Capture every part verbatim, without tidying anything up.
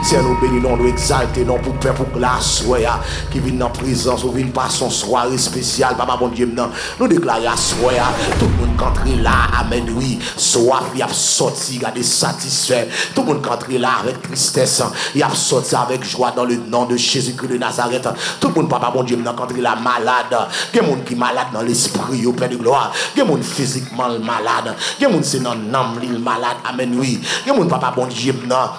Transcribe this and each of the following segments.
C'est nous bénissons, nous exalter, non pour peuple pour glace, qui vient en présence, ou vient par son soirée spéciale, papa bon Dieu, nous déclarons à soi, tout le monde qui entre là, amen, oui, soif, il a sorti, il a satisfait, tout le monde qui entre là avec tristesse, il a sorti avec joie dans le nom de Jésus-Christ de Nazareth, tout le monde, papa bon Dieu, qui entre là malade, il y a des gens qui sont malades dans l'esprit, au Père de gloire, il y a des gens physiquement malades, il y a des gens qui sont dans l'âme malade, amen, oui, il y a des gens, papa bon Dieu,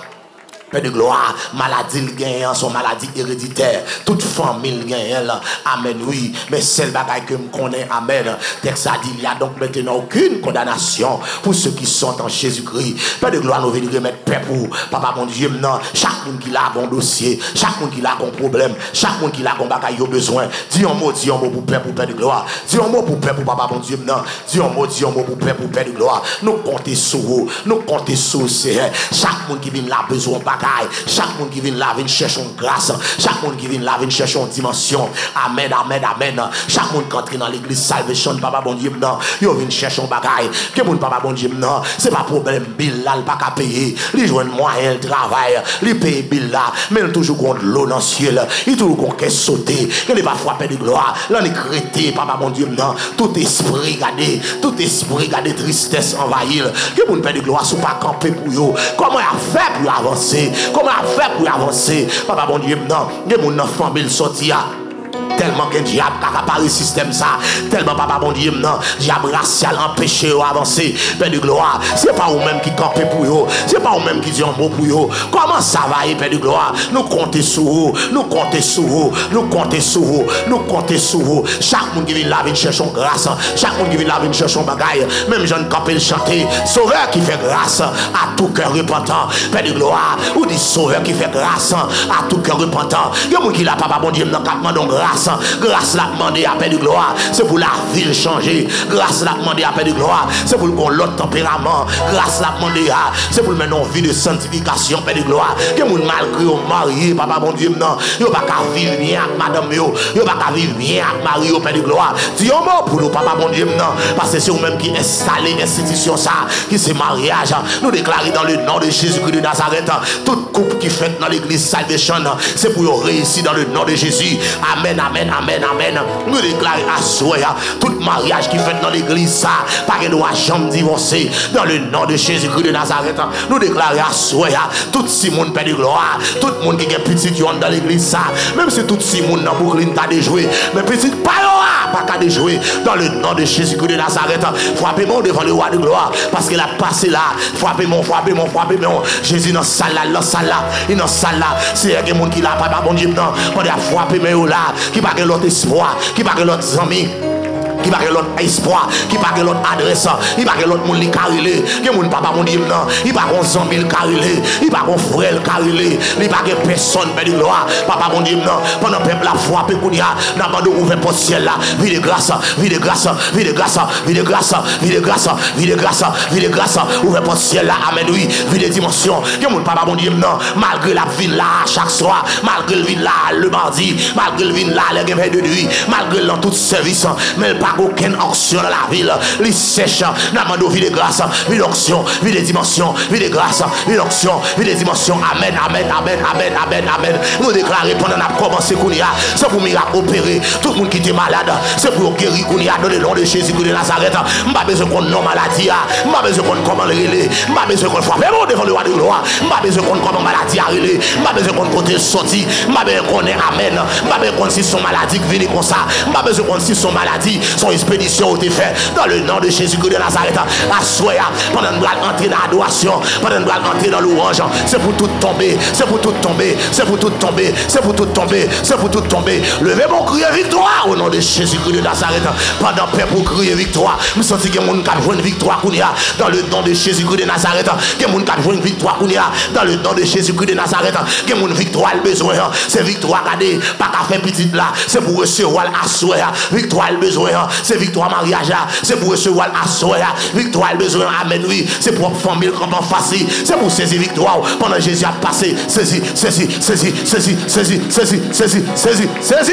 Père de gloire, maladie gagne, son maladie héréditaire, toute famille gagne, amen, oui, mais celle bagaille que me connaît, amen, texte a dit, il n'y a donc maintenant aucune condamnation pour ceux qui sont en Jésus-Christ. Père de gloire, nous venons remettre paix pour, papa mon Dieu, non, chaque monde qui a un dossier, chaque monde qui a un problème, chaque monde qui a un bagaille au besoin, dis un mot, dis un mot pour paix pour Père de gloire, dis un mot pour paix pour papa mon Dieu, non, dis un mot, dis un mot pour paix pour Père de gloire, nous comptons sur vous, nous comptons sur Seigneur, chaque monde qui vient là besoin de chaque monde qui vient là vient chercher une grâce, chaque monde qui vient là vient chercher une dimension, amen, amen, amen, chaque monde qui entre dans l'église salvation, papa bon Dieu, non, il vient chercher un bagaille, que mon papa bon Dieu, non, c'est pas problème, bill là, il pas qu'à payer, il joue un moyen de travail, il paye bill là, mais il toujours contre l'eau dans le ciel, il toujours contre qu'est sauter, il n'est pas frappé de gloire, là il est crété, papa bon Dieu, non, tout esprit gardé, tout esprit gardé tristesse envahir, que mon père de gloire soit pas campé pour eux, comment il a fait pour avancer, comment a fait pour avancer, papa bon Dieu, non, il y a mon enfant il sorti tellement qu'un diable qui a apparu système ça, tellement papa bon Dieu, non, diable racial empêché d'avancer, Père de gloire, c'est pas vous-même qui campez pour eux, c'est pas vous-même qui dit un mot pour eux, comment ça va, Père de gloire, nous comptons sur vous, nous comptons sur vous, nous comptons sur vous, nous comptons sur vous, chaque monde qui vient là vient chercher une grâce, chaque monde qui vient là vient chercher un bagaille, même jeune campé le chanter, sauveur qui fait grâce à tout cœur repentant, Père de gloire, ou dit sauveur qui fait grâce à tout cœur repentant, il y a monde qui l'a papa bon Dieu, non, capement donc grâce, grâce la demander à Père de gloire, c'est pour la ville changer, grâce la demander à Père de gloire, c'est pour qu'on l'autre tempérament, grâce la demander à, c'est pour mener une vie de sanctification, Père de gloire, que moun malgré au marié, papa bon Dieu, non, yo pas qu'à vivre bien avec madame yo, yo pas qu'à vivre bien avec mari au Père de gloire, dis un mot pour nous, papa bon Dieu, non, parce que c'est vous-même qui installez l'institution ça, qui c'est mariage, nous déclarer dans le nom de Jésus-Christ de Nazareth, toute couple qui fait dans l'église salvation, c'est pour réussir dans le nom de Jésus, amen, amen. Amen, amen. Nous déclarons à souhait tout mariage qui fait dans l'église, ça, pas que nous jamais divorcer dans le nom de Jésus-Christ de Nazareth. Nous déclarons à souhait tout Simon Père de gloire, tout le monde qui est petit dans l'église, ça, même si tout Simon dans Brooklyn t'a déjoué, mais petit pas pas qu'à déjouer dans le nom de Jésus-Christ de Nazareth. Frappez-moi devant le roi de gloire, parce qu'il a passé là. Frappez-moi, frappez-moi, frappez-moi. Jésus dans salle là, dans salle là, il dans salle là. C'est un monde qui l'a pas bon Dieu, non, on a frappé moi là, qui pas l'autre espoir, qui pas l'autre ami, qui pas l'autre espoir, qui pas l'autre adresse, il pas l'autre monde qui carrelé, que mon papa mon Dieu non, il pas un zami le carrelé, il pas un frère carrelé, il pas personne Père de gloire, papa mon Dieu non, pendant peuple la frappé kounia, n'a pas de ouvert pour ciel là, vie de grâce, vie de grâce, vie de grâce, vie de grâce, vie de grâce, vie de grâce, vie de grâce, ouvert pour ciel là, amen oui, vie de dimension, que mon papa mon Dieu non, malgré la ville là chaque soir, malgré le ville là le mardi, malgré le ville là les veilles de nuit, malgré dans tout service, mais pas aucune action dans la ville, les sèches, n'a pas de vie de grâce, vie d'action, vie de dimension, vie de grâce, vie d'action, vie de dimension, amen, amen, amen, amen, amen, amen. Nous déclarer pendant qu'on a commencé Kounia, c'est pour miracle opérer, tout le monde qui était malade, c'est pour guérir Kounia dans le nom de Jésus de Nazareth. Je n'ai pas besoin qu'on non maladie, je n'ai pas besoin qu'on comment le relais, je n'ai pas besoin qu'on frappe devant le roi de gloire, je n'ai pas besoin qu'on comment maladie a relais, je n'ai pas besoin qu'on côté sorti, je n'ai pas besoin qu'on est amen, je n'ai pas besoin qu'on si son maladie qui vient comme ça, je n'ai pas besoin qu'on si son maladie, son expédition été fait dans le nom de Jésus de Nazareth. À soi, pendant nous entrer dans l'adoration, pendant nous entrer dans l'orange, c'est pour tout tomber, c'est pour tout tomber, c'est pour tout tomber, c'est pour tout tomber, c'est pour tout tomber. Levez mon crier victoire au nom de Jésus de Nazareth. Pendant paix pour crier victoire, nous sentons que mon cap joue une victoire dans le nom de Jésus de Nazareth. Que mon cap joue une victoire dans le nom de Jésus de Nazareth. Que mon victoire le besoin, c'est victoire regardez, pas qu'à faire petite là, c'est pour recevoir à soi, victoire le besoin, c'est victoire mariage là, c'est pour recevoir à soi, victoire le besoin, amen oui, c'est pour famille comme en facile, c'est pour saisir victoire pendant Jésus a passé, saisi, saisi, saisi, saisi, saisi, saisi, saisi, saisi, saisi.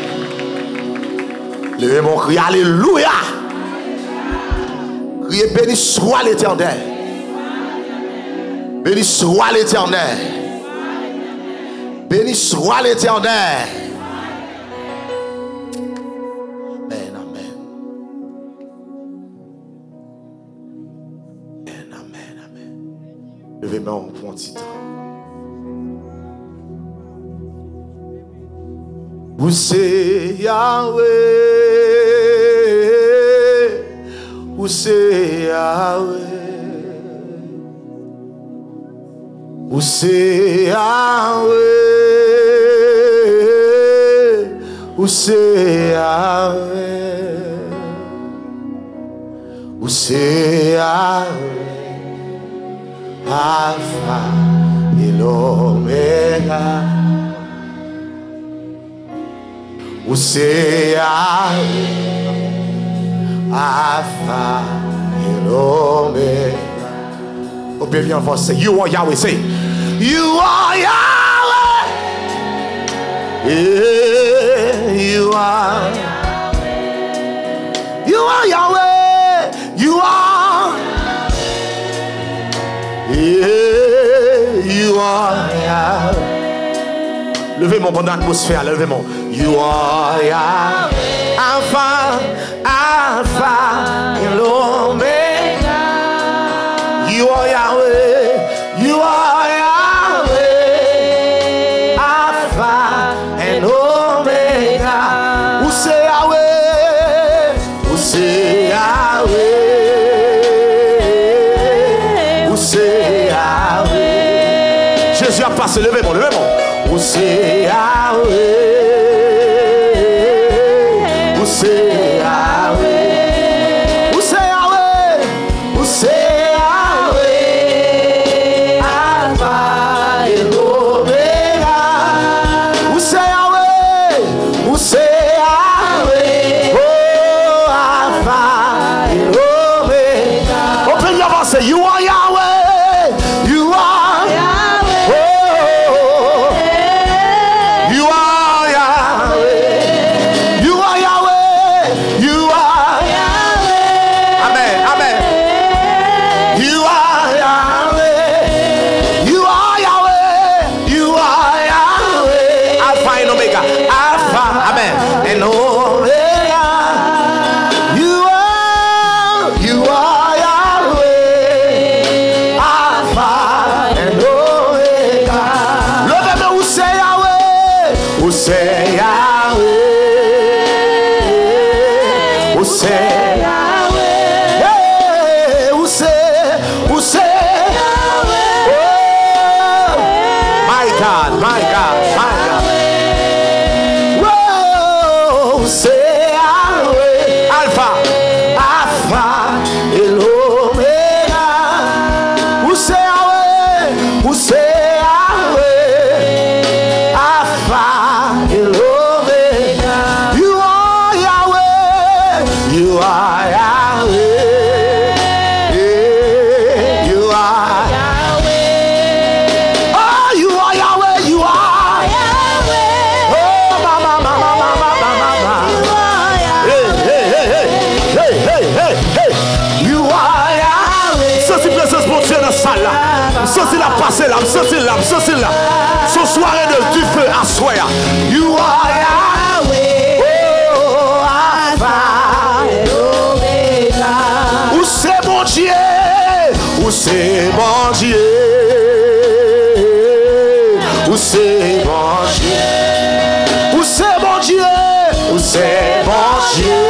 Levez mon cri, alléluia. Criez béni soit l'Éternel. Béni soit l'Éternel. Béni soit l'Éternel. Amen, amen. Amen, amen, amen. Levez-moi pour un petit temps. Où c'est Yahweh? Où c'est Yahweh? Où c'est Yahweh? Où c'est Yahweh? Où c'est Yahweh? Alpha et l'Oméga. Où c'est Yahweh? Alpha et l'Oméga. Oh, baby, on va say, you are Yahweh. Say, you are Yahweh. Yeah, you are. You are Yahweh. You are. Yeah, you are Yahweh. Levez mon bon atmosphère, levez mon. You are Yahweh. Alpha, Alpha and Omega. You are Yahweh. You are Yahweh. Alpha and Omega. Où c'est Yahweh? Où c'est Yahweh? Où c'est Yahweh? Jésus a passé, levez mon, levez mon. Où c'est Yahweh? Où c'est Yahweh? Où c'est Yahweh? Où c'est Yahweh? Alpha et l'Oméga. Où c'est Yahweh? Où c'est Yahweh? Oh, Alpha et l'Oméga. On peut y avancer. You are Yahweh. You are. C'est là, c'est là, c'est là. Ce soir de du feu à soi. You are Yahweh. Oh, Alpha et Omega. Où c'est mon Dieu? Où c'est mon Dieu? Où c'est mon Dieu? Où c'est mon Dieu? Où c'est mon Dieu?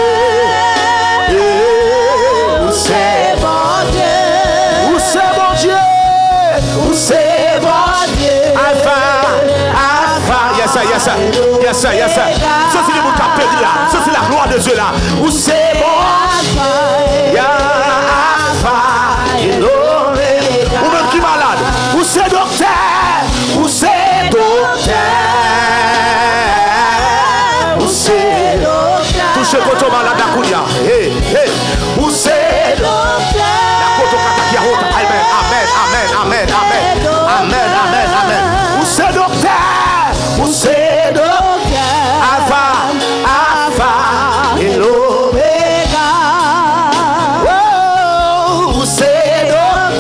Où c'est mon Dieu? Où c'est mon Dieu? Où c'est mon Dieu? Alpha, Alpha, yes sir, yes sir, yes sir, yes sir. Ça c'est le mot capé là, ça c'est la gloire de Dieu là. Où c'est mon Dieu? Alpha et l'Oméga. Ou même qui malade? Où c'est docteur? Où c'est docteur? Où c'est docteur? Touchez votre malade à Kounia. Hey, hey. Où c'est docteur? Amen, amen, amen, amen, amen, amen, amen, amen. Où c'est docteur? Où c'est docteur? Alpha, Alpha et l'Oméga. Oh, où c'est docteur?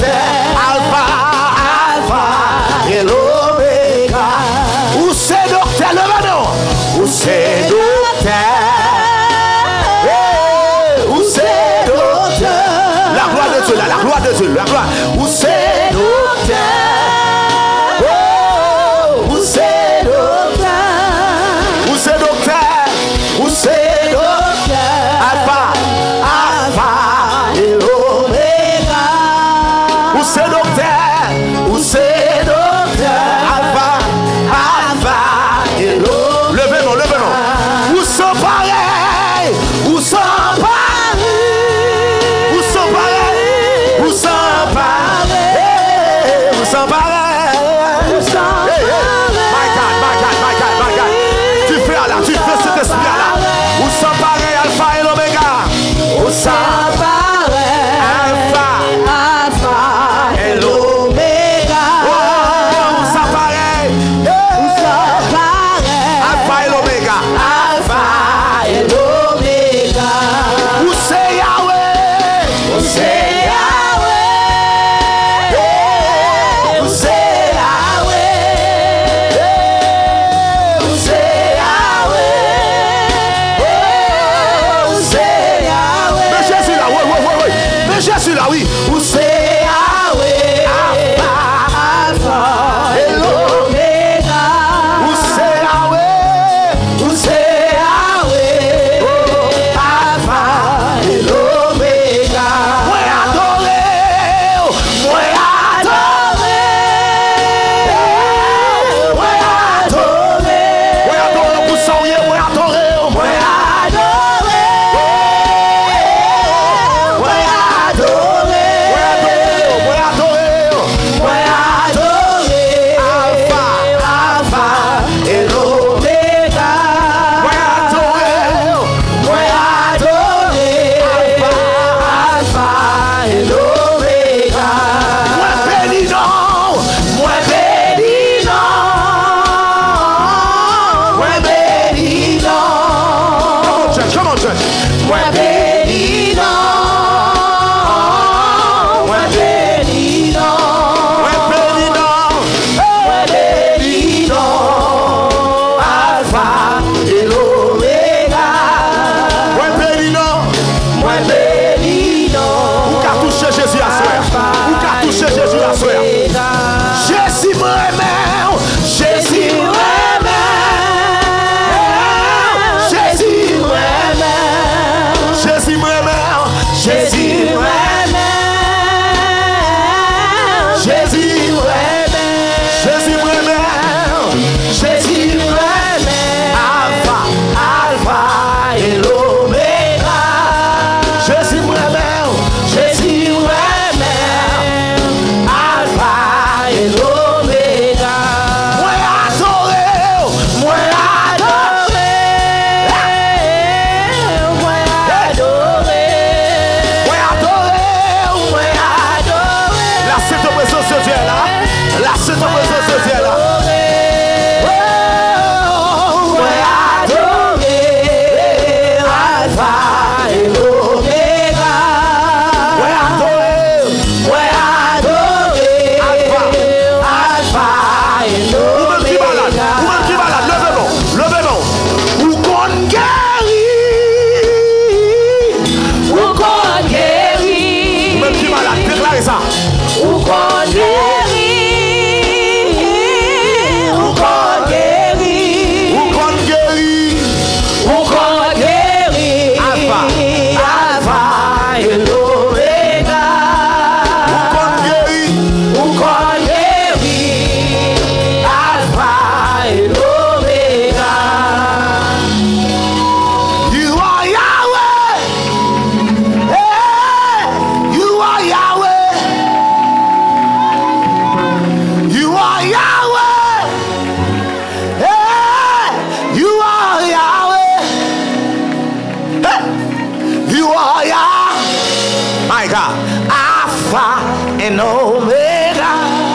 and Omega.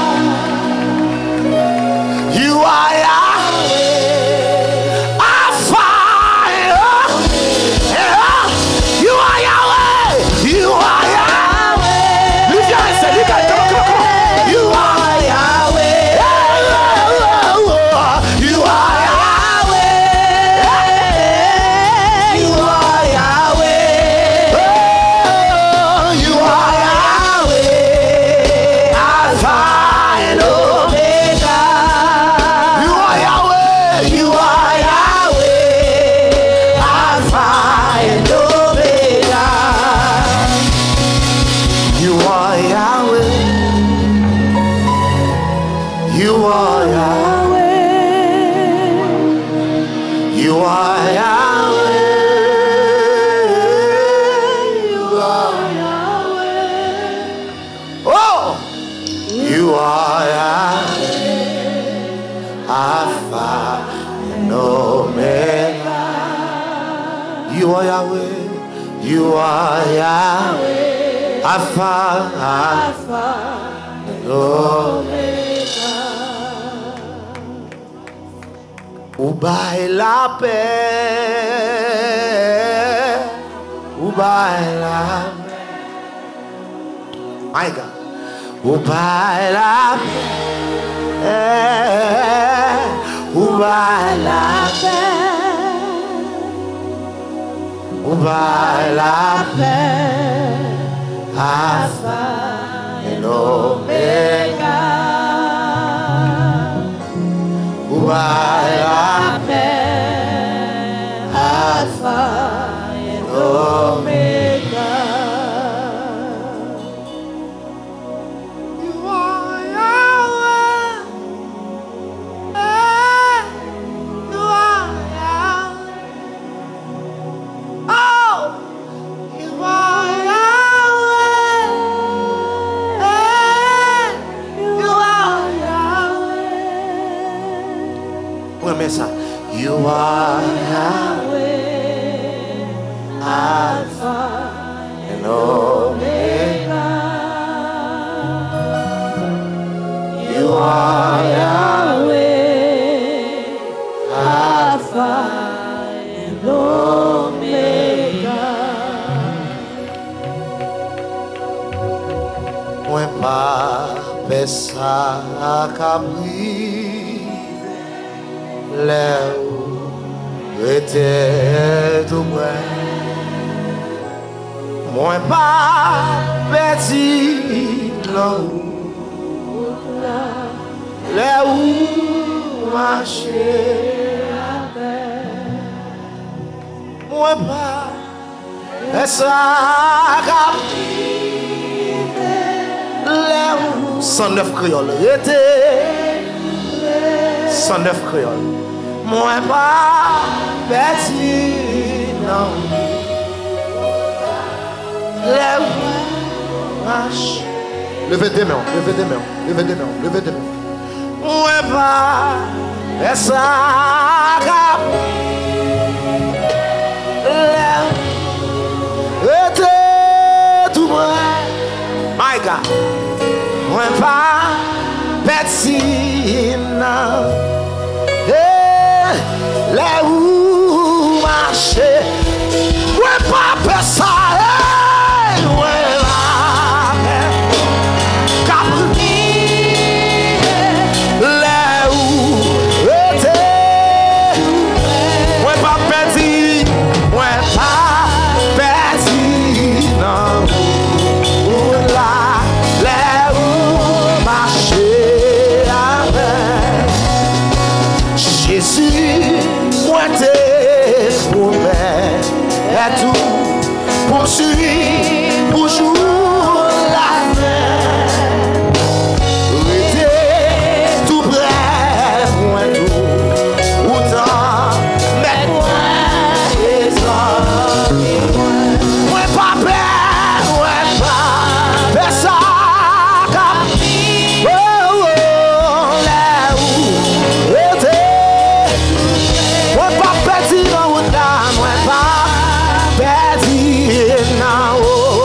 You are Yahweh, Alpha and Omega. You are Yahweh. You are Yahweh. Lift your hands, lift your hands. Come on, come on, come on. You are Yahweh. You are Yahweh. You are Yahweh. You are Yahweh. Alpha and Omega. You are Yahweh. You are Yahweh. Alpha and Omega. You are Yahweh. You are Yahweh. You are Yahweh. You are Yahweh. Oh, you are Yahweh, Alpha and Omega. You are Yahweh. You are Yahweh, Alpha, Alpha and Omega. Ou bail la paix, ou bail la paix. My God. Ou bail la paix, ou bail la paix, ou bail la paix, Alpha and Omega. Ou bail la paix, Alpha and Omega. You are Yahweh. Hey, you are Yahweh. Oh, you are Yahweh. Hey, you are Yahweh. One minute. You are Yahweh, Alpha and Omega. You are Yahweh, Alpha and Omega. Moi pas pesa capri là où était tout près. Moi pas petit là où là où marcher avec. Moi pas pesa capri là où cent neuf créoles était cent neuf créoles. Moi pas petit non. Lève marche. Levez des mains, levez des mains, levez des mains, levez des mains. Moi pas essa cap. Lève était tout près. My God. Moi pas petit non. Là où marcher, ouais pas personne, ouais la capri, là où était, ouais pas petit, ouais pas petit, non, là, là où marcher avec Jésus. Moi t'es promets et tout poursuivre toujours la fin. Rester tout près moi tout autant mais moi les hommes moi pas peur moi pas personne oh oh là où était. Moi pas petit dans le temps, moi pas petit dans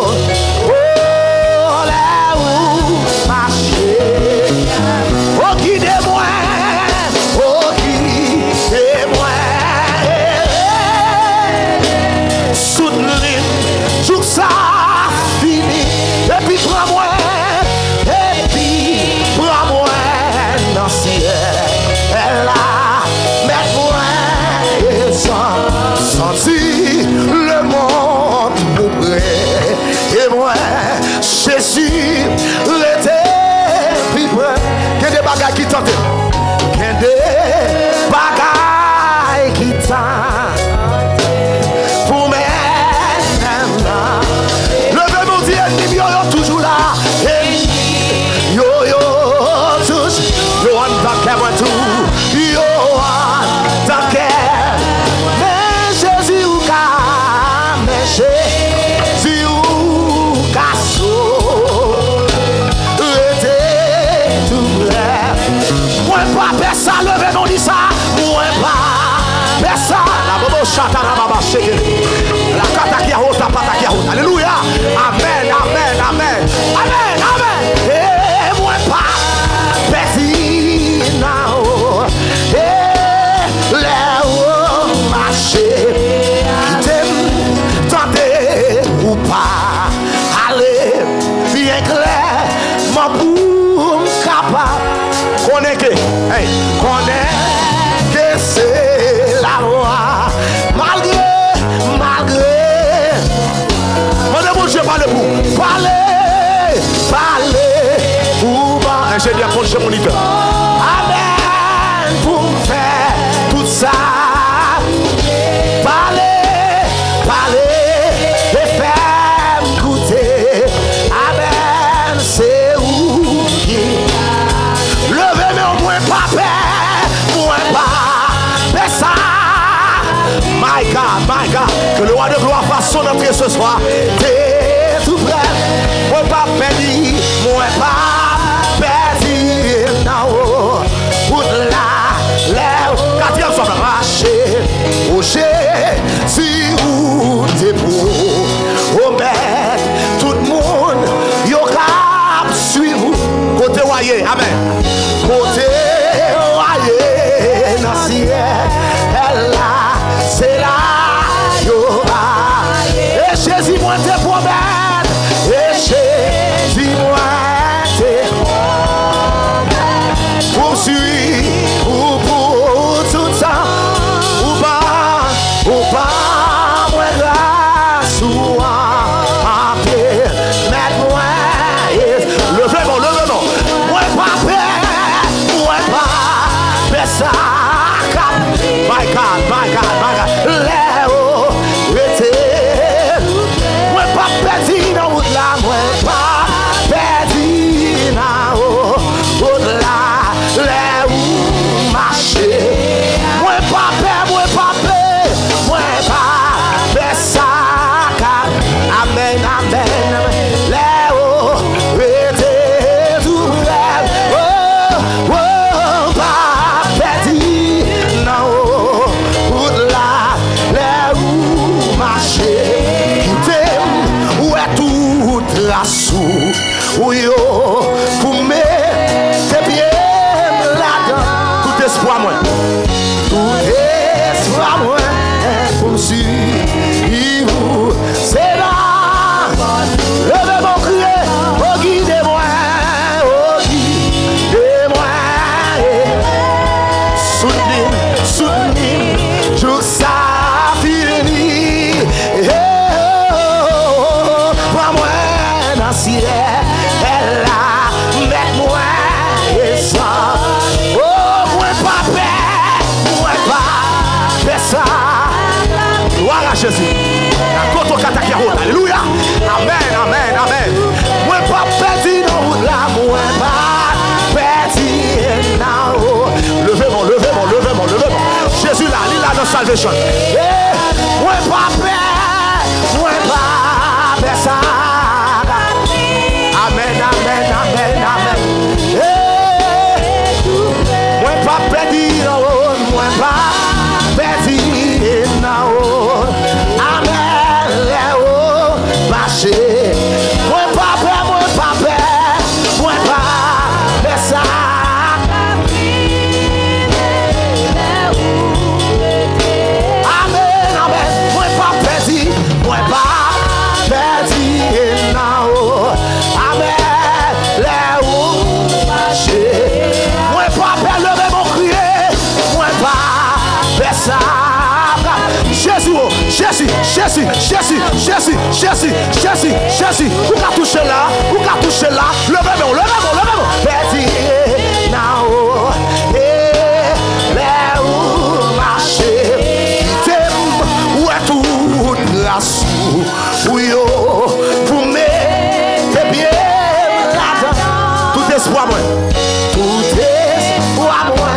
Levez mon dit ça, moi pas. Personne. La bobo chata la baba shake. La kata qui a haute, la pata qui a haute. Alléluia. Amen, amen, amen. Amen, amen. Et moi pas. Petit now. Et là où marcher. Qui t'aime, tenter ou pas. Allez, bien clair. Ma boum capable. Connais que, hey, connais que c'est la loi. Malgré, malgré. Mon bon Dieu, parlez pour. Parlez, parlez. Pour moi, ingénieur, chez moniteur. Amen, pour faire tout ça. Parlez, parlez. Et faire goûter. Amen, c'est où qui. Levez mais au moins pas paix, moins pas paix ça. My God, my God, que le roi de gloire fasse son entrée ce soir. T'es tout prêt, moins pas perdu, moins pas perdu. Non, pour la lèvre, quatrième soir marcher, au Jésus où t'es pour, au maître, tout le monde, yo cap suivre, côté royer, amen. Côté royer, dans ciel, elle là, c'est là, yo va. Et Jésus moi te promets, et Jésus moi te promets. Poursuis, ou pour tout ça, ou pas, ou pas, moi grâce ou en paix, mets-moi, levez-moi, levez-moi, moi pas paix, moi pas paix ça. My God, my God, my God, Léo, rete, moi pas perdu dans route là, moi pas perdu dans route là, Léo, marcher, moi pas paix, moi pas paix, moi pas paix ça, amen, amen, amen, Léo, rete, tout rêve, oh, oh, pas perdu dans la sou, ou yo, pour mettre pieds là-dedans. Tout espoir, moi. Tout espoir, moi. Pour me suivre, c'est là. Levez mon crier, oh guidez-moi, oh guidez-moi. Soutenez, soutenez, je ça fini. Ciel, elle a, mets-moi et ça. Oh, moi pas paix, moi pas paix ça. Gloire à Jésus. La côte au katakiarot, alléluia. Amen, amen, amen. Moi pas perdu dans route là, moi pas perdu dans. Levez-moi, levez-moi, levez-moi, levez-moi. Jésus là, il a dans salvation. Moi pas paix, moi pas paix ça. Amen, amen, amen, amen. Hey, moi pas perdu dans l'eau, moi pas perdu dans l'eau. Amen, l'eau, marcher. Moi pas peur, moi pas peur, moi pas peur ça. Amen, amen, moi pas perdu, moi pas perdu dans l'eau. Moi pas peur, lever mon crier. Moi pas faire ça. Jésus, Jésus, Jésus, Jésus, Jésus, Jésus, Jésus, Jésus. Vous qu'à toucher là, vous qu'à toucher là. Levez-moi, levez-moi, levez-moi. Petit, now, et là où marcher. T'aimes, où est tout la sou. Oui, oh, vous mettez bien là-dedans. Tout espoir, moi. Tout espoir, moi.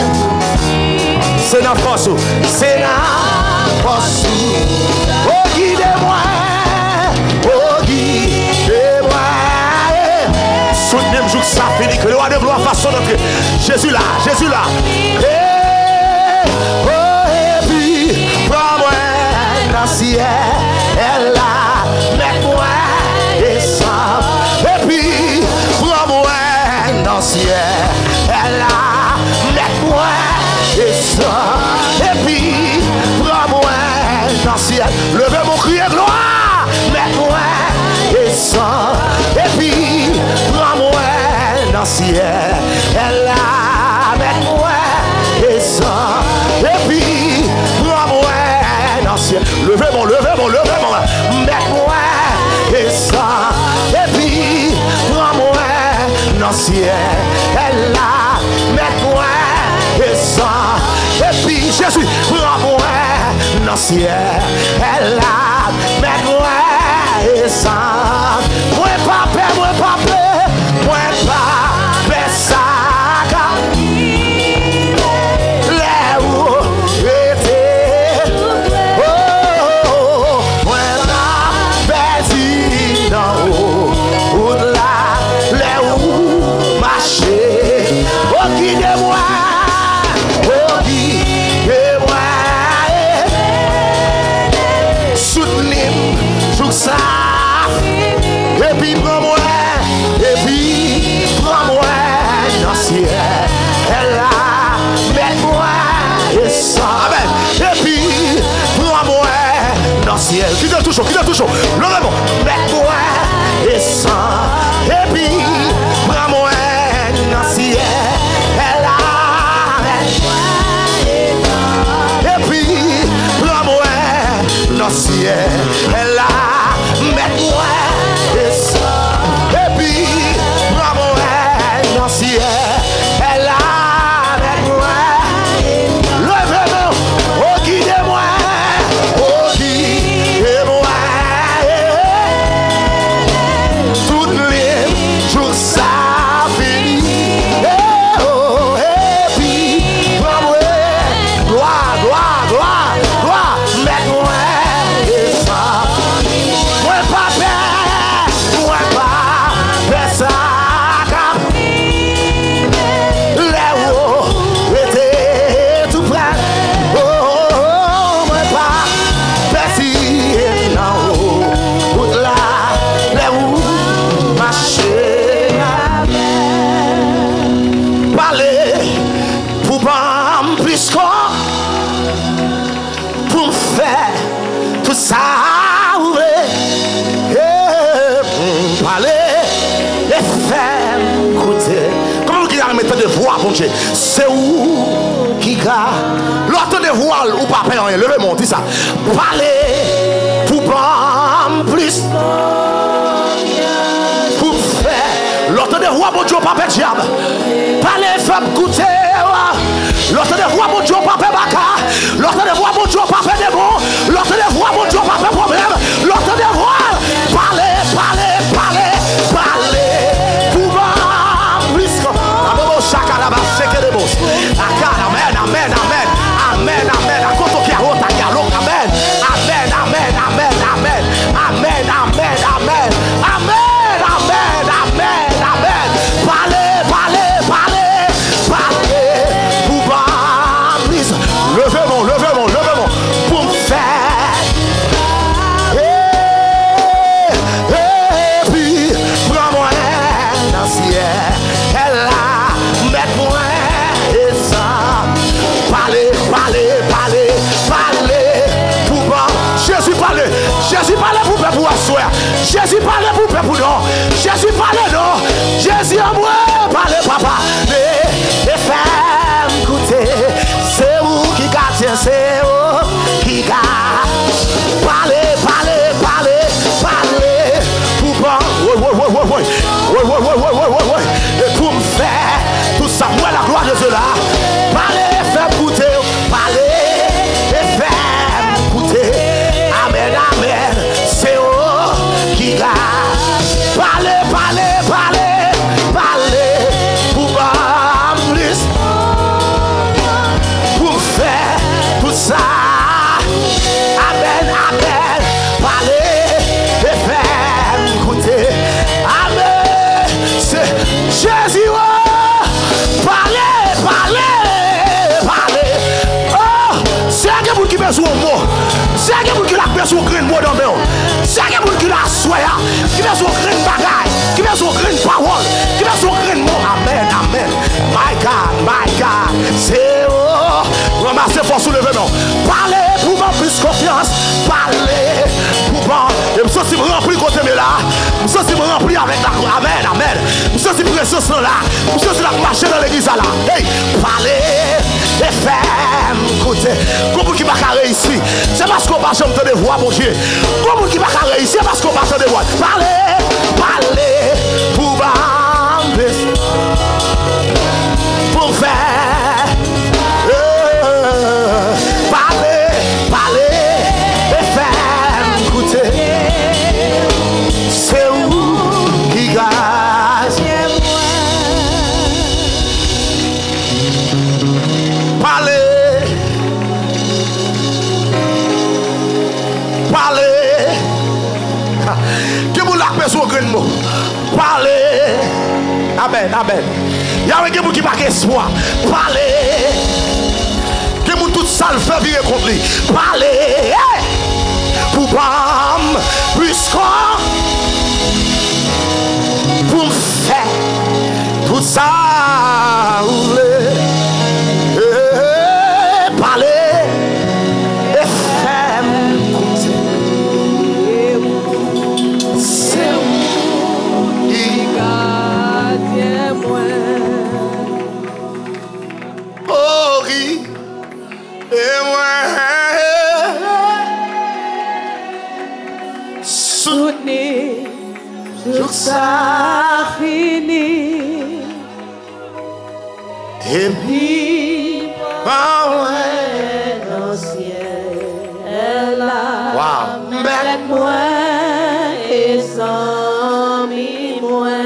C'est notre force, c'est notre force. Oh, guidez-moi, oh, guidez-moi. Soutenez-moi, joue que ça finit, que le roi gloire, de gloire, façon d'entrer. Jésus là, Jésus là. Et, oh, et puis, prends-moi dans le ciel, elle là, mets-moi descendre. Et puis, prends-moi dans le ciel, elle là, mets-moi descendre. Et puis, prends-moi dans le ciel, levez mon cri et gloire, mets-moi descendre. Et puis, prends-moi dans le ciel, elle là, mets-moi descendre. Et puis, prends-moi dans le ciel, levez mon, levez mon, levez mon, mets-moi descendre. Et puis, prends-moi dans le ciel, elle là, mets-moi descendre. Et puis, Jésus, prends-moi dans le ciel, elle là, mets-moi descendre. Moi pas peur, moi pas peur, moi pas peur ça. Les où était, oh, moi pas perdu dans haut, au-delà, les où marcher. Oh, guidez-moi, oh, guidez-moi, soutenez-moi, joue ça. Et puis prends-moi, et puis prends-moi dans le ciel, elle là, mets-moi et ça. Amen. Et puis prends-moi dans le ciel, qui donne toujours, qui donne toujours, levez-moi, mets-moi et ça. Et puis prends-moi dans le ciel, elle là, et puis prends-moi dans le ciel, elle là, mets-moi. Et puis, prends-moi dans le ciel, elle a avec moi. Levez-moi, oh guidez-moi, oh guidez-moi. Toutes les jours ça finit. Et oh, et puis, prends-moi, gloire, gloire, gloire, gloire, mets-moi et ça. Moi pas peur. Pour me faire tout ça, et parler et faire écouter. Comment vous avez mettre de voix, mon Dieu? C'est où qui a l'autre de voix ou pas faire rien? Levez-moi, dis ça. Parler pour prendre plus. Pour faire l'autre de voix, mon Dieu, pas faire diable. Parler, faire écouter. L'autre de voix, mon Dieu, pas fait baka. L'autre de voix, mon Dieu, pas fait démon. L'autre de voix, mon Dieu, pas fait problème. L'autre de voix, parlez, parlez, parlez, parlez. Pouvoir plus que. Amen, amen, amen, amen, amen. À côté qui a route, à galop, amen, amen, amen, amen, amen, amen, amen, amen, amen, amen, amen, amen. Parlez, parlez, parlez, parlez. Levez-moi, levez-moi, levez-moi pour me faire. Et, et puis, prends-moi dans le ciel. Elle là, mets-moi et ça. Parlez, parlez, parlez, parlez. Pour moi, Jésus parle. Jésus parle pour faire pour asseoir. Jésus parle pour faire pour nous. Jésus parle non. Jésus à moi, parlez papa. Et, et faire écouter. C'est où qui garde, c'est où qui garde. Parlez, parlez, parlez, parlez. Pour moi, oui, oui, oui, oui, oui, oui, oui, oui, oui, oui, oui. Et pour me faire tout ça, moi la gloire de cela. Parlez, faites écouter, parlez, et faites écouter. Amen, amen. C'est où qui garde. Parlez, parlez, parlez, parlez. Pour moi, plus. Pour faire tout ça. Amen, amen. Parlez et faire écouter. Amen. besoin de mot. Si il y a quelqu'un qui a besoin de mot dans le monde. Si il y a quelqu'un qui a soya, qui a besoin de bagaille, qui a besoin de parole, qui a besoin de mot. Amen, amen. My God, my God. C'est oh. Ramassez force sous le venin. Parlez pour avoir plus confiance. Parlez pour avoir. Et je suis rempli côté là. Je suis rempli avec la. Amen, amen. Je suis présence là. Je suis là marcher dans l'église là. Hey, parlez. Et faire. Écoutez. Comment qui va réussir? C'est parce qu'on va chanter des voix, mon Dieu. Comment qui va réussir? C'est parce qu'on va chanter des voix. Parlez. Parlez pour avoir. Pour faire. Parlez, parlez, et faire écouter. C'est où qui gagne? Parlez, parlez. Que vous la personne au grand mot. Parlez. Amen, amen. Il y a quelqu'un qui n'a pas espoir. Parlez. Que mon tout sale fait virer contre lui. Parlez. Pour bam. Puisqu'on. Pour me faire. Tout ça. Parlez. Et faire. C'est où. Oh, oui. Et moi, soutenez tout ça fini. Et puis, dans le ciel, là, wow. avec moi et sans mi moi.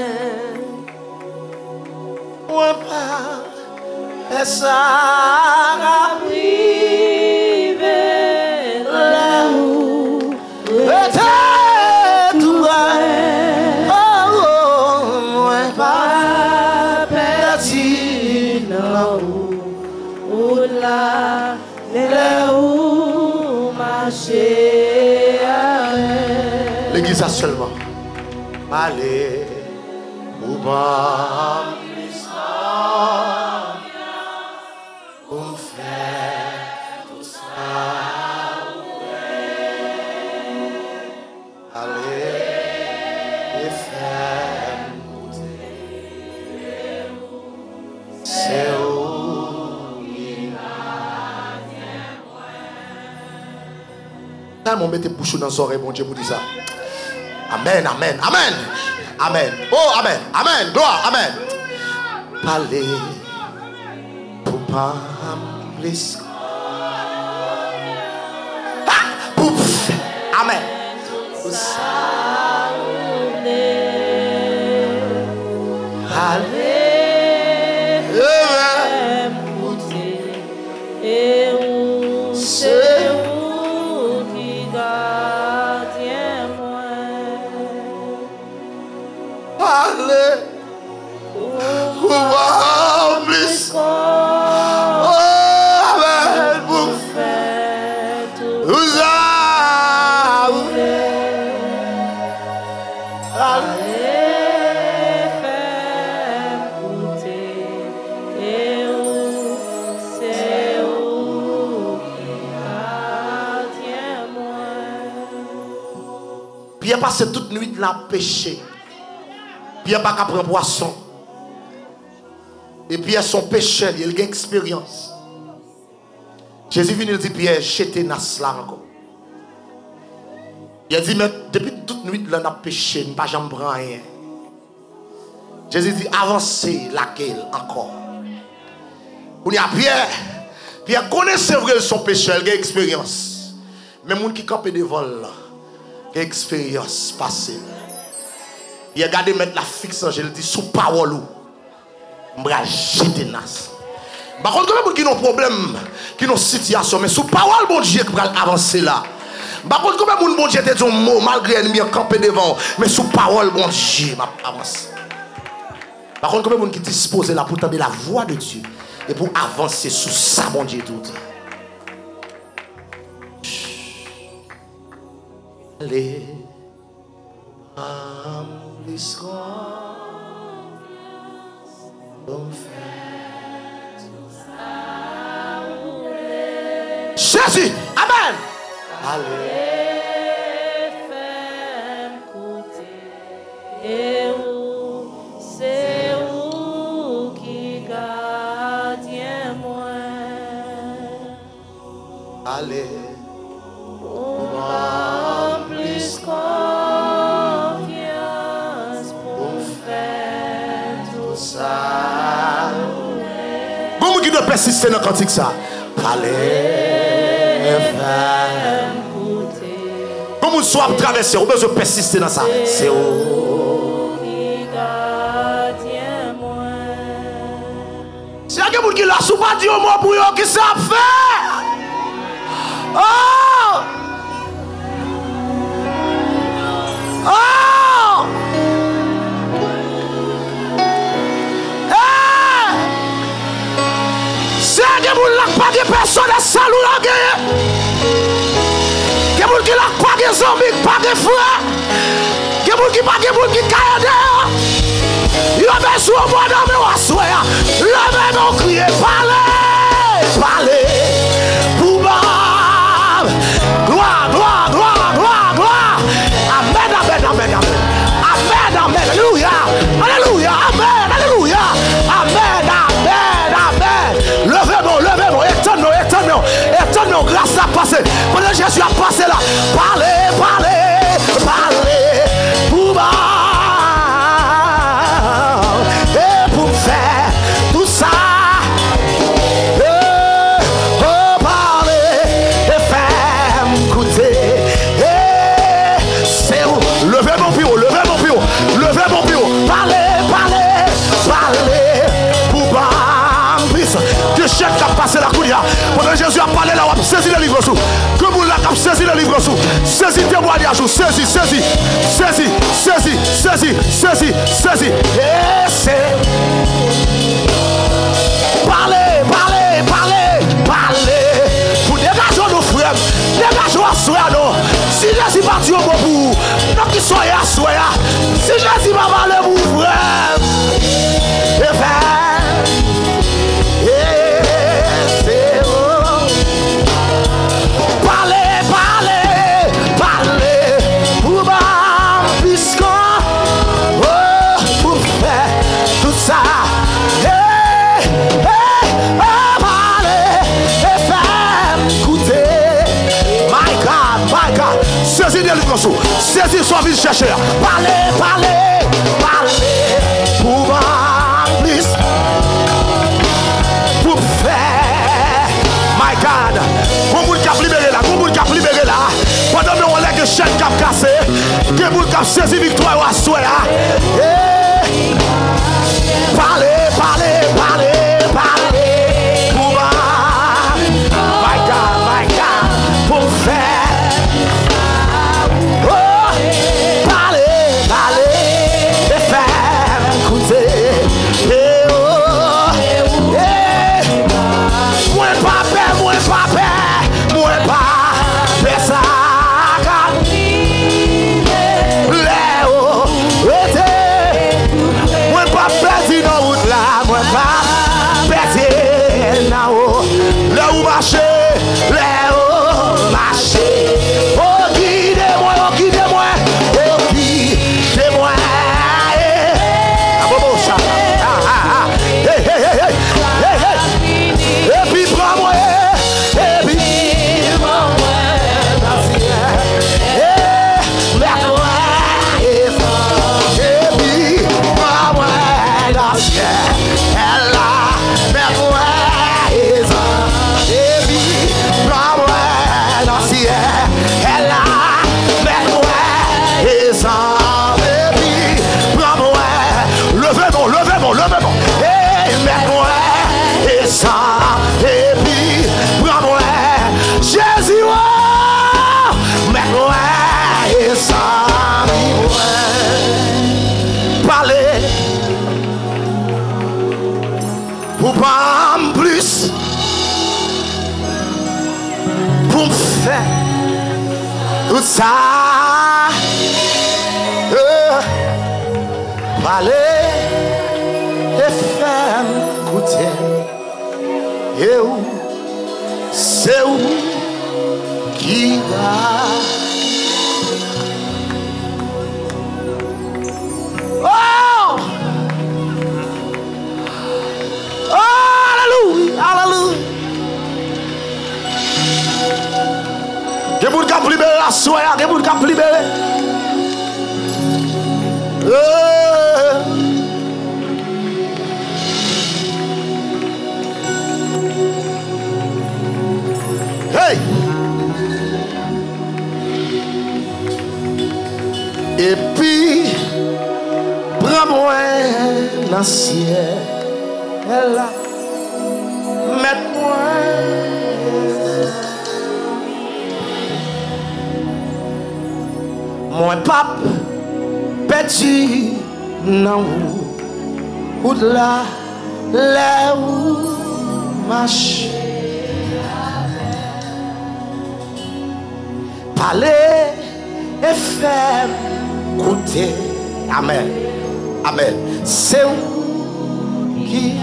Moi pas, et ça. L'église a seulement. Allez, ou pas, pour me faire tout ça. Allez, et faire c'est où il va. Mon mettez bouche dans l'oreille, mon Dieu, vous dit ça. Amen, amen, amen, amen. Oh, amen, amen, gloire, amen. Parlez pour pas plus. Pouf, amen. Allez. Pierre passe toute nuit là péché. Pierre pas qu'à prendre poisson. Et Pierre son péché, il a une expérience. Jésus vient dire Pierre, jetez nas là encore. Il a dit mais depuis toute nuit là n'a péché, ne pas jamais prendre rien. Jésus dit avancez laquelle encore. On y a Pierre. Pierre connaissait vrai son péché, il a une expérience. Mais les gens qui campent devant là. Expérience passée. Il a gardé mettre la fixe, je le dis sous parole ou m'bra jeter nas. Par contre quand même qui ont problème, qui ont situation mais sous parole bon Dieu qui va avancer là. Par contre quand même bon Dieu te dit un mot malgré ennemi camper devant mais sous parole bon Dieu m'a avance. Par contre quand même qui disposé là pour entendre la voix de Dieu et pour avancer sous ça bon Dieu tout. Allez, plus confiance, comme fait tout ça. Jésus, amen. Allez. Allez, pour plus confiance pour faire tout ça. Bon, qui doit persister dans le cantique ça. Allez, faire. Comme on soit traversé, on besoin persister dans ça. C'est où? Si il y a quelqu'un qui l'a sous pas dit au mot pour eux, qui ça fait? Oh! Oh! Hey! C'est que vous n'avez pas de personne à salut la guerre. Que vous n'avez pas de zombies, pas de frères. Que vous n'avez pas de gens qui caillent dehors. Il y a besoin de moi dans mes wassoya. Il y a besoin de crier, parlez, parlez. Pour moi. Gloire, gloire, gloire, gloire, gloire. Amen, amen, amen, amen. Amen, amen, alléluia. Alléluia, amen, alléluia. Amen, amen, amen. Levez-nous, levez-nous, étonne-nous, étonne-nous. Étonne-nous, grâce à passer. Pendant que Jésus a passé là, parlez, parlez, parlez. Pour moi. Et pour faire tout ça. Levez mon pion, levez mon pion, levez mon pion. Parlez, parlez, parlez. Pour bambis. Que chef qui a passé la couille. Pendant que Jésus a parlé là, on a saisi le livre sous. Que vous l'avez saisi le livre sous. Saisi témoignage, saisi, saisi, saisi, saisi, saisi, saisi, saisi. Et c'est. Parlez, parlez, parlez, parlez. Pour dégager nos frères, dégager nos soeurs, non. Si Jésus parti au bon bout, non qui soyez à soya. Si Jésus va parler pour frère, et faire, et c'est bon. Parlez, parlez, parlez, pour ma puisqu'on, oh, pour faire tout ça. Et, et, parlez, et faire écouter. My God, my God. Saisis des livres sous. Saisis son vie chercher. Parlez, parlez, parlez. Pour plus. Pour faire. My God. Pour vous qui a libéré là. Pour vous qui a libéré là. Pendant que on lègue le chèque qui a cassé. Que vous qui a saisi victoire ou à souhait. Parlez, parlez, parlez, parlez. Pour my God, my God. Pour faire. Pour pas en plus, pour me faire tout ça. Parler et faire écouter. Et où c'est où qui va? Oh! Oh, alléluia, alléluia. Que vous cap libérer la soie, que vous cap libérer. Hey! Et puis, prends-moi dans le ciel, mets-moi. Mon pape, petit, non, ou de là, là où marche. Parler et faire écouter. Amen. Amen. C'est où qui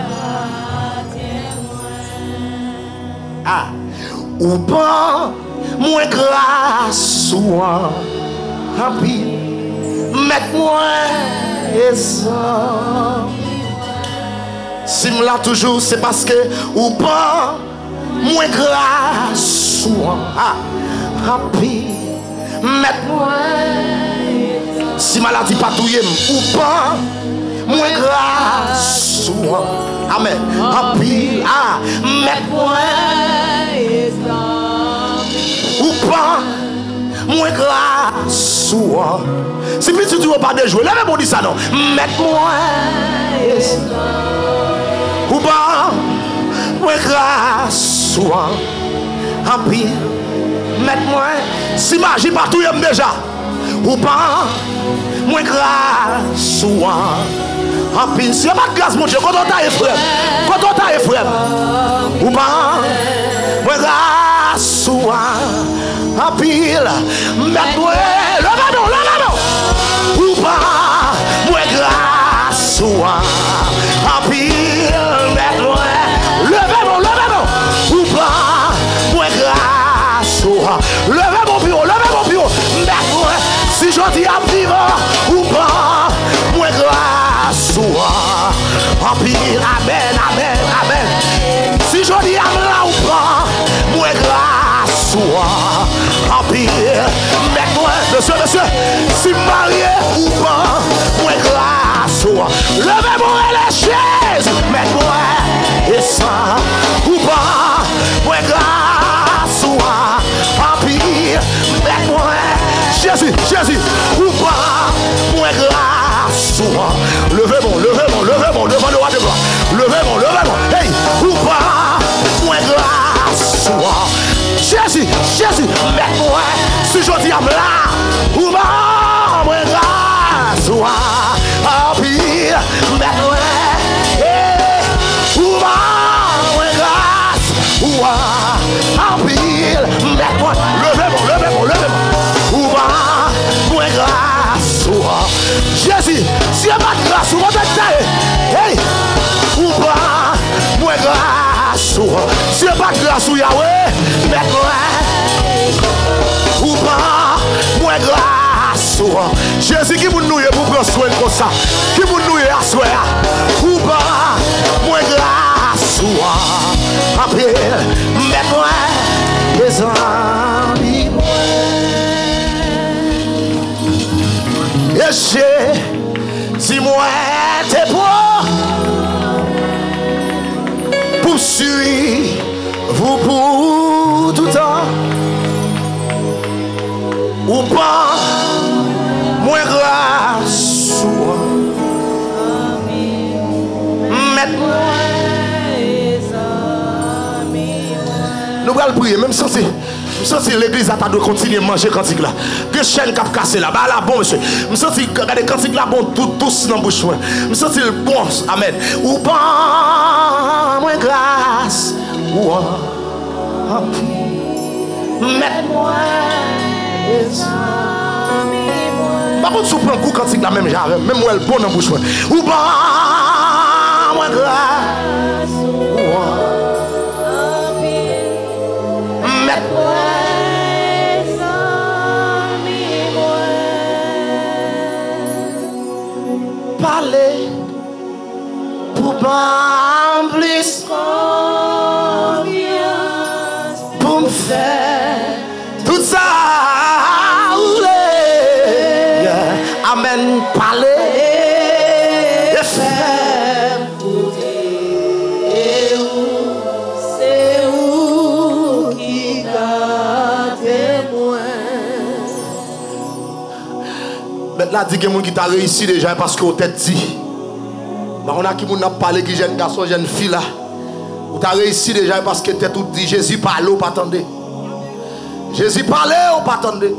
ah ou pas moins grâce ou en pile mets-moi et ça si me là toujours c'est parce que ou pas moins grâce ou en pile mets-moi si maladie patouille ou pas moins grâce ou amen en pile ah mets-moi ou pas moins grâce ou si petit tu veux pas de jouer lève bon dit ça non mets-moi ou pas moins grâce ou en pile mets-moi si magie partout déjà ou pas moins grâce ou en pile si y a pas de grâce mon Dieu quand on t'a frère quand on t'a frère ou pas moins grâce ou en pile mets-moi levez non levez non ou pas moins grâce ou en pile mets-moi levez non levez non ou pas moins grâce ou levez mon bureau levez mon bureau mets-moi si je dis à vivre ou pas moins grâce ou en pile amen amen amen si je dis à là ou pas moins grâce ou en pile mets-moi monsieur monsieur si marié ou pas moins grâce ou levez-moi les chaises mets-moi et ça ou pas moins grâce ou en pile mets-moi Jésus, Jésus, ou pas, moins grâce, levez mon, levez mon, levez mon, devant le roi de gloire, levez mon, levez mon, hey, ou pas, moins grâce, Jésus, Jésus, mets-moi, si je dis à là, ou pas, moins grâce, en pire, mets-moi, hey, ou pas, moins grâce, en pire, mets-moi, levez mon, levez mon, levez mon. Moins grâce Jésus, si y a pas de grâce, on va t'aider. Hey, ou pas, moins grâce si y a pas de grâce, Yahweh, mets-moi. Ou pas, moins grâce Jésus qui vous nouille pour prendre soin comme ça. Qui vous nouille à soir. Ou pas, moins grâce en paix, mets-moi les amis. Et si moi t'es pour poursuivre vous pour tout temps ou pas moins grâce maintenant nous allons prier même sans si l'église a pas de continuer à manger cantique là. Que chaîne cap cassé là. Bah là bon monsieur. Je sens regarder cantique là bon tout tous dans bouche. Je sens le bon. Amen. Ou pas moins grâce. Ou mets-moi les amis. Par contre, si vous prenez un coup cantique la même genre, même moi, elle bon dans bouche. Ou pas, moi, grâce. Parler pour pas plus confiance pour me faire tout ça. Yeah. Amen. Parler et faire pour dire c'est où qui garde moi. Là, dit que les gens qui t'a réussi déjà parce qu'on t'a dit. On a qui n'a parlé qui jeune garçon, jeune fille là. Ou t'as réussi déjà parce que t'es tout dit Jésus parle ou pas attendez. Jésus parle ou pas attendez.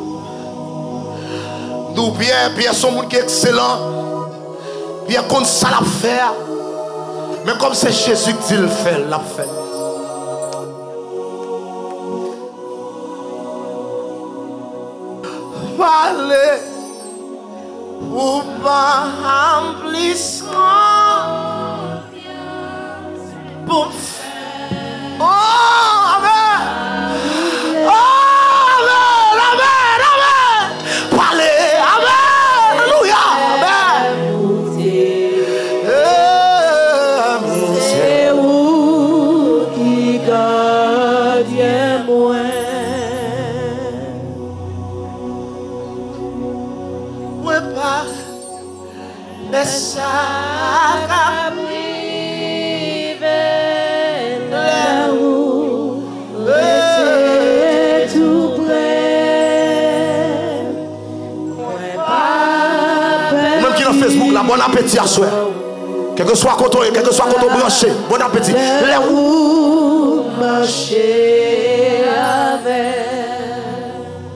Nous Pierre, Pierre son monde qui est excellent. Pierre compte ça l'a faire. Mais comme c'est Jésus qui le fait, l'a fait. Parlez. Ou pas plus confiance pour faire. Oh, amen. Oh, amen, amen, amen. Parlez, amen. Alléluia, amen. C'est où qui garde moi. Laisse ça priver là où c'est tout près. Même qui est dans Facebook, là, bon appétit à soi. Quel que soit quand on quel que soit quand on branché, bon appétit. Là où marcher avec.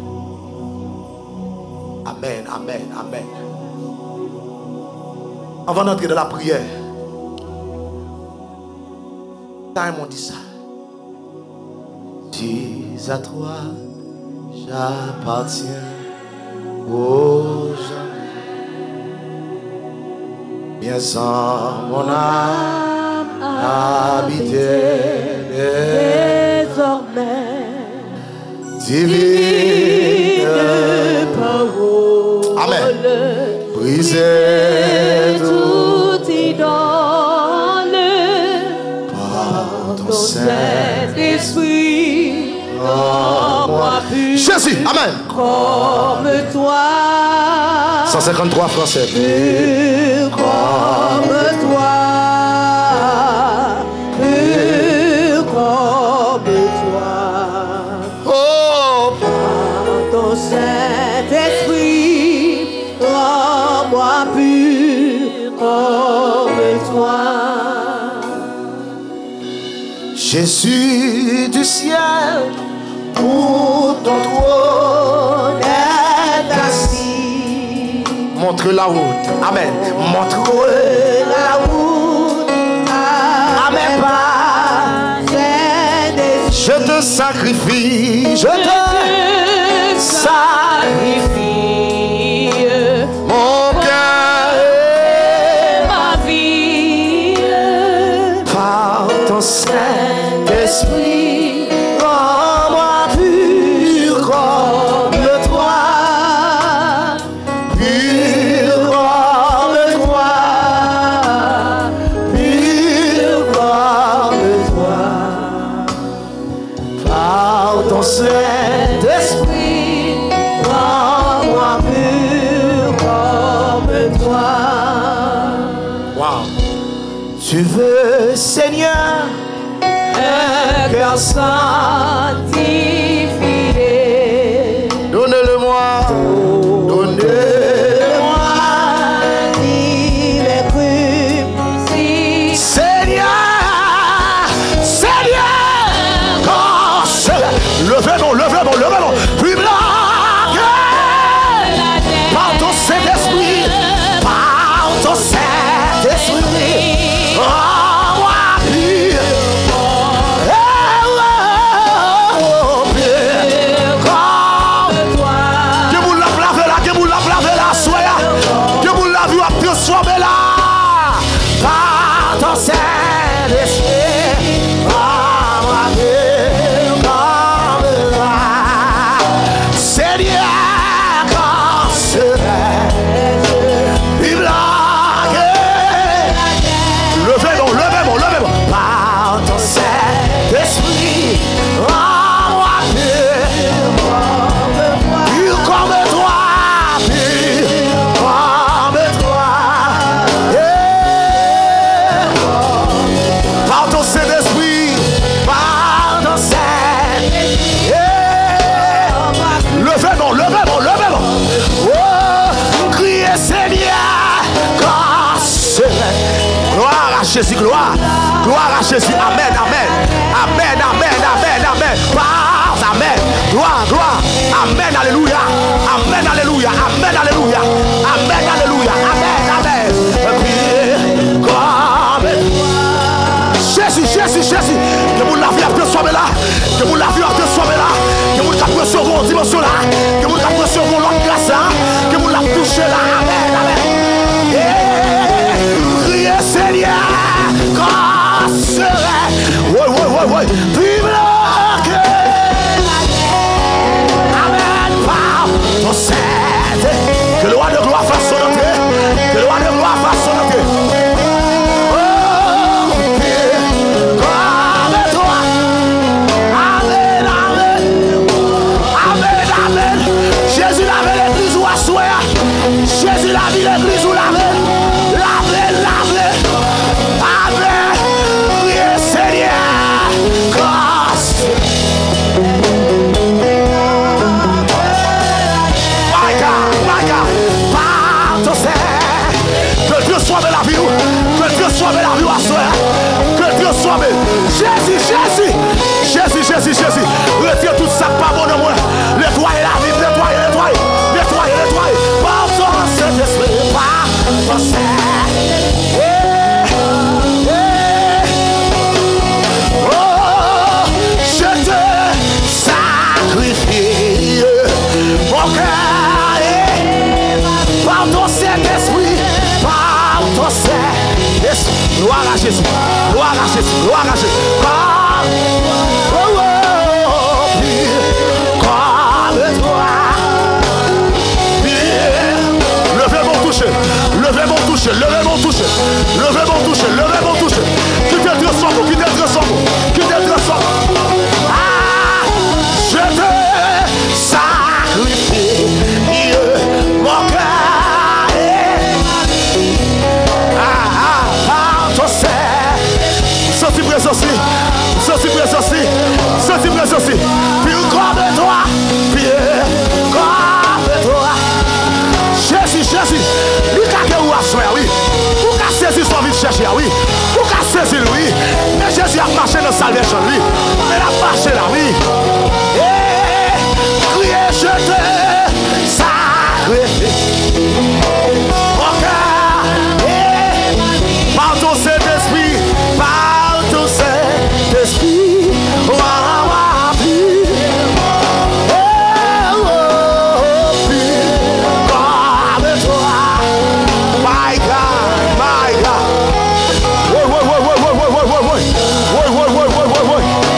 Amen, amen, amen. Avant d'entrer dans la prière, time on dit ça. Si à toi j'appartiens aux gens, bien sans mon âme habiter désormais, divine parole. Amen. Briser toute idole par ton Saint-Esprit, rends-moi pur. Jésus, amen. Comme toi. cent cinquante-trois français. Pur comme toi. Pur comme toi. Oh, par ton Saint-Esprit, rends-moi pur comme toi. Jésus du ciel, où ton trône est assis. Montre la route, amen. Montre la route à mes pas. Je te sacrifie, je te sacrifie. Mon cœur et ma vie, par ton Saint-Esprit, rends-moi pur comme toi, pur comme toi, pur comme toi, par ton Saint-Esprit, rends-moi pur comme toi. Wow. Tu veux, Seigneur, un cœur sanctifié. Donne-le-moi, donne-le-moi, il est plus. Seigneur, Seigneur, quand levez-nous, levez-nous, levez-nous, puis blague par ton Saint-Esprit, par ton Saint-Esprit. Soyez Jésus, gloire. Gloire à Jésus. Amen, amen. Amen, amen, amen, amen. Parle, amen. Gloire, gloire. Amen, alléluia. Amen, alléluia. Amen, alléluia. Amen, alléluia. Amen, amen. Jésus, Jésus, Jésus. Que vous la vie a transformé là. Que vous la vie a transformé là. Que vous la transformé en dimension là. Que vous la transformé en l'autre grâce là. Que vous la touché là. Amen, amen. Et priez Seigneur. Grâce. Oui, oui, oui, oui. Vive le cœur. Amen. Par ton Saint. Que le roi de gloire fasse son entrée. Que le roi de gloire fasse son entrée. Jésus la vie l'église ou la veille, la veille, la veille, Amen, priez Seigneur, grâce. My God, my God, par ton Saint, que Dieu soit la vie, que Dieu soit la vie à soi, que Dieu soit Jésus, Jésus, Jésus, Jésus, Jésus, retire tout ça pas bon de moi, nettoyez la vie, nettoyez, nettoyez, nettoyez, nettoyez, par ton Saint-Esprit, par ton Saint. Oh, je te sacrifie mon cœur par ton Saint-Esprit, par ton Saint-Esprit. Gloire à Jésus, gloire à Jésus, gloire à Jésus. Par, oh, oh, oh, comme toi. Levez mon toucher, levez mon toucher, levez mon toucher, levez mon toucher, levez mon toucher. Qui te transforme, qui te transforme, qui te transforme. Ah, je te sacrifie mon cœur. Ah, ah, par ton sein. Senti présence, senti présence, senti présence. Puis comme toi, puis comme toi. Jésus, Jésus, lui qui a où à soi, oui. Pour qu'à saisir son vie de chercher, oui. Pour qu'à saisir, oui. Mais Jésus a marché dans sa salvation, oui. Mais il a marché là, oui. Et criez, je te sacrifie. Mon cœur, et par ton Saint-Esprit, par ton Saint-Esprit, oh, ma vie. My God, my God. Wait, wait, wait, wait, wait, wait, wait, wait, wait, wait, wait, wait, wait, wait.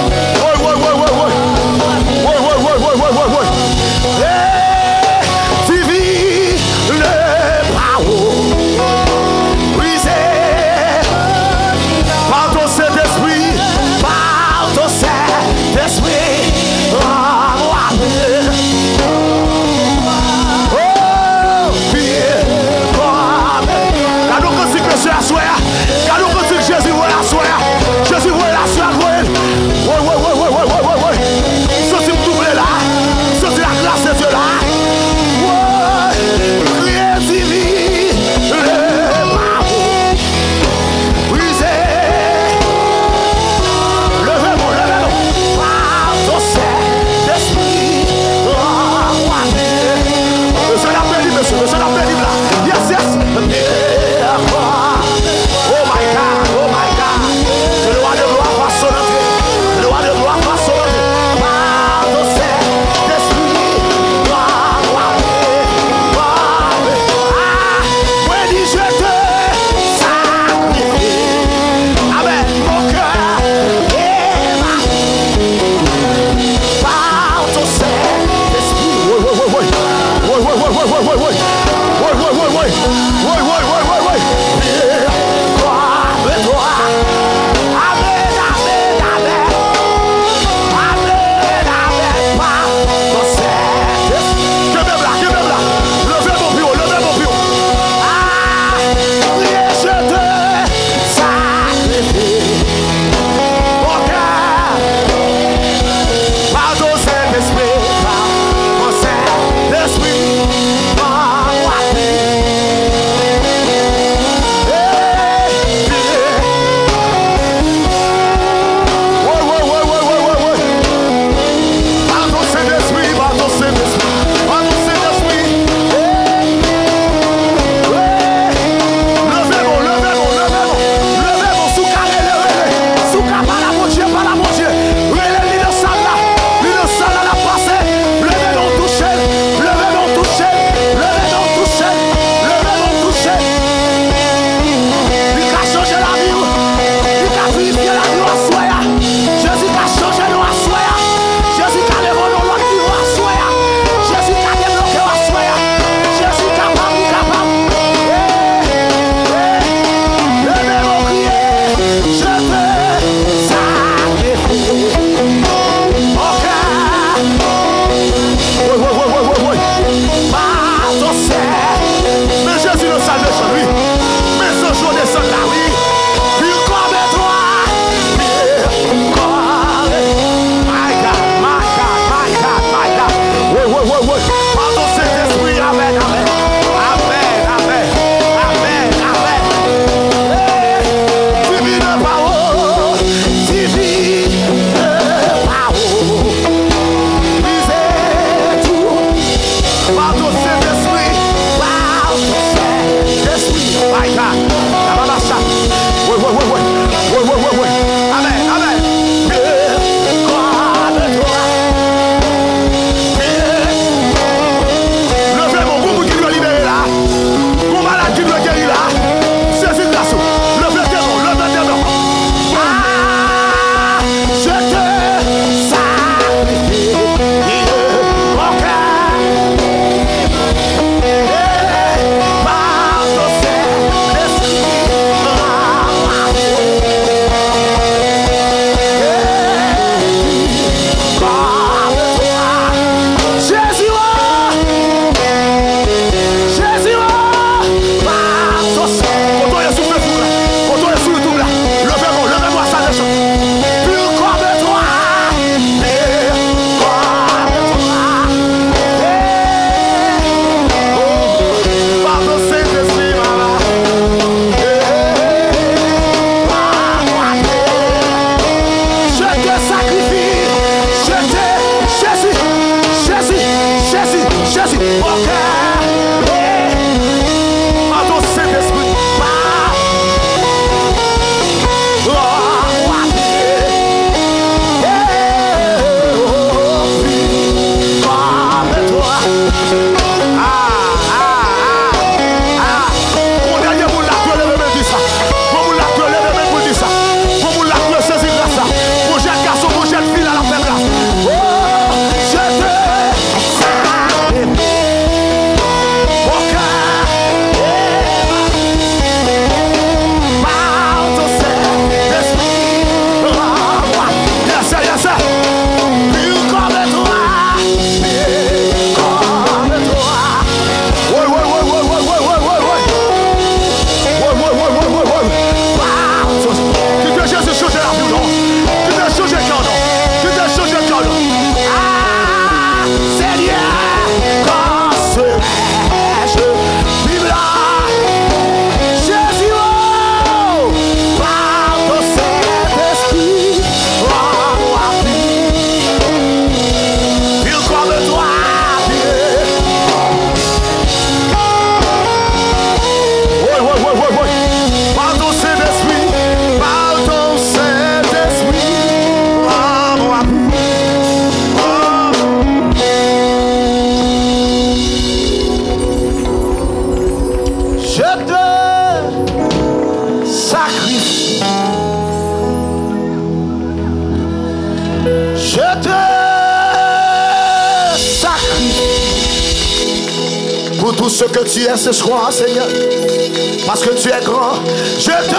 tout ce que tu es ce soir, Seigneur. Parce que tu es grand. Je te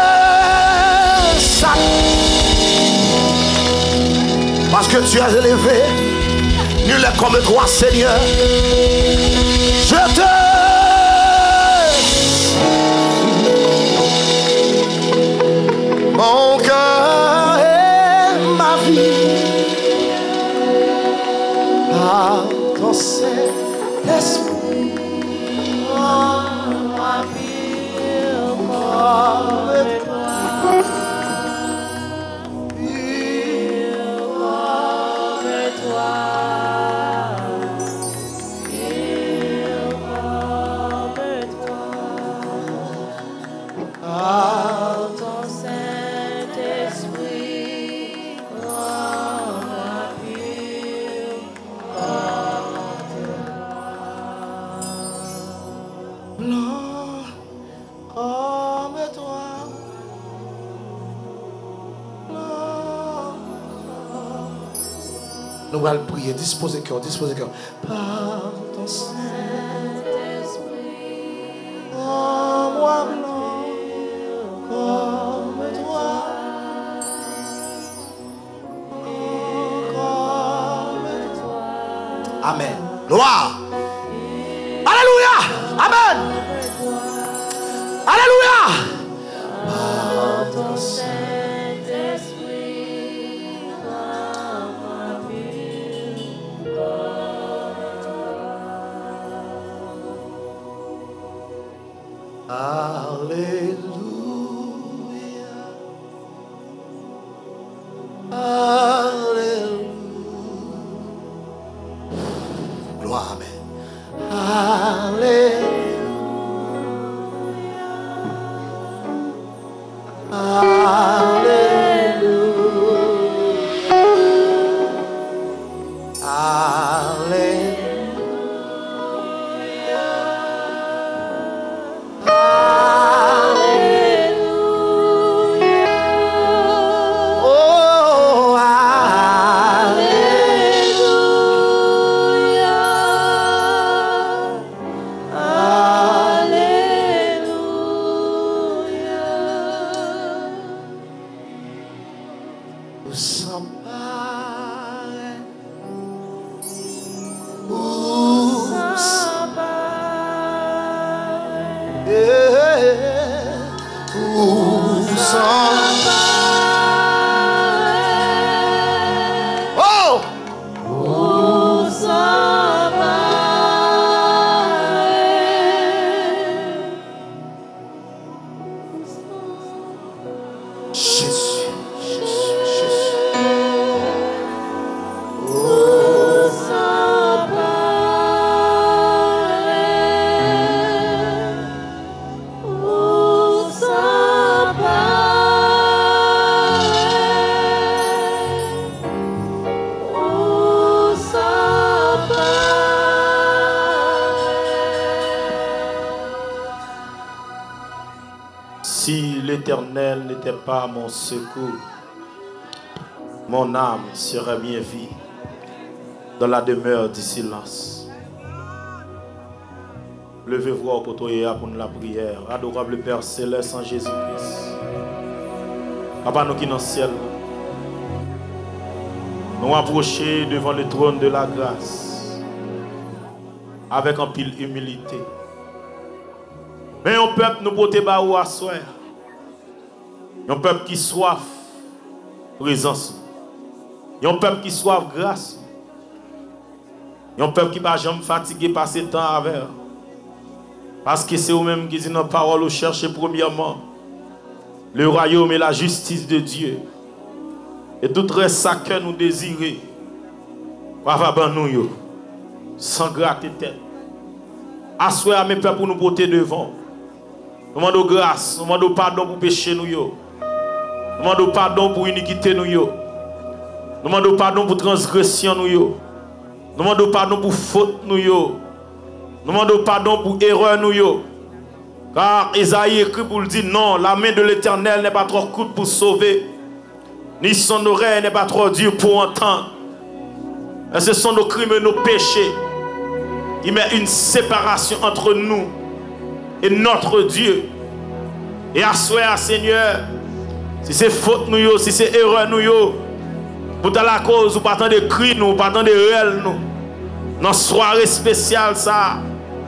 salue. Parce que tu es élevé. Nul n'est comme toi, Seigneur. Je te mon cœur et ma vie à ton Saint-Esprit, ma vie comme toi, Pure comme toi, pure comme toi, à ton Saint-Esprit, rends-moi pure blanc comme toi. Nous allons prier, disposez cœur, disposez cœur. Par ton Saint-Esprit, rends-moi blanc comme toi. Comme toi. Amen. Gloire. Alléluia. Amen. Alléluia. Par ton Saint-Esprit, rends-moi pure Alléluia. Alléluia. Gloire, amen. Alléluia. Si l'Éternel n'était pas mon secours, mon âme serait bien vie dans la demeure du silence. Levez-vous au côté pour la prière. Adorable Père Céleste en Jésus-Christ. Papa, nous qui dans le ciel, nous approcher devant le trône de la grâce avec un pile humilité. Mais un peuple nous porte bas ou à soir. Un peuple qui soif présence. Un peuple qui soif grâce. Un peuple qui ne va jamais fatigué par ce temps avec. Parce que c'est vous-même qui dit dans la parole, vous cherchez premièrement le royaume et la justice de Dieu. Et tout reste ça que nous désirons. Papa, nous, sans gratter tête. Assoyez mes pères pour nous porter devant. Nous demandons grâce, nous demandons pardon pour péché nous. Nous demandons pardon pour iniquité nous. Nous demandons pardon pour transgression nous. Nous demandons pardon pour faute nous. Nous demandons pardon pour erreur nous. Car Isaïe écrit pour le dire non, la main de l'Éternel n'est pas trop courte pour sauver, ni son oreille n'est pas trop dure pour entendre. Et ce sont nos crimes et nos péchés qui met une séparation entre nous et notre Dieu. Et à soi, Seigneur, si c'est faute nous, si c'est erreur nous, pour la cause, ou pas tant de cris, nous, pas tant de réels, nous, dans soirée spéciale, ça,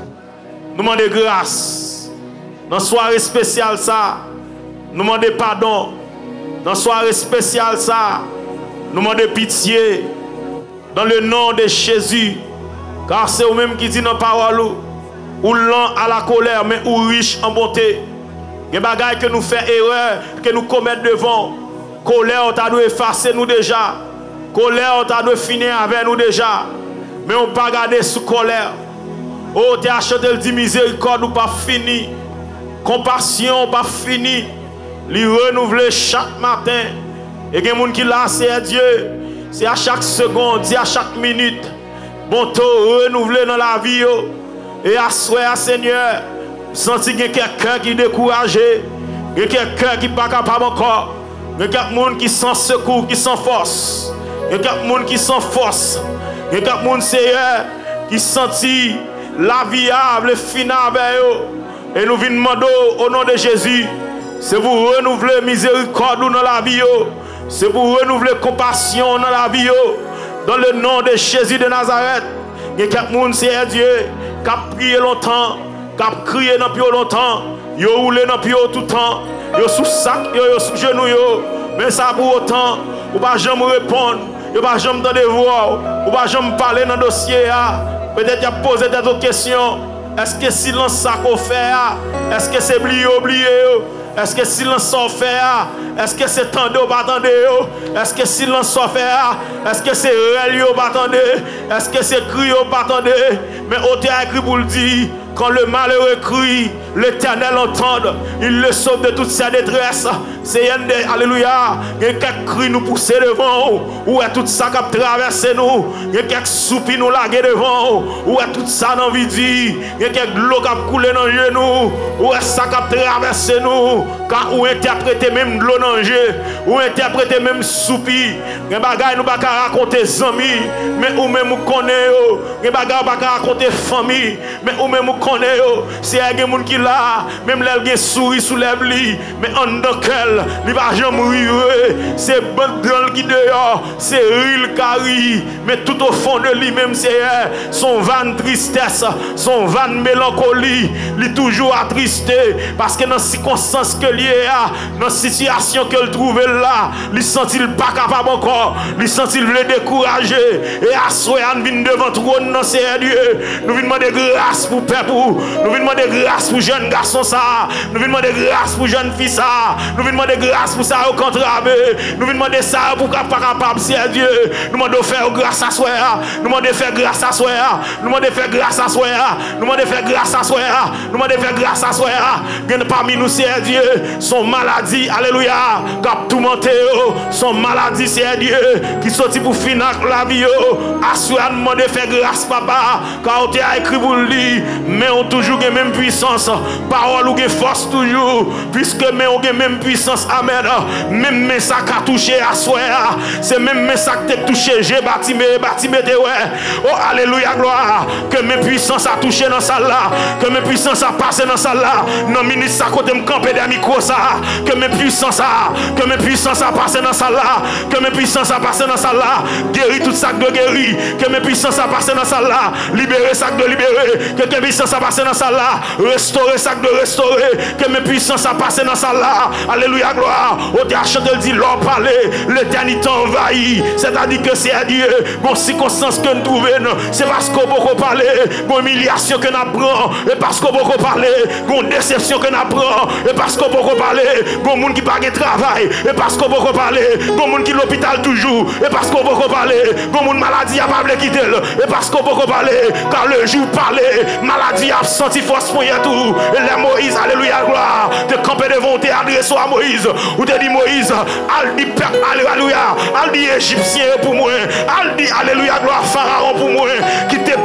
nous demandons grâce. Dans soirée spéciale, ça, nous demandons pardon. Dans soirée spéciale, ça, nous demandons pitié. Dans le nom de Jésus. Car c'est vous-même qui dit dans la parole, ou lent à la colère, mais ou riche en bonté. Il y a des bagailles que nous faisons erreur, que nous commettons devant. Colère, on doit effacer nous déjà. Colère, on doit finir avec nous déjà. Mais on ne peut pas garder sous colère. Oh, tu as acheté le dit miséricorde ou pas fini. Compassion pas fini. Lui renouveler chaque matin. Et il y a des gens qui là, c'est Dieu. C'est à chaque seconde, c'est à chaque minute. Bon taux renouvelé dans la vie. Et à soi, Seigneur, senti qu'il y a quelqu'un qui est découragé. Il y a quelqu'un qui n'est pas capable encore. Il y a quelqu'un qui sans secours, qui sans force. Il y a quelqu'un qui sans force. Il y a quelqu'un, Seigneur, qui sentit la viable finale avec eux. Et nous venons demander au nom de Jésus, c'est vous renouveler miséricorde dans la vie. C'est vous renouveler compassion dans la vie. Dans le nom de Jésus de Nazareth. Il y a quelqu'un, Seigneur Dieu, qui a prié longtemps, qui a crié dans plus longtemps, qui a roulé dans plus tout le temps, qui a sous sac, qui a sous genou. Mais ça pour autant, vous ne pouvez jamais répondre, vous ne pouvez jamais donner voix, vous ne pouvez jamais parler dans le dossier. Peut-être qu'il a posé des questions. Est-ce que silence ça qu'on fait? Est-ce que c'est oublié, oublié? Est-ce que silence ça fait? Est-ce que c'est tendé ou pas tendé? Est-ce que silence ça fait? Est-ce que c'est réel ou pas tendé? Est-ce que c'est cri ou pas tendé? Mais au théâtre écrit pour le dire, quand le malheureux crie, l'Éternel entend, il le sauve de toute sa détresse. C'est un alléluia. Il y a quelques cris nous pousser devant, ou est tout ça qui a traversé nous. Il y a quelques soupirs nous laguer devant, ou est tout ça dans vie. Il y a quelques l'eau qui a coulé dans les genoux, ou est ça qui a traversé nous. Car ou interpréter même de l'eau dans le jeu, ou interpréter même soupir. Il y a des bagages nous ne pouvons pas raconter amis, mais ou même nous connaissons. Il y a des bagages nous ne pouvons pas raconter famille, mais ou même nous connaissons. C'est un gens qui là, même les souris sous les lits, mais en dans quel, il va jamais rire. C'est bon qui dehors, c'est rire qui mais tout au fond de lui-même, c'est son van tristesse, son van mélancolie, il est toujours attristé parce que dans les circonstances que il est, dans la situation qu'il trouve là, il sent il pas capable encore, il sent il veut décourager. Et à soi, nous venons devant trône, non c'est Dieu. Nous venons demander grâce pour peuple. Nous venons demander grâce pour jeune garçon ça. Nous venons demander grâce pour jeune fille ça. Nous venons demander grâce pour ça au contraire. Nous venons demander ça pour pas capable c'est Dieu. Nous demandons faire grâce à soi. Nous demandons faire grâce à soi. Nous demandons faire grâce à soi. Nous demandons faire grâce à soi. Nous demandons faire grâce à soi. Gagne parmi nous c'est Dieu. Son maladie, alléluia, cap tout monté, son maladie c'est Dieu qui sorti pour finir la vie. Assurément de faire grâce papa, car on t'a écrit pour lui, mais on toujours la même puissance, parole ou force toujours, puisque mais on a même puissance, amen. Même mais ça qui a touché à soi, c'est même mais ça qui a touché, j'ai bâti mes bâti mes ouais. Oh alléluia gloire, que mes puissances a touché dans ça là, que mes puissances a passé dans ça là, non ministre ça côté me camper des micros ça, que mes puissances a, que mes puissances a passé dans ça là, que mes puissances a passé dans ça là, guérir tout ça de guérir, que mes puissances a passé dans ça là, libérer ça de libérer, que mes puissances a passé dans ça là, restaurer ça de restaurer, que mes puissances a passé dans ça là, alléluia gloire, au théâtre chanteur dit l'or parler, l'éternité envahit, c'est-à-dire que c'est à Dieu, bon circonstance que nous trouvons, c'est parce qu'on peut parler, bon humiliation que nous apprenons, et parce qu'on peut parler, bon déception que nous apprenons, et parce qu'on peut parler, bon monde qui n'a pas de travail, et parce qu'on peut parler, bon monde qui est l'hôpital toujours, et parce qu'on peut parler, bon monde maladie a pas voulu quitter, et parce qu'on peut parler, car le jour parlait, maladie a senti force pour y tout, et les Moïse, alléluia, gloire, te camper devant, te adressé à Moïse, ou te dit Moïse, al dit peuple, alléluia, al dit égyptien pour moi, al dit alléluia, gloire, pharaon pour moi, qui te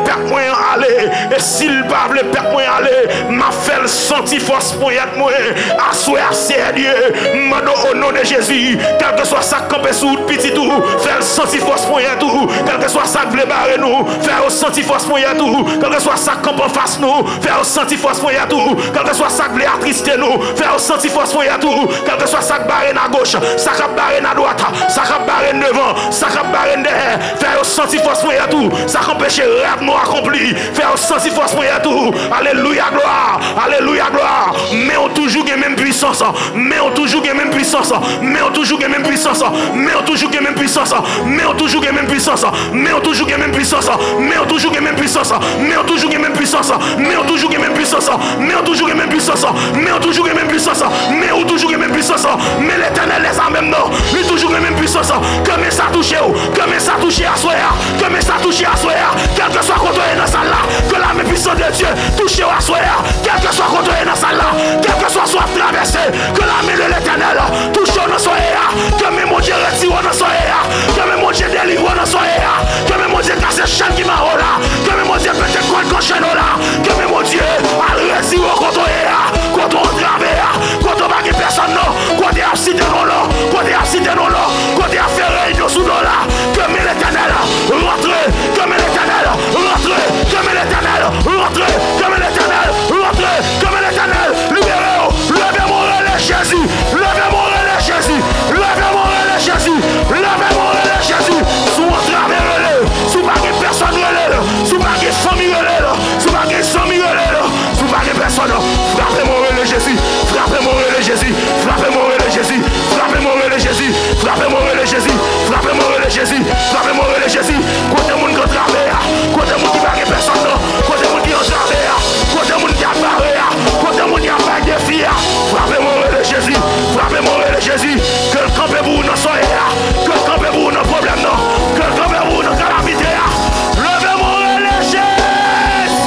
perdre moi aller. Et s'il pas veut perdre moi aller, m'a fait le senti force pour y être moi. Assoir sérieux, mando au nom de Jésus. Quel que soit ça campé sous le petit tout, faire le senti force pour y être tout. Quel que soit ça veut barrer nous, faire le senti force pour y être tout. Quel que soit ça camp en face nous, faire le senti force pour y être tout. Quel que soit ça veut attrister nous, faire le senti force pour y être tout. Quel que soit ça barrer à gauche, ça barrer à droite, ça barrer devant, ça barrer derrière, faire le senti force pour y être tout. Ça empêche rêve nous accompli, faire le senti force pour y être tout. Alléluia gloire, alléluia gloire. Mais on toujours la même puissance, mais on toujours la même puissance, mais on toujours la même puissance, mais on toujours la même puissance, mais on toujours la même puissance, mais on toujours la même puissance, mais on toujours la même puissance, mais on toujours la même puissance, mais on toujours la même puissance, mais on toujours la même puissance, mais on toujours la même puissance, mais on toujours la même puissance, mais l'Éternel les a même non, il toujours la même puissance, comme ça touché, comme ça touché à soi, comme ça touché à soi, quel que soit contre dans ça là, que la même puissance de Dieu touche à soi, quel que soit contre dans ça là, quel que soit soit traversé, que la main de l'Éternel touche dans soi, que même mon Dieu retire dans soi, que même mon Dieu délivre dans soi, que même mon Dieu casse chaîne qui m'a là, que même mon Dieu pète quoi qu'on chaîne là, que même mon Dieu a retire contre contre on travers, contre pas personne non, contre a cité non là, contre a cité non là, contre a fait réunion sous nous là, que même l'Éternel rentre, que même l'Éternel rentre, que même l'Éternel rentre, que même l'Éternel rentre, que même l'Éternel libérez-vous, levez mon relais Jésus, levez mon relais Jésus, levez mon relais Jésus, levez mon relais Jésus, sous mon travers relais, sous pas que personne relais, sous pas que famille relais, sous pas que famille relais, sous pas que personne, frappez mon relais Jésus, frappez mon relais Jésus, frappez mon relais Jésus, frappez mon relais Jésus, frappez mon relais Jésus, frappez mon relais Jésus, frappez mon relais Jésus, côté mon qui travers, côté mon qui pas que personne, côté mon qui en travers, côté mon qui a barré, côté mon qui a pas de filles, frappez mon relais Jésus, frappez mon relais Jésus, que le campez-vous dans son air, que le campez-vous dans problème non, que le campez-vous dans calamité, levez mon relais Jésus,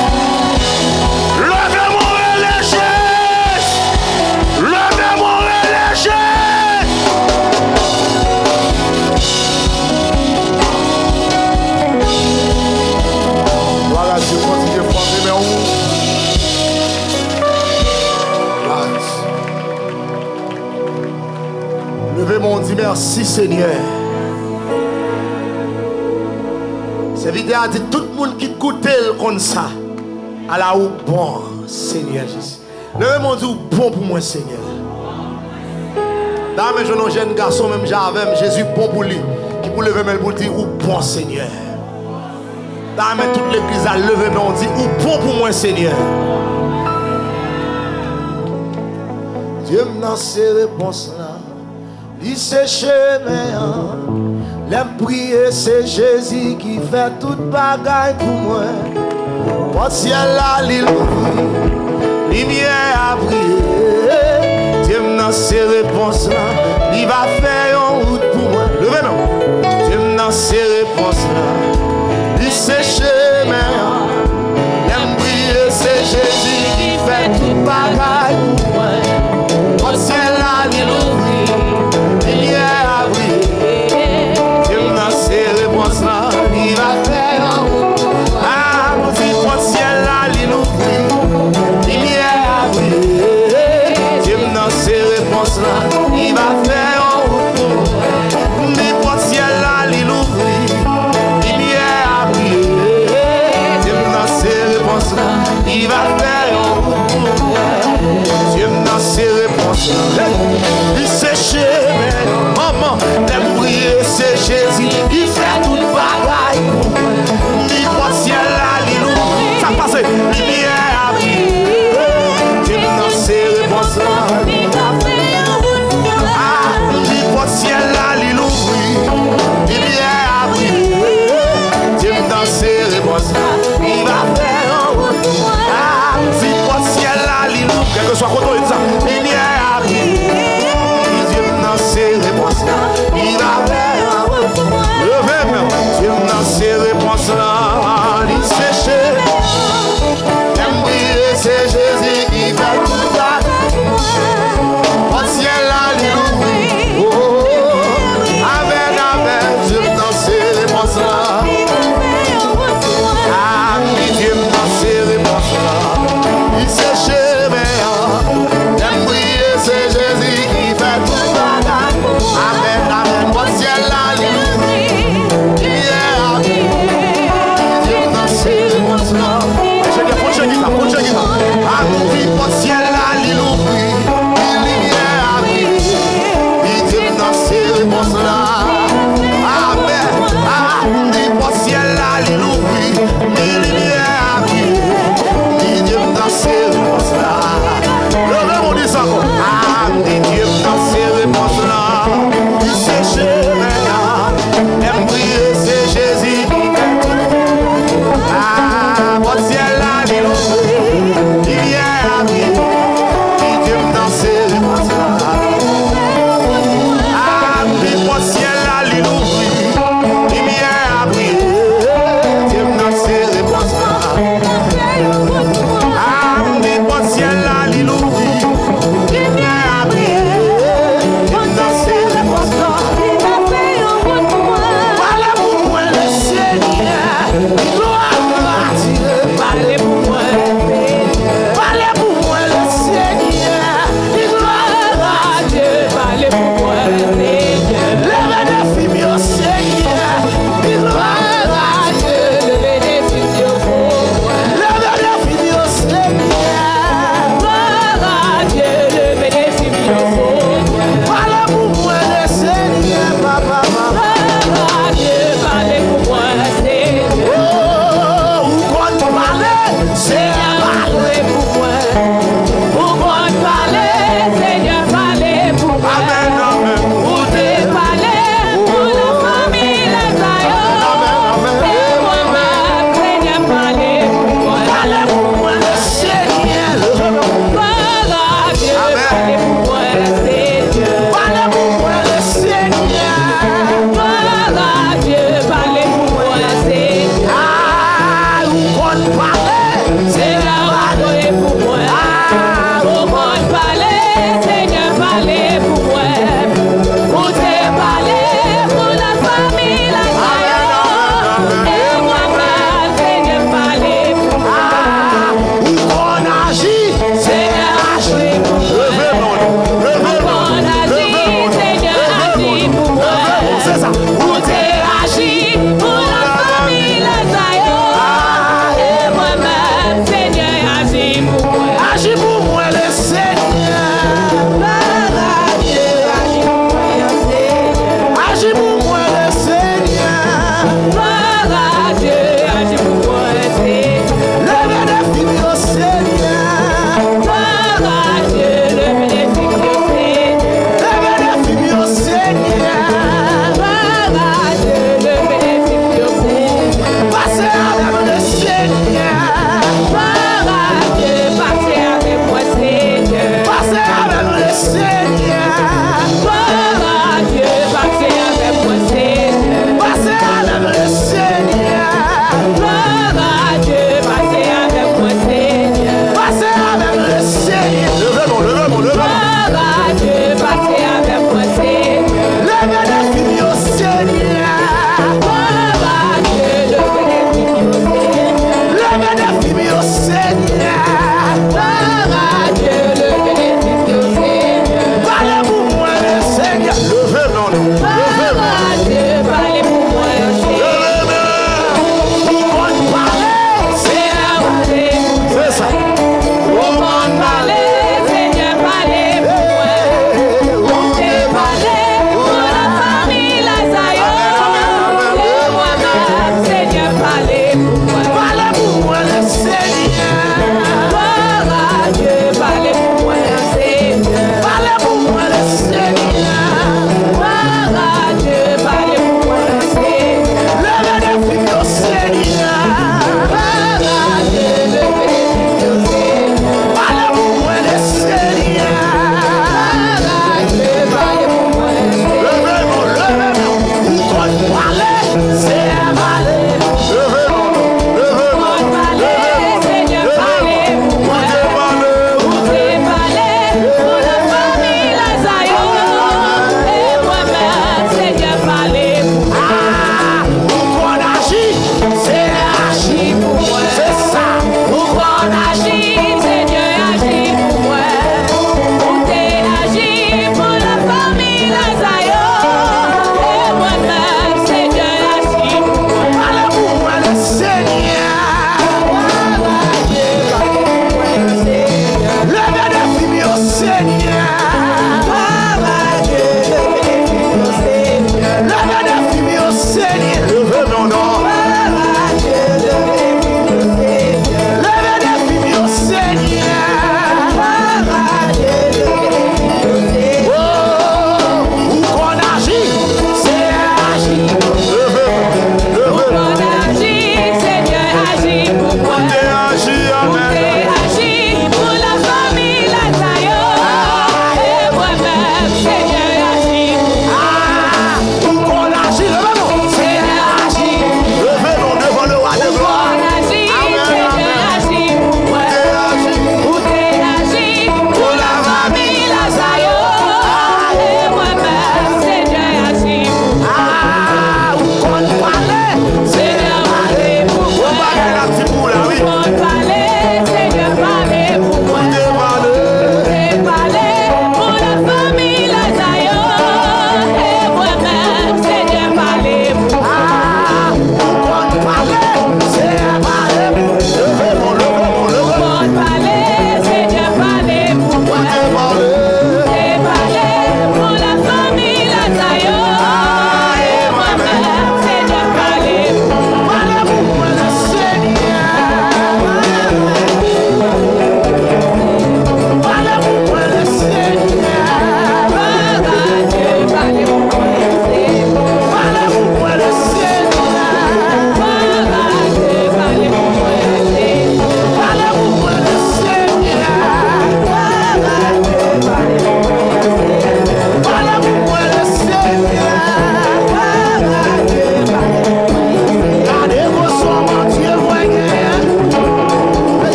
levez mon relais Jésus, levez mon relais Jésus. Voilà, Dieu continue de frapper, mais on. Levez mon dit merci Seigneur. Cette vidéo a dit tout le monde qui goûte comme ça. À la ou bon Seigneur Jésus. Levez mon dit bon pour moi Seigneur. Dans mes jeunes jeunes garçons, même j'avais Jésus bon pour lui. Qui pour lever mais pour dire ou bon Seigneur. Dans mes toute l'église a levé mais on dit ou bon pour moi Seigneur. Dieu me dans ces réponses là. Il s'est chemin, l'aime prier, c'est Jésus qui fait toute bagaille pour moi. Porte ciel là, l'île ouvre, lumière à briller. Dieu me dans ses réponses là, il va faire une route pour moi. Levez non. Dieu me dans ses réponses là, il s'est chemin, l'aime prier, c'est Jésus qui fait toute bagaille pour moi. Porte ciel là, l'île ouvre. Il va faire un route. Ah, nous dit mon ciel là, il ouvre. Lumière à briller. Dieu me dans ses réponses là. Il va faire un route. Nous dit mon ciel là, il ouvre. Lumière à briller. Dieu me dans ses réponses là. Il va faire un route. Dieu me dans ses réponses là. Il s'échait, maman, t'aimes briller, c'est Jésus qui fait toute bagaille. Ni quoi ciel là, ni nous. Ça passe, lumière à briller. Dieu dans ses réponses là. Ah, ni quoi ciel là, ni nous. Lumière à briller. Dieu dans ses réponses là. Il va faire un route. Ah, ni quoi ciel là, ni nous. Quel que soit quoi, il dit ça. Lumière à briller. Dieu dans ses réponses là. Il va faire un route. Levez-moi. Dieu dans ses réponses là. Il s'échait. L'aime briller, c'est Jésus qui fait tout ça. Au ciel là, il ouvre. Oh, avec, avec. Dieu dans ses réponses là. Ah,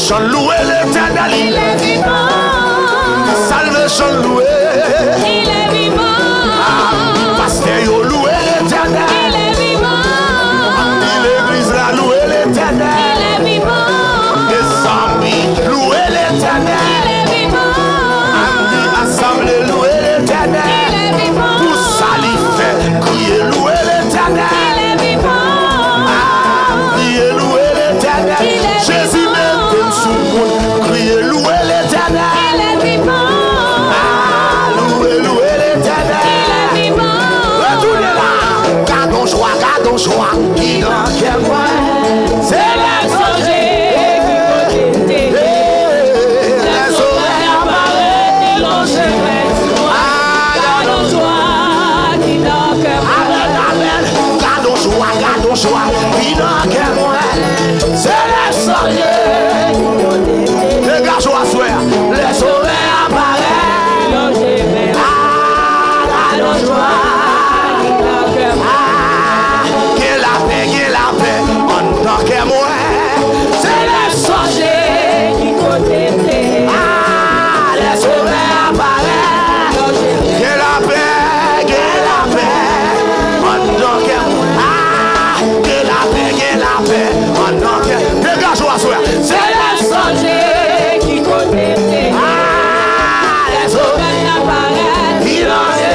chante louer l'éternel. Il est vivant. Salve, chante louer. Il est vivant. Pasteur, yo louer l'éternel. Il est vivant. L'église là louer l'éternel. Il est vivant. Les amis louer l'éternel. Il est vivant. Amis assemblés louer l'éternel. Il est vivant. Pour ça lui fait crier louer l'éternel. Il est vivant. Crier louer l'éternel. Il est Jésus vivant. même sous le monde. Crier louer l'éternel. Il est vivant. Louer, louer l'éternel. Il est vivant. Retournez là. Gardons joie, gardons joie. Qui dans quel moi. C'est la Songer qui côté. Les oreilles apparaît, il en chemin. Gardons joie qui dans cœur. Amen, amen. Gardons joie, gardons joie. Qui dans quel moi. C'est les songes. Les gars, joie, soeur. Les oreilles apparaissent. Il en chemin. Gardons joie qui dans cœur. Que la paix, que la paix. En tant que moi. C'est les songes. Qui côté. Ah, les oreilles apparaissent. Que la paix, que la paix. En tant que moi. Ah, que la paix, que la paix. En tant que. Les gars, joie, soeur. C'est les songes. Qui côté. Ah, les oreilles. Il en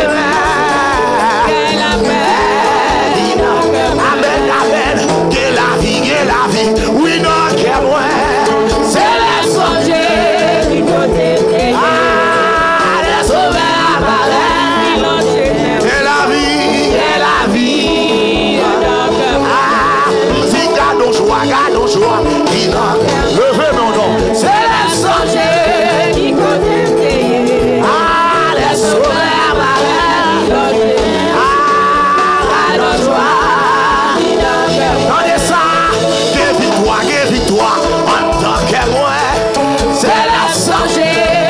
Quelle appel. Amen, amen. Que la vie, que la vie. Oui, non, que moi. C'est les songes. Qui côté. Ah, les oreilles apparaissent. Il en chemin. Que la vie, que la vie. Ah, si gardons joie, gardons joie. Qui non, levez mon nom. C'est les songes. Qui côté. Ah, les oreilles apparaissent. Ah, gardons joie. Attendez ça, que victoire, que victoire, en tant que moi, c'est la songe.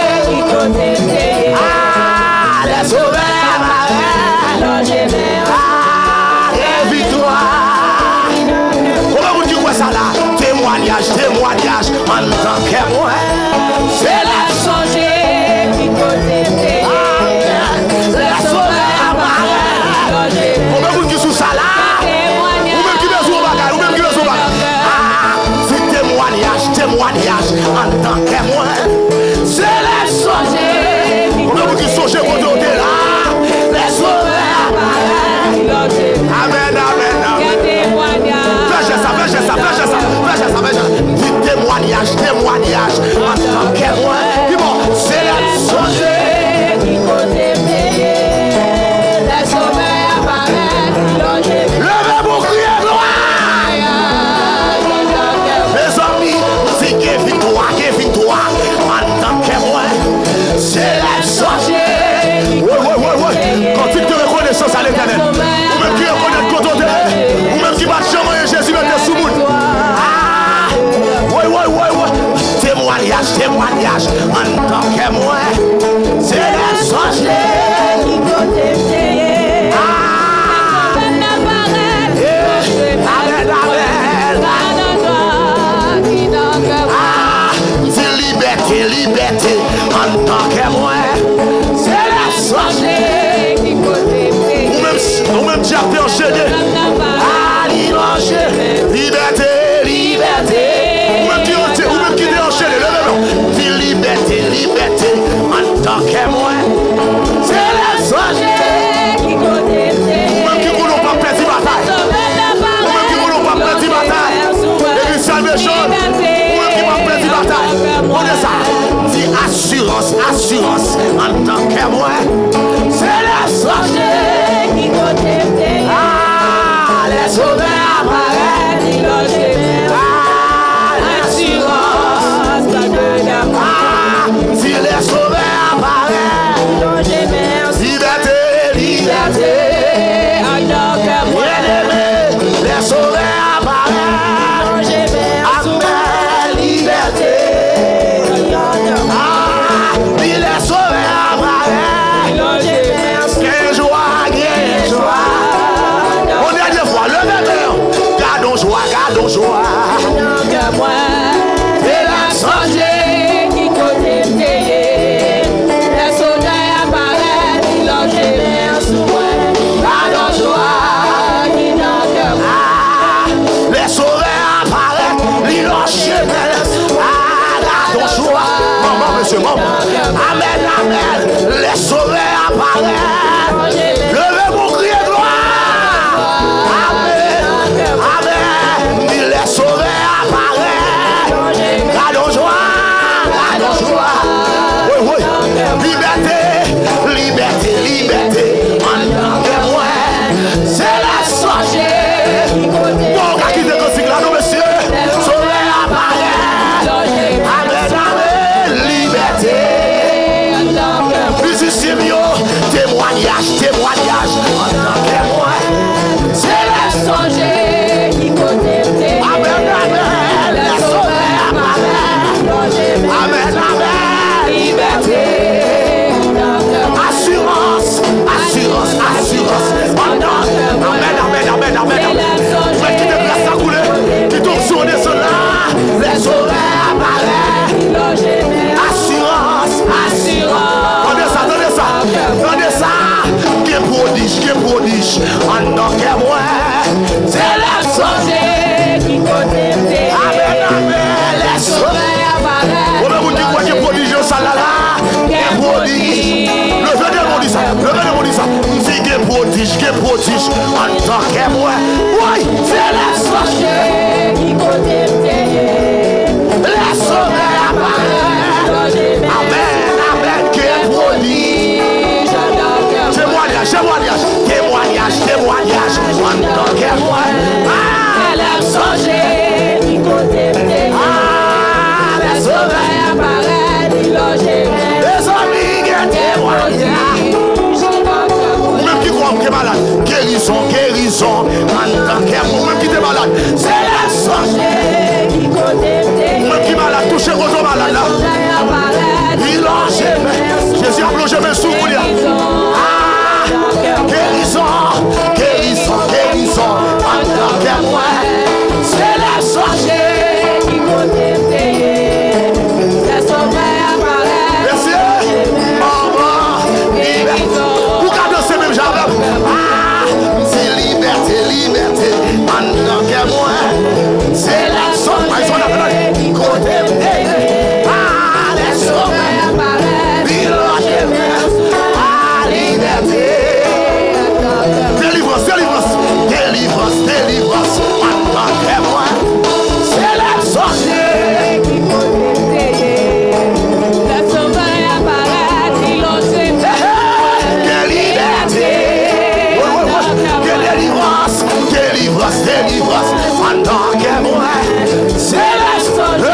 Ah, les oreilles apparaissent. Ah, que victoire. Comment vous dites quoi ça là? Témoignage, témoignage, en tant que moi, c'est la songe. Ah, les oreilles apparaissent. Comment vous dites sous ça là? Ou même qui besoin au bagage, ou même qui besoin au bagage. Ah, c'est témoignage, témoignage, en tant que moi, c'est les songes. Comment vous dites songe quand on est là? Les oreilles apparaissent. Amen, amen, amen. Fais ça, fais ça, fais ça, fais ça, fais ça, fais ça. Dis témoignage, témoignage, en tant que moi. Dis bon, c'est les songes. Levez pour crier gloire. Mes amis, c'est que victoire, que victoire, en tant que moi, c'est la songe. Oui, oui, oui, oui. Quand tu te reconnaissance à l'éternel, ou même qui reconnaît le côté, ou même qui va changer Jésus dans tes sous-moules. Ah, oui, oui, oui, oui. Témoignage, témoignage, en tant que moi, c'est la songe. Liberté, liberté, en tant que moi, c'est la songe. Ou même, ou même diable enchaîné. Ah, liberté, liberté, liberté. Ou même qui, ou même qui est enchaîné, levez-le. Dis liberté, liberté, en tant que moi, c'est la songe. Ou même qui ne pas perdre bataille. Ou même qui ne pas perdre bataille. Et puis ça me change. Ou même qui va perdre bataille. On est ça. Dis assurance, assurance, en tant que moi, c'est la songe. Ah, les oreilles apparaissent. Ah, l'assurance. Ah, si les oreilles apparaissent. Liberté, liberté. Bien-aimé, les oreilles apparaissent. Amen, liberté. Ah, puis les oreilles apparaissent. Quelle joie, quelle joie. On est deux fois, levez-le. Gardons joie, gardons joie. Et la songer qui côté payé. Les soldats apparaissent, ils l'ont géré en soin. Pardon, joie, qui n'a que moi. Les sauveurs apparaissent, ils l'ont géré. Ah, pardon, joie. Maman, monsieur, maman. Amen, amen. Les sauveurs apparaissent. Levez mon cri de gloire. Amen, amen. Les sauveurs apparaissent. Pardon, joie. Pardon, joie. Oui, oui. Liberté, liberté, liberté. En tant que moi, c'est la sorcière. Bon, gars qui déconsigne là, non, monsieur. Sauveur apparaît. Amen, amen. Liberté. Musicien, témoignage, témoignage. En tant que moi, c'est la sorcière. Amen, amen. Les sauveurs apparaissent. Amen, amen. Liberté. Assurance, assurance, assurance. Amen, amen, amen, amen. Frère qui te place à couler, qui tombe sur des soldats, les sauveurs apparaissent. Assurance, assurance. Attendez ça, attendez ça, attendez ça. Qui prodige, qui prodige. En tant que moi, c'est la sorcière qui côté. Amen, amen. Les sauveurs apparaissent. On va vous dire quoi qui prodige ça là là. Qui prodige. Le venez mon dit ça, le venez mon dit ça. C'est qui prodige, qui prodige. En tant que moi, oui, c'est la sorcière qui côté. Les sauveurs apparaissent. Amen, amen. Qui prodige. Témoignage, témoignage, témoignage, témoignage. En tant que moi, ah, la sorcière qui côté. Ah, les sauveurs apparaissent. Les amis qui témoignent. Ou même qui croient qui est malade. Guérison, guérison. En tant que moi, même qui est malade. C'est la sorcière qui côté. Ou même qui est malade. Touchez vos os malades là. Il en jamais. Jésus a plongé mes sous pour dire. Ah, guérison, guérison, guérison. En tant que moi, c'est la sorcière qui côté. Merci. Maman, liberté. Vous gardez ce même jardin. Ah, c'est liberté, liberté. En tant que moi, c'est la sorcière qui côté. Ah, les sauveurs. Ah, liberté. Délivrance, délivrance, délivrance, délivrance. En tant que moi, c'est la sorcière qui côté. Délivrance, délivrance, en tant que moi, c'est la sorcière.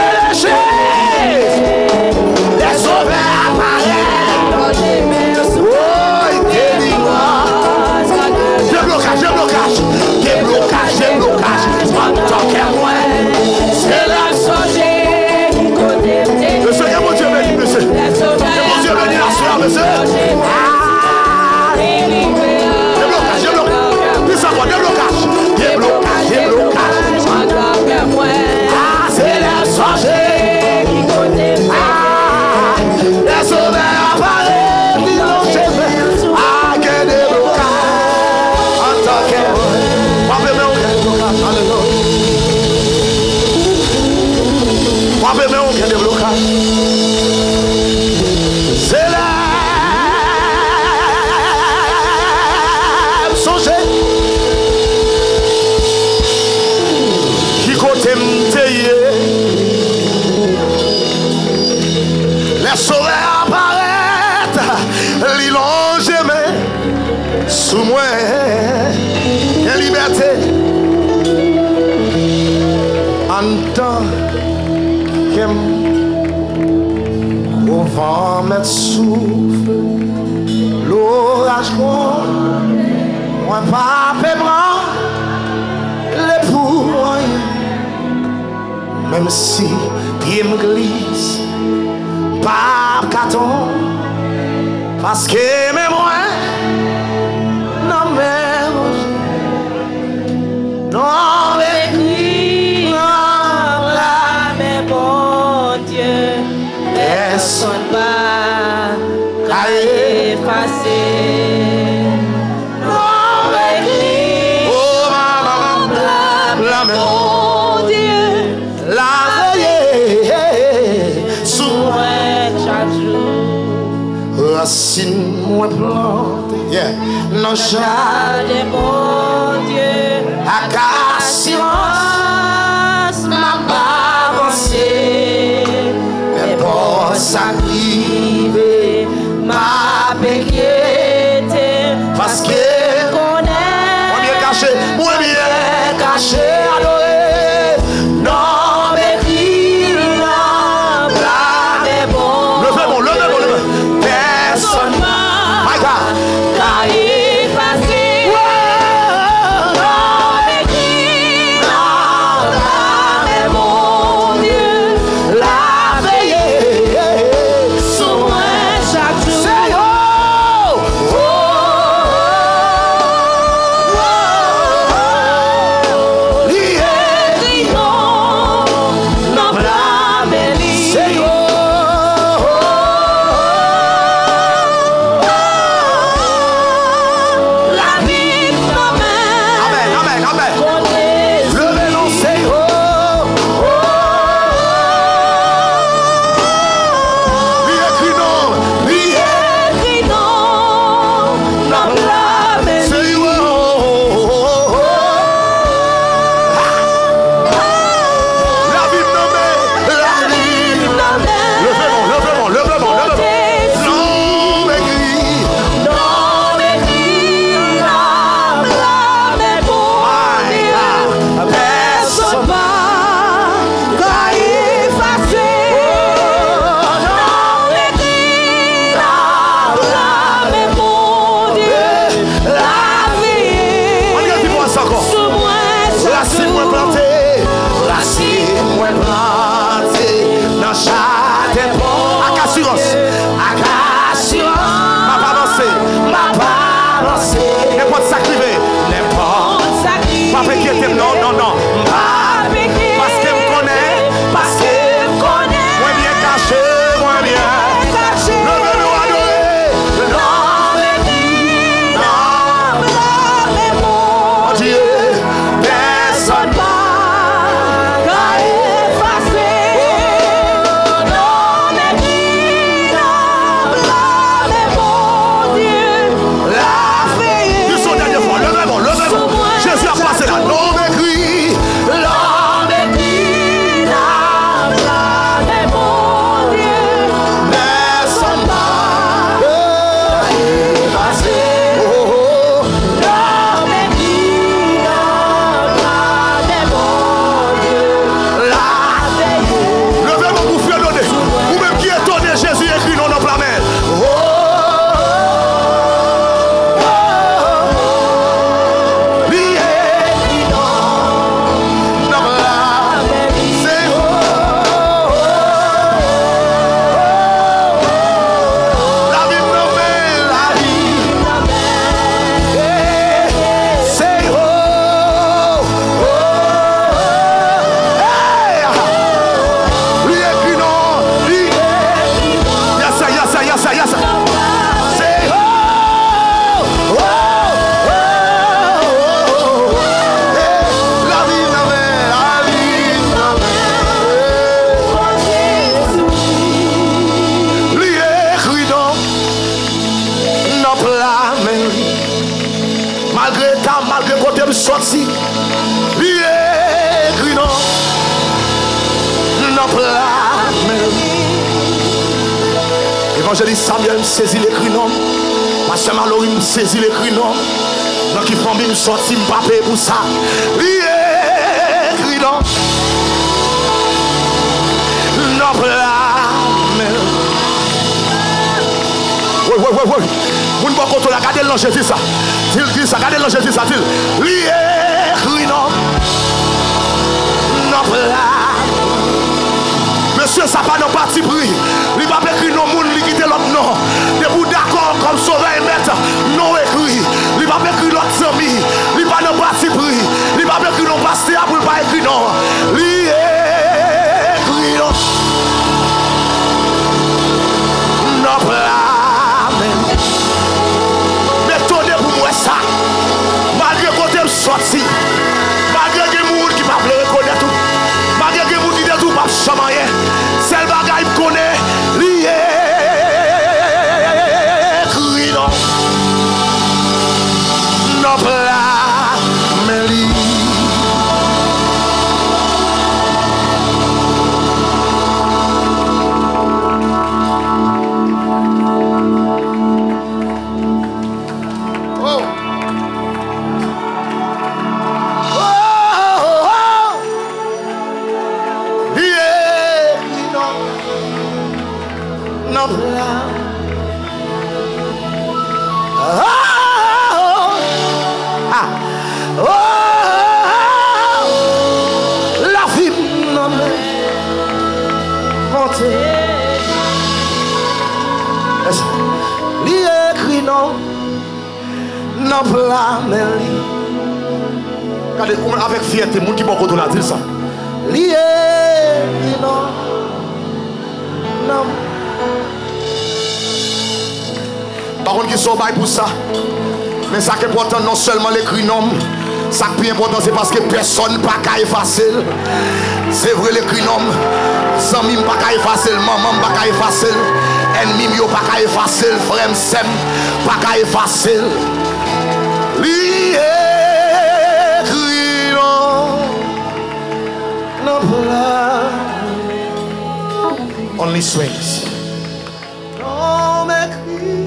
Les sauveurs apparaissent. Oui, délivrance. Déblocage, déblocage, déblocage, déblocage, en tant que moi, c'est la sorcière qui côté. Monsieur, que mon Dieu bénit, monsieur. Que mon Dieu bénit la soeur, monsieur. Ah, déblocage, déblocage. Plus encore, déblocage. Déblocage, déblocage. Ah, c'est la sorcière qui côté. Ah, les sauveurs apparaissent, ils l'ont jamais. Ah, que déblocage. En tant que moi, on peut même déblocage. Alléluia. On peut même déblocage. C'est la sorcière. Les sauveurs apparaissent, ils l'ont jamais sous moi. Quelle liberté en tant qu'au vent met souffle, l'orage gronde, moi pas paiement, les pour rien. Même si il me glisse, pas carton, parce que même moi, non mais non mais non la mais bon. planté. Yeah. Non, J'allais mon Dieu, avec assurance, m'a pas avancé, mais pour ça privé, m'a péquité, parce que qu'on est, moi bien caché, moi bien caché, adoré. Non, mais qui n'a blâmé bon. Levez bon, levez bon, levez. Personne. My God. car il passait. Non, mais qui n'a blâmé mon Dieu, la veillée sur moi chaque jour. Say oh, oh, oh, oh. Dis non, non blâmez lui. Say oh, oh, La vie quand même. Amen, amen, amen. Connaît Levez l'on, say oh, oh. Lui écrit non, lui écrit non, non blâmez lui. say oh, oh, oh, oh. La Bible nommée, la Bible. Levez l'on, levez l'on, levez l'on, levez l'on. Non, mais qui? Non, mais qui n'a blâmé pour Dieu, personne pas va effacer. Non, mais qui n'a blâmé pour Dieu, la vie On y a dit moi ça encore. sous moi La cime moi planté, la cime moi planté dans chaque bon. Avec assurance, avec assurance. M'a pas avancé, m'a pas avancé. N'importe ça qui veut, n'importe. Pas péquer, non, non, non. Parce que me connaît, parce que me connaît. Moi bien caché, moi bien. Levez-nous adorer. Non, mon Dieu, personne Ils sont dernière fois, levez bon, levez bon. Jésus a passé là. L'homme écrit, l'homme écrit, personne pas. Oh, oh, oh. Levez mon bouffé donné. Vous-même qui étonnez, Jésus écrit non dans la main. Oh, oh, oh. Lui écrit non dans la main. C'est oh, oh, oh. La vie nommée, la vie nommée. C'est oh, oh, oh. Hey! Lui écrit non, lui écrit non. Yes, sir, yes, sir, yes, sir, yes, sir. Say oh, oh, oh, oh, oh. Hey, la vie nommée, la vie nommée. Lui écrit non, non blâme. Malgré ta, malgré côté me sorti, lui écrit non. Non blâme. Évangéliste Samuel me saisit l'écrit non. Pasteur Mallory me saisit l'écrit non. Donc il faut me sortir, me pas payer pour ça. Lui écrit non. Non blâme. Oui, oui, oui, oui. Vous ne pouvez pas contrôler. Regardez l'ange dit ça. Il dit ça. Regardez l'ange dit ça. Il lui écrit non. Non blâme. Monsieur, ça pas dans parti pris. Il va pas écrire non monde, il quitte l'autre non. De vous d'accord comme sauveur et maître, non écrit. Il va pas écrire l'autre ami. Il va dans parti pris. Il va pas écrire non pasteur pour pas écrire non. Il écrit non. Non blâme. Mettez pour moi ça. Malgré côté me sorti. non plat. Oh, ah, oh, la vie non mais monte. Li écrit non non plat mais li. Regardez avec fierté, moun qui bon côté là dit ça. Li écrit non non. Par contre qui sont bail pour ça. Mais ça qui est important non seulement l'écrit nom, ça qui est important c'est parce que personne n'a pas qu'à effacer. C'est vrai l'écrit nom, sans mime pas qu'à effacer, maman pas qu'à effacer, ennemi yo pas qu'à effacer, frère sem pas qu'à effacer. Li écrit nom, non plat. Only swings. Non m'écrit.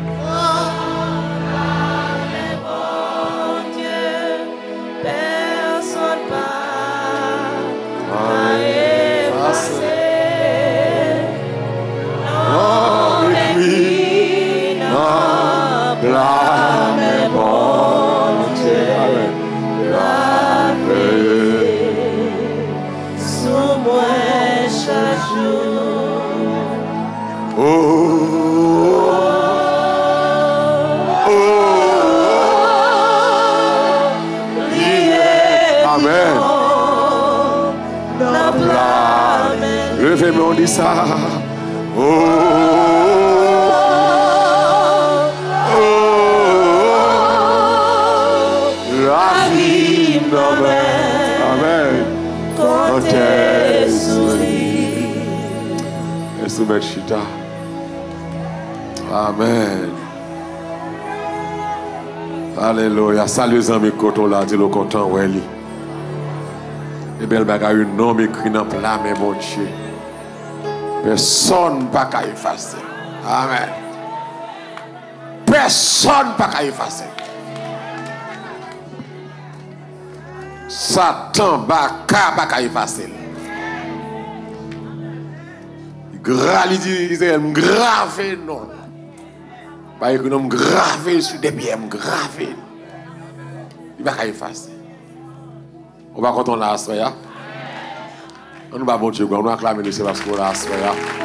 Mais on dit ça. Oh, oh, la vie nouvelle. Amen. Quand elle sourit. Et soumet chita. Amen. Alléluia. Salut les amis, quand on l'a dit, le content, ouais, li. Et belle bagarre, un nom écrit dans plat, mais mon Dieu. Personne pas qu'à effacer. Amen. Personne pas qu'à effacer. Satan pas qu'à effacer. Gravé non. Pas que nous gravé sur des pieds, gravé. Il va qu'à effacer. On va quand on l'a assuré. On va bon Dieu, on va acclamer le Seigneur parce qu'on l'a assuré.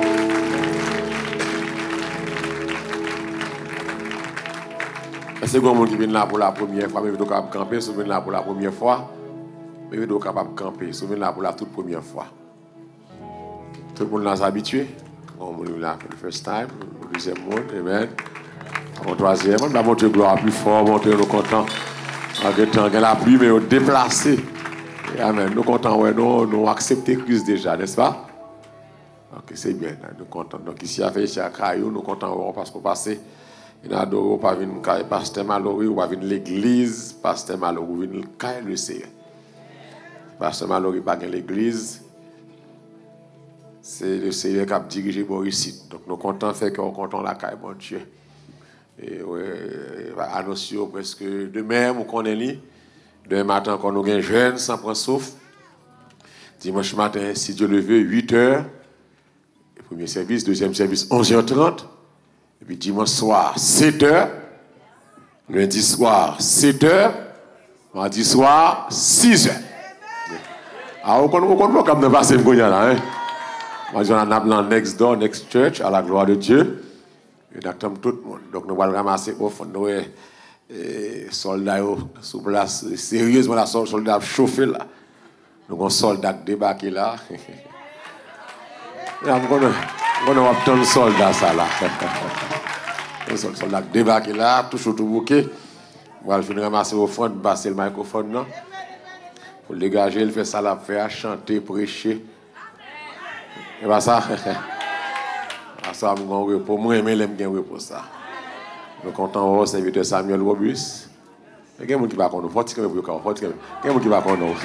Est-ce que vous qui vient là pour la première fois, mais vous êtes capable de camper, vous venez là pour la première fois, mais vous êtes capable de camper, vous venez là pour la toute première fois. Tout le monde là s'habitue. On est là pour le first time, le deuxième monde, amen. Le troisième, on va monter gloire plus fort, monter nous contents. En temps, il y a la pluie, mais on déplacé. Amen. Nous contents, ouais, nous, nous acceptons Christ déjà, n'est-ce pas? Ok, c'est bien, nous contents. Donc ici, à Féichi, à Caillou, nous contents parce qu'on passe. Il y a d'autres, pas venir pasteur Mallory, ou pas venir l'église, pasteur Mallory, ou venir le Seigneur. Pasteur Mallory, pas venir l'église. C'est le Seigneur qui a dirigé pour ici. Donc nous contents, fait qu'on content la caille, mon Dieu. Et ouais, annoncer presque demain, vous connaissez. Demain matin, quand nous sommes jeunes, sans prendre souffle. Dimanche matin, si Dieu le veut, huit heures. Premier service, deuxième service, onze heures trente. Et puis dimanche soir, sept heures. Lundi soir, sept heures. Mardi soir, six heures. Alors, on ne peut pas passer le là, hein? Moi, je suis next door, next church, à la gloire de Dieu. Et d'attendre tout le monde. Donc, nous allons ramasser au fond de les soldats sous place. Sérieusement, la soldat chauffé là. Donc, un soldat débarqué là. On va attendre le soldat ça là. Un soldat débarqué là, toujours tout bouquet. On va venir ramasser au fond, passer le microphone là. Pour le dégager, il fait ça là, faire chanter, prêcher. Et pas ça. Ça, pour moi, je l'aime bien pour ça. Nous comptons au serviteur Samuel Robus. Il y a des gens qui ne connaissent pas. Il y a des gens qui ne connaissent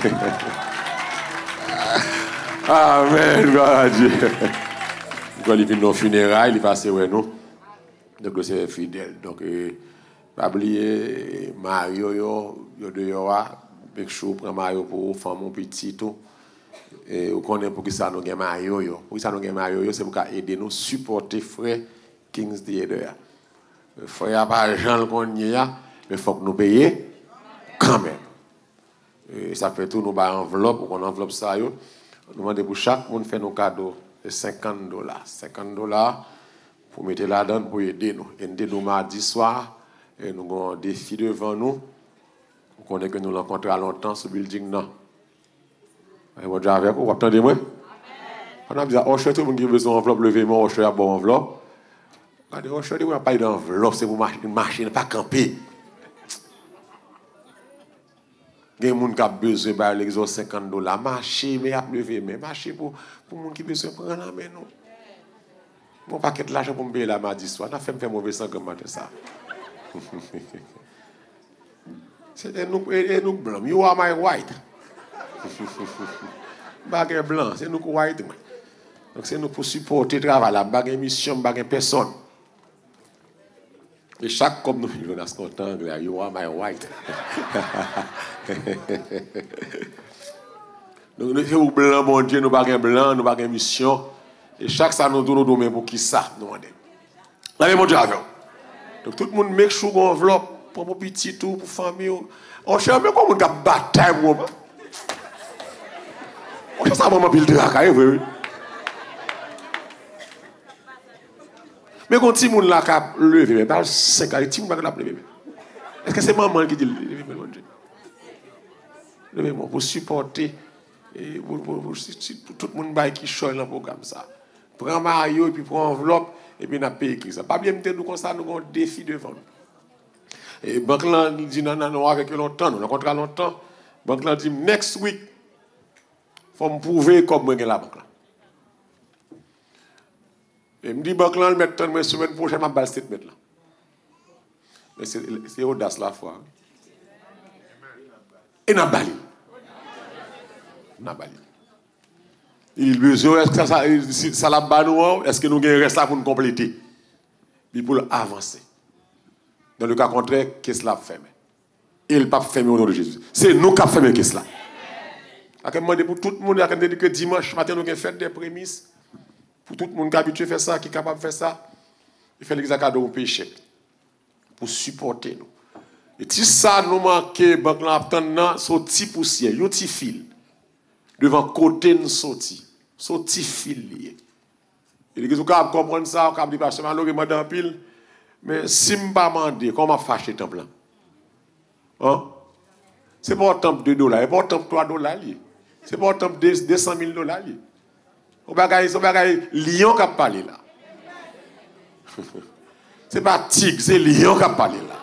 pas. Amen, gloire à Dieu. Quand il vient nos funérailles, il passe avec nous. Donc, c'est fidèle. Donc, pas oublier Mario, yo, yo de yo, make sure prend Mario pour faire mon petit tout. Et vous connaissez pour qui ça nous gagne maillot. Pour qui ça nous gagne maillot, c'est pour aider nous supporter frère Kings Theater. Frère, il n'y a pas gens qu'on y a, mais il faut que nous payions quand même. Et ça fait tout, nous avons enveloppe, on enveloppe ça. Nous demandons pour chaque monde faire nos cadeaux de cinquante dollars. cinquante dollars pour mettre là-dedans pour aider nous. Et nous, mardi soir, et nous avons un défi devant nous. On connaît que nous rencontrons à longtemps ce building. Non. Et vous avez vous attendez moi? On a dit, oh, je suis tout le monde qui veut son enveloppe, levez-moi, oh, je suis à bonne enveloppe. Regardez, oh, je suis pas d'enveloppe, c'est pour une machine, pas camper. Il y a des gens qui ont besoin de cinquante dollars. Marcher, mais à lever, mais marcher pour les gens qui ont besoin de prendre la main. Mon paquet de l'argent pour me payer la mardi soir. On a fait me faire mauvais sang comme ça. C'est nous, et nous blancs. You are my white. Baguette blanc, c'est nous qui white. Donc c'est nous pour supporter le travail, la baguette mission, baguette personne. Et chaque comme nous, on a ce content, you are my white. Donc nous sommes blancs, mon Dieu, nous baguette blanc, nous baguette mission. Et chaque ça nous donne domaine pour qui ça, nous demandons. Là, mon Dieu, donc tout le monde make sure qu'on enveloppe pour mon petit tout, pour famille. On cherche même comment on a bataille pour moi. On cherche ça vraiment pile de racaille, oui. Mais quand tout le monde l'a levé, mais pas cinq ans, tout le monde l'a levé. Est-ce que c'est maman qui dit levé, mon Dieu? Levez-moi pour supporter et pour, pour, pour, pour tout le monde qui choisit dans le programme ça. Prends maillot et puis prends enveloppe et puis on a payé ça. Pas bien nous comme ça, nous avons un défi devant nous. Et banque là dit non non non avec longtemps, nous rencontrons longtemps. Banque là dit next week faut me prouver comme moi la banque là. Et me dit banque là le mettre moi semaine prochaine m'a balle statement là. Mais c'est c'est audace la foi. Et n'a bali. N'a bali. Il besoin est-ce que ça ça la banou est-ce que nous gagne reste là pour nous compléter puis pour avancer. Dans le cas contraire, qu'est-ce l'a fait? Il ne pas fermer au nom de Jésus. C'est nous qui avons fermé qu'est-ce là. À quel moment pour tout le monde, à quel moment que dimanche matin nous avons fait des prémices pour tout le monde qui est habitué à faire ça, qui est capable de faire ça, il fait l'exacadeau au péché pour supporter nous. Et si ça nous manque, banque là attendant sorti poussière, un petit fil devant côté nous sorti, sorti fil lié. Et les gens qui comprendre ça, qui dit pas seulement malheureusement dans pile, mais si je ne pas demander, comment fâcher le temple là? Hein? Ce n'est pas un temple de deux dollars, ce n'est pas un temple de trois dollars. Ce n'est pas un temple de deux cent mille dollars. On va regarder Lion qui a parlé là. Ce n'est pas Tigre, c'est Lion qui a parlé là.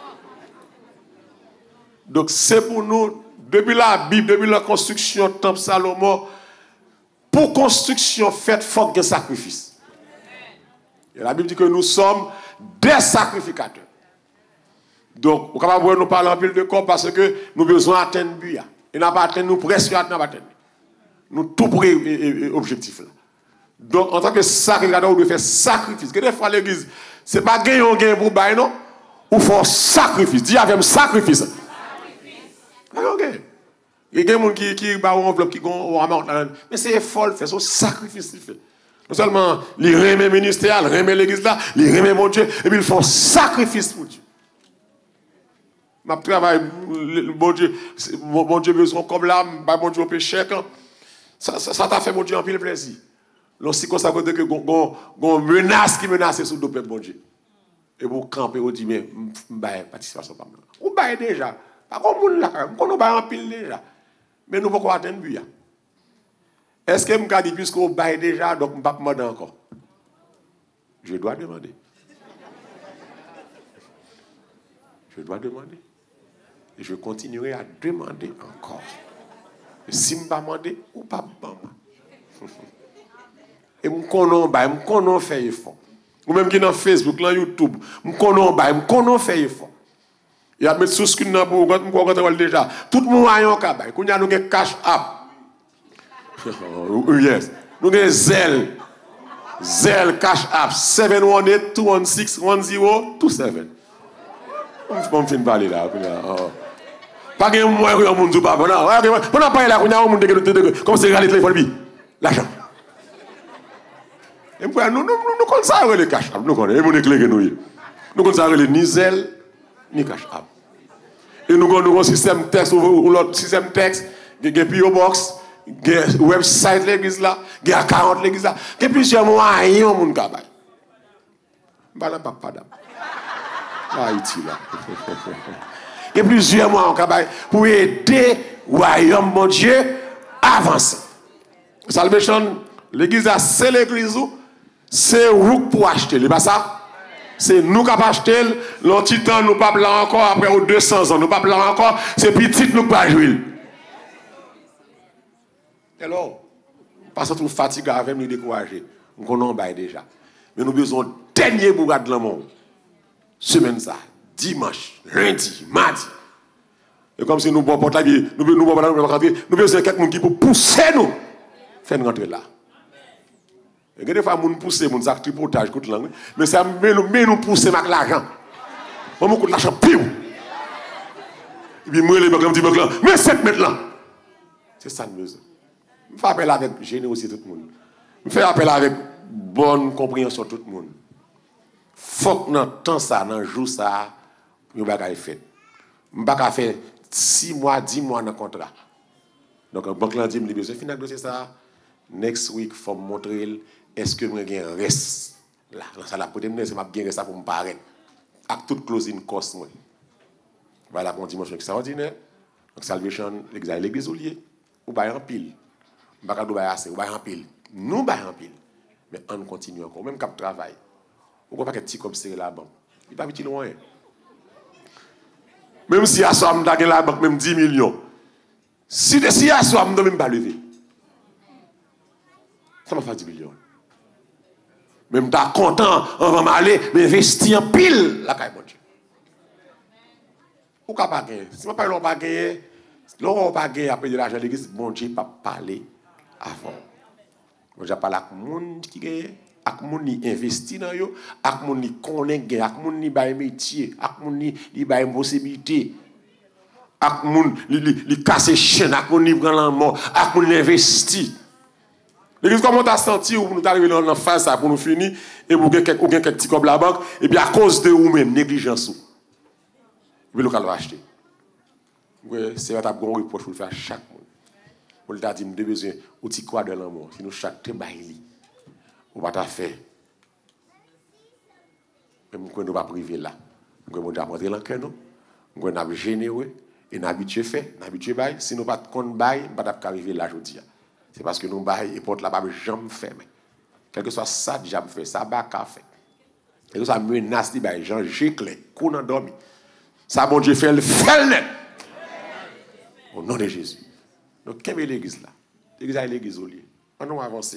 Donc c'est pour nous, depuis la Bible, depuis la construction du temple Salomon, pour construction faite, il faut qu'il y ait un sacrifice. Et la Bible dit que nous sommes des sacrificateurs. Donc, on va nous parler en pile de corps parce que nous avons besoin d'atteindre le but. Et nous n'avons pas atteint, nous presque atteindre. Nous tout pour objectif là. Donc, en tant que sacrificateur, on doit faire sacrifice. Que des fois, l'église, ce n'est pas gagner ou gagner pour bailler, non? Ou faire sacrifice. Dis avec sacrifice. Sacrifice. Ok. Il y a des gens qui qui ont une enveloppe, qui ont un amont. Mais c'est effort, c'est un sacrifice qu'il fait. Non seulement, ils remettent le ministère, ils remettent l'église là, ils remettent mon Dieu, et puis ils font sacrifice pour Dieu. Je travaille, mon Dieu, mon Dieu besoin comme l'âme, mon Dieu péché. Ça t'a fait mon Dieu en pile plaisir. Lorsque ça veut dire que on menace qui menace sur le peuple, mon Dieu. Et vous campez, vous dites, mais je vais participation pas. Vous baillez déjà. Pas comme vous là, vous baillez en pile déjà. Mais nous ne pouvons pas atteindre le but. Est-ce que je dis, puisque vous baillez déjà, donc je ne peux pas demander encore? Je dois demander. Je dois demander. Et je continuerai à demander encore. Et si je ne peux pas demander, ou pas demander. Et je connais, je connais faire effort. Ou même qui dans Facebook, dans YouTube, je connais, je connais faire effort. Il y a mettre sous ce qu'il y a pour déjà. Tout le monde a un cabane. Quand il y a un cash app. Yes. Nous avons Zelle. Zelle cash app. seven one eight two one six one zero two seven. On ne finit pas parler là. Pas de moyen que monde pas. Non, on n'a pas là, on a un monde comme c'est le téléphone, l'argent. Et puis, nous, nous, nous connaissons les cash app. Nous connaissons les clés que nous avons. Nous connaissons les ni Zelle, ni cash app. Et nous avons un système texte ou l'autre système texte, il y a P O Box, il y a un website l'église là, il y a quarante l'église là, il y a plusieurs moyens au monde cabay. Bala papa dam. Haïti là. Il y a plusieurs moyens au cabay pour aider le royaume mon Dieu à avancer. Salvation, l'église là, c'est l'église où c'est vous pour acheter, c'est pas ça? C'est nous qui avons acheté, l'autre temps nous ne pas là encore, après deux cents ans, nous ne pas là encore, c'est petit nous pas jouer. Alors, parce que nous fatigués avec nous décourager, nous connaissons déjà. Mais nous avons besoin de dernier bourrade de le monde. Semaine ça, dimanche, lundi, mardi. Et comme si nous ne pouvons pas nous nous nous nous besoin de quelqu'un qui peut pousser nous, faire nous rentrer là. Et des fois, nous poussons, nous avons tripotage, mais ça nous nous pousse avec l'argent. On nous coûte l'argent pire. Et puis, moi, les banques, je dis, mais sept mètres là. C'est ça nous besoin. Je fais appel avec générosité tout le monde. Je fais appel avec bonne compréhension tout le monde. Il faut que dans le temps, ça, dans le jour, ça, nous ne pouvons pas faire. Je ne peux pas faire six mois, dix mois dans le contrat. Donc, la banque l'a dit, je besoin de finir dossier ça. Next week, il faut me montrer est-ce que je gagne un reste. Là, ça la peut me c'est ma bien ça pour me paraître. Avec toute closing cost moi. Voilà pour une dimension extraordinaire. Donc salvation, l'église au lieu. Ou bail en pile. Pas ka do bail assez, ou bail en pile. Nous bail en pile. Mais on continue encore même cap travail. Ou pas que petit comme c'est la banque. Il pas petit loin. Même si à somme dans la banque même dix millions. Si si à somme même pas lever. Ça m'a fait dix millions. Même t'as content, on va m'aller, mais investir en pile la caille mon Dieu. Ou pas gagner. Si on pas l'on pas gagner, l'on pas gagner après de l'argent l'église, mon Dieu pas parler avant. Moi j'ai parlé avec monde qui gagne, avec monde qui investit dans yo, avec monde qui connaît gagne, avec monde qui bail métier, avec monde qui bail possibilité. Avec monde qui casse chaîne, avec monde qui prend la mort, avec monde qui investit. L'église, comment tu as senti ou nous arrivons dans la phase pour nous finir et pour quelques petits comme la banque, et puis à cause de vous-même, négligence. Et puis le va acheter. C'est un bon reproche pour le faire à chaque monde. On t'a dit, nous avons besoin d'outils quoi de l'amour. Si nous chaque te baille, on va t'en faire. Mais nous ne pas priver là. Nous avons apporter l'enquête, nous avons généreux et nous habitué fait, nous habitué bail. Si nous ne pas de compte bail, nous ne pas arriver là aujourd'hui. C'est parce que nous bail et porte là-bas jamais fermé. Quel que soit ça, jamais fait, ça va fait. Et tout ça menace dit bail, Jean gicle, qu'on a dormi. Ça bon Dieu fait le fait net. Au nom de Jésus. Donc quelle est l'église là? L'église est l'église au lieu. On nous avancer.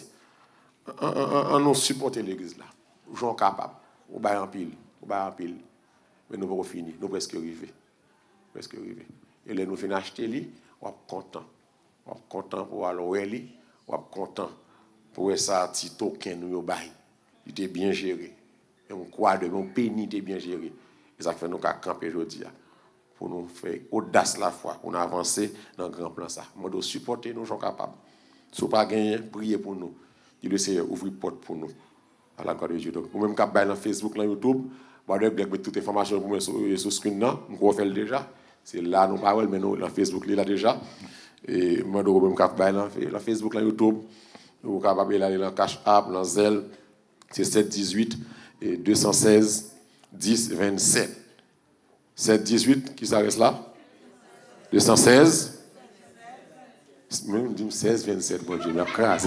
On nous supporter l'église là. Nous sommes capables. On bail en pile, on bail en pile. Mais nous pouvons finir, nous presque arriver. Presque arriver. Et là nous finissons acheter lui, on est content. On est content pour aller au Eli, on est content pour ça petit token nous bail. Il était bien géré. Et on croit de mon pénis était bien géré. Et ça fait nous qu'à camper aujourd'hui pour nous faire audace la foi, pour nous avancer dans le grand plan ça. Moi dois supporter nous sommes capables. Si vous pas gagner, priez pour nous. Il le Seigneur ouvre porte pour nous. À la gloire de Dieu. Donc, même cap dans Facebook, dans YouTube, moi je mettre toute information pour moi sur sur screen là, on fait déjà. C'est là nos paroles mais nous dans Facebook là déjà. Et moi je même cap dans Facebook dans YouTube, vous capable aller dans Cash App, dans Zelle, c'est sept dix-huit et deux cent seize dix vingt-sept. sept dix-huit qui s'arrête là? deux cent seize même dit seize vingt-sept bon Dieu,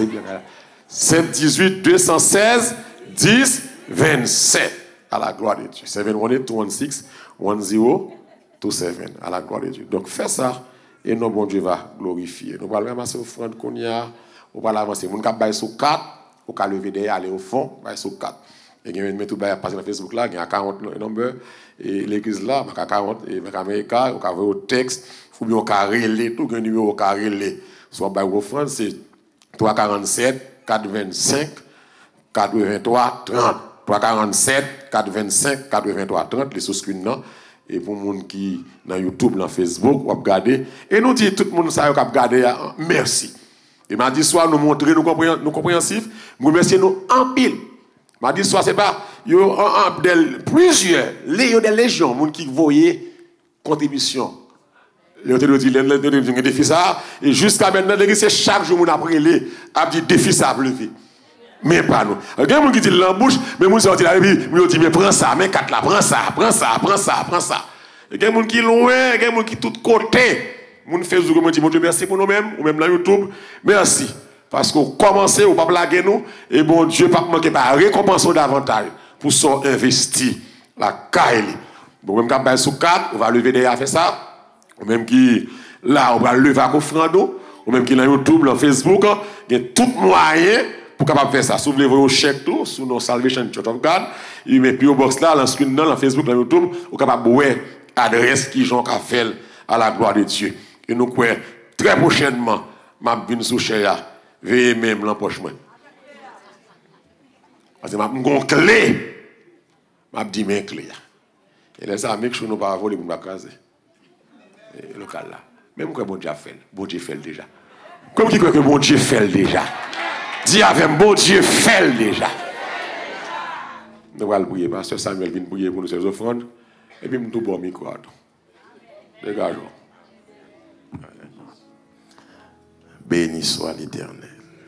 sept dix-huit deux cent seize dix vingt-sept à la gloire de Dieu. sept un eight two one six one zero two seven à la gloire de Dieu. Donc fais ça et notre bon Dieu va glorifier. Nous allons ramasser offrande qu'on y a, on va l'avancer. Mon cap bail sur quatre, on va lever derrière aller au fond, bail sur quatre. Et il y a tout bail passer dans Facebook là, il y a quarante numbers et l'église là, il y a quarante et avec Américain, on va voir au texte, faut bien on carré tout un numéro carré. Soit bail offrande c'est trois quarante-sept quatre vingt-cinq quatre vingt-trois trente trois quarante-sept quatre vingt-cinq quatre vingt-trois trente les sous screen là et pour les gens qui dans YouTube, dans Facebook, ou regarder. Et nous disons tout le monde ça qui a regardé, merci. Et mardi soir, nous montrer nous compréhensifs, nous remercier nous en pile. Mardi soir, c'est pas, il y a plusieurs, des légions, gens qui voyaient contribution. Les autres disent, les autres disent, un défi ça, et jusqu'à maintenant, c'est chaque jour, on a pris les, a dit défi ça, lever. Mais pas nous. Il y a des gens qui disent l'embouche, mais nous sortent là, et puis, nous disons, mais prends ça, mais quatre là, prends ça, prends ça, prends ça, prends ça. Il y a des gens qui sont loin, il y a des gens qui sont de tous côtés. Nous faisons comme dit, mon Dieu, merci pour nous-mêmes, ou même dans YouTube, merci. Parce qu'on commence, on ne va pas blaguer nous, et bon Dieu, pas manquer pas récompenser davantage pour son investi, la caille. Bon, même quand on sous quatre, on va lever derrière faire ça. Ou même qui, là, on va lever à offrande, ou même qui dans YouTube, dans Facebook, il y a tout moyen pour capable faire ça. Si vous voulez voir un chèque tout, sur nos Salvation Church of God, il met P O Box là, dans screen dans Facebook, dans YouTube, vous capable voir adresse qui Jean a fait à la gloire de Dieu. Et nous croyons très prochainement, ma vine sous cher, veillez même l'empochement. Parce que ma une clé, m'a dit mais clé. Et les amis que je ne pas voler pour me caser. Le cas là. Même que bon Dieu fait, bon Dieu fait déjà. Comme qui croit que bon Dieu fait déjà. Dis avec bon Dieu fait déjà. Nous allons prier, pasteur Samuel vient prier pour nous ces offrandes. Et puis nous tout bon micro. Dégageons. Béni soit l'Éternel.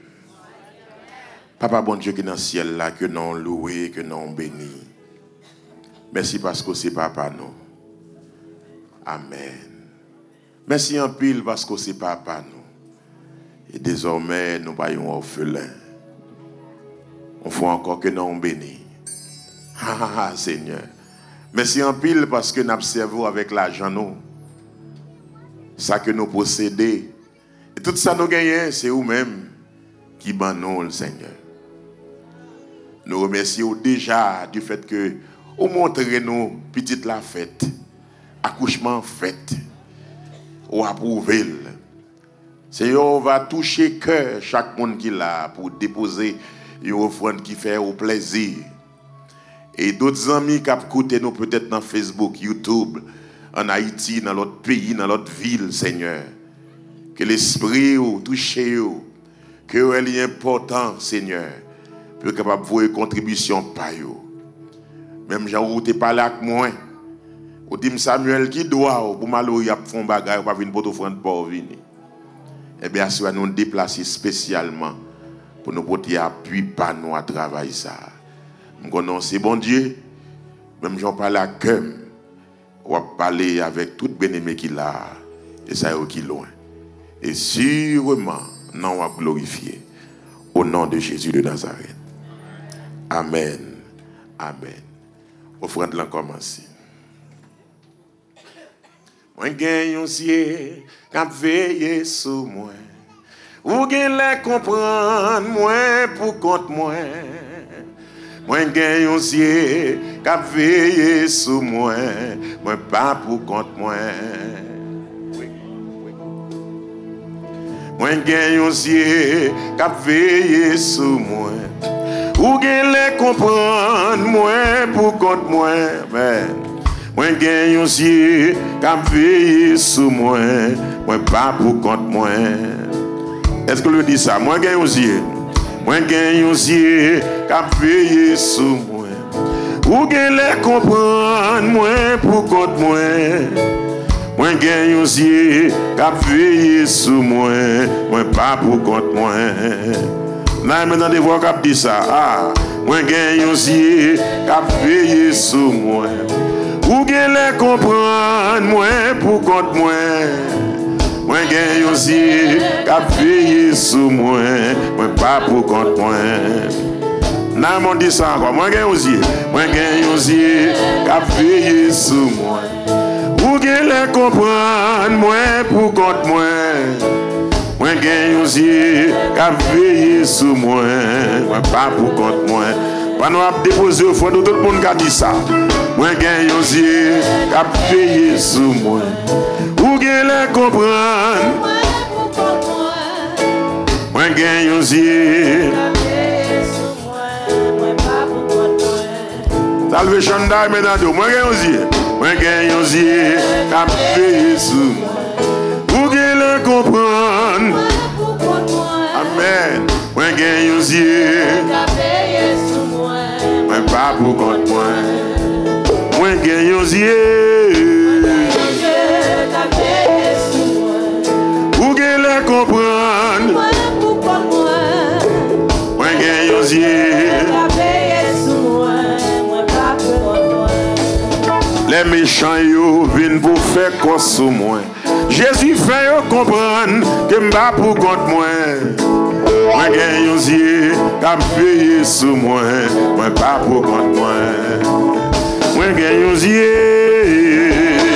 Papa bon Dieu qui est dans le ciel là, que nous loué, que nous béni. Merci parce que c'est papa nous. Amen. Merci en pile parce que c'est papa nous. Et désormais, nous voyons orphelins. On fait encore que nous béni. Ah, ah, Seigneur. Merci en pile parce que nous observons avec l'argent nous. Ça que nous possédons. Et tout ça nous gagnons, c'est vous-même qui banons le Seigneur. Nous remercions déjà du fait que vous montrez nous petite la fête, accouchement fait, ou approuvé. Seigneur, on va toucher cœur chaque monde qui l'a pour déposer une offrande qui fait au plaisir. Et d'autres amis qui ont écouté nous peut-être dans Facebook, YouTube, en Haïti, dans l'autre pays, dans l'autre ville, Seigneur. Que l'esprit ou touche, que elle est important, Seigneur, pour capable de voir une contribution par eux. Même Jean où tu parles avec moi, ou dit Samuel qui doit pour malou y a font bagaille pas venir pour offrande pour venir. Eh bien si nous déplacer spécialement pour nous porter appui par nous à travailler ça. Nous connaissons bon Dieu, même Jean parle à cœur, ou à parler avec tout bien-aimé qu'il a et ça est qui loin. Et sûrement, nous va glorifier au nom de Jésus de Nazareth. Amen. Amen. Offrande là commence. Moi gagne un ciel qui veille sur moi. Ou gagne les comprendre moi pour compte moi. Moi gagne un ciel qui veille sur moi. Moi pas pour compte moi. Moi gagne un ciel qui veille sur moi. Ou gagne les comprendre moi pour compte moi. Moi gagne un ciel qui veille sur moi. Moi pas pour compte moi. Est-ce que le dit ça? Moi gagne un ciel. Moi gagne un ciel qui veille sur moi. Ou gagne les comprendre moi pour compte moi. Moi gagne un ciel qui veille sur moi. Moi pas pour compte moi. Là maintenant des voix qui dit ça. Ah, moi gagne un ciel qui veille sur moi. Ou gagne les comprendre moi pour compte moi. Moi gagne un ciel qui veille sur moi. Moi pas pour compte moi. Là on dit ça encore. Moi gagne un ciel. Moi gagne un ciel qui veille sur moi. Ou gagne les comprendre moi pour compte moi. Moi gagne un ciel qui veille sur moi. Moi pas pour compte moi. Quand nous avons déposé au fond de tout le monde qui a dit ça. Moi gagne un ciel qui veille sur moi. Ou gagne les comprendre. Moi gagne un ciel. Salvation die, mesdames. Moi gagne un ciel. Moi gagne un yeux qu'a payé sous. Pour qu'elle le comprenne. Amen. Moi gagne un yeux qu'a payé sous moi. Moi pas pour compte moi. Moi gagne un yeux qu'a payé sous moi. Pour qu'elle le comprenne. Moi pour compte moi. Moi gagne un yeux. Les méchants yo viennent vous faire quoi sous moi. Jésus fait yo comprendre que m'pas pour compte moi. Moi gagne un yeux qu'a payé sous moi. Moi pas pour compte moi. Moi gagne un yeux.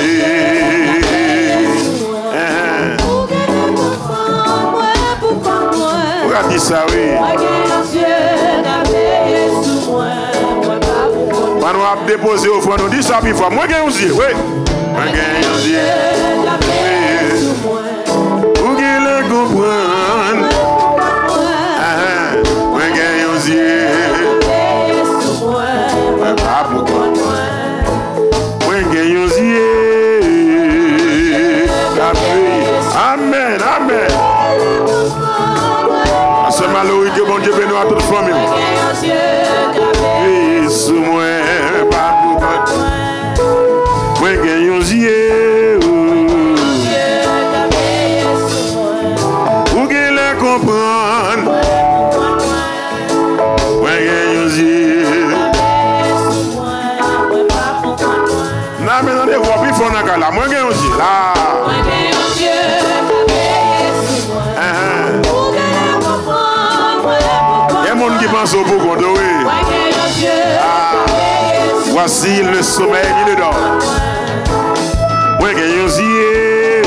Pourquoi dit ça oui? Moi gagne un yeux qu'a payé sous moi. Moi nous a déposé au fond, nous dit ça, puis fois. Moi, j'ai un yeux, oui. Moi, j'ai un yeux. Pour qu'il le comprenne. Moi, j'ai un yeux. Moi, pas pour moi. Moi, j'ai un yeux. Amen, amen. C'est malheureux que bon Dieu bénisse à toute famille. Oui, sous moi. Moi gagne un yeux. Pour qu'elle le comprenne. Moi gagne un yeux. Non mais non les voix plus fort dans là. Moi gagne un yeux là. Moi gagne un yeux. Pour qu'elle le comprenne. Il y a monde qui pense au beau compte oui. Voici le sommeil, il est dort. Moi, j'ai un yeux.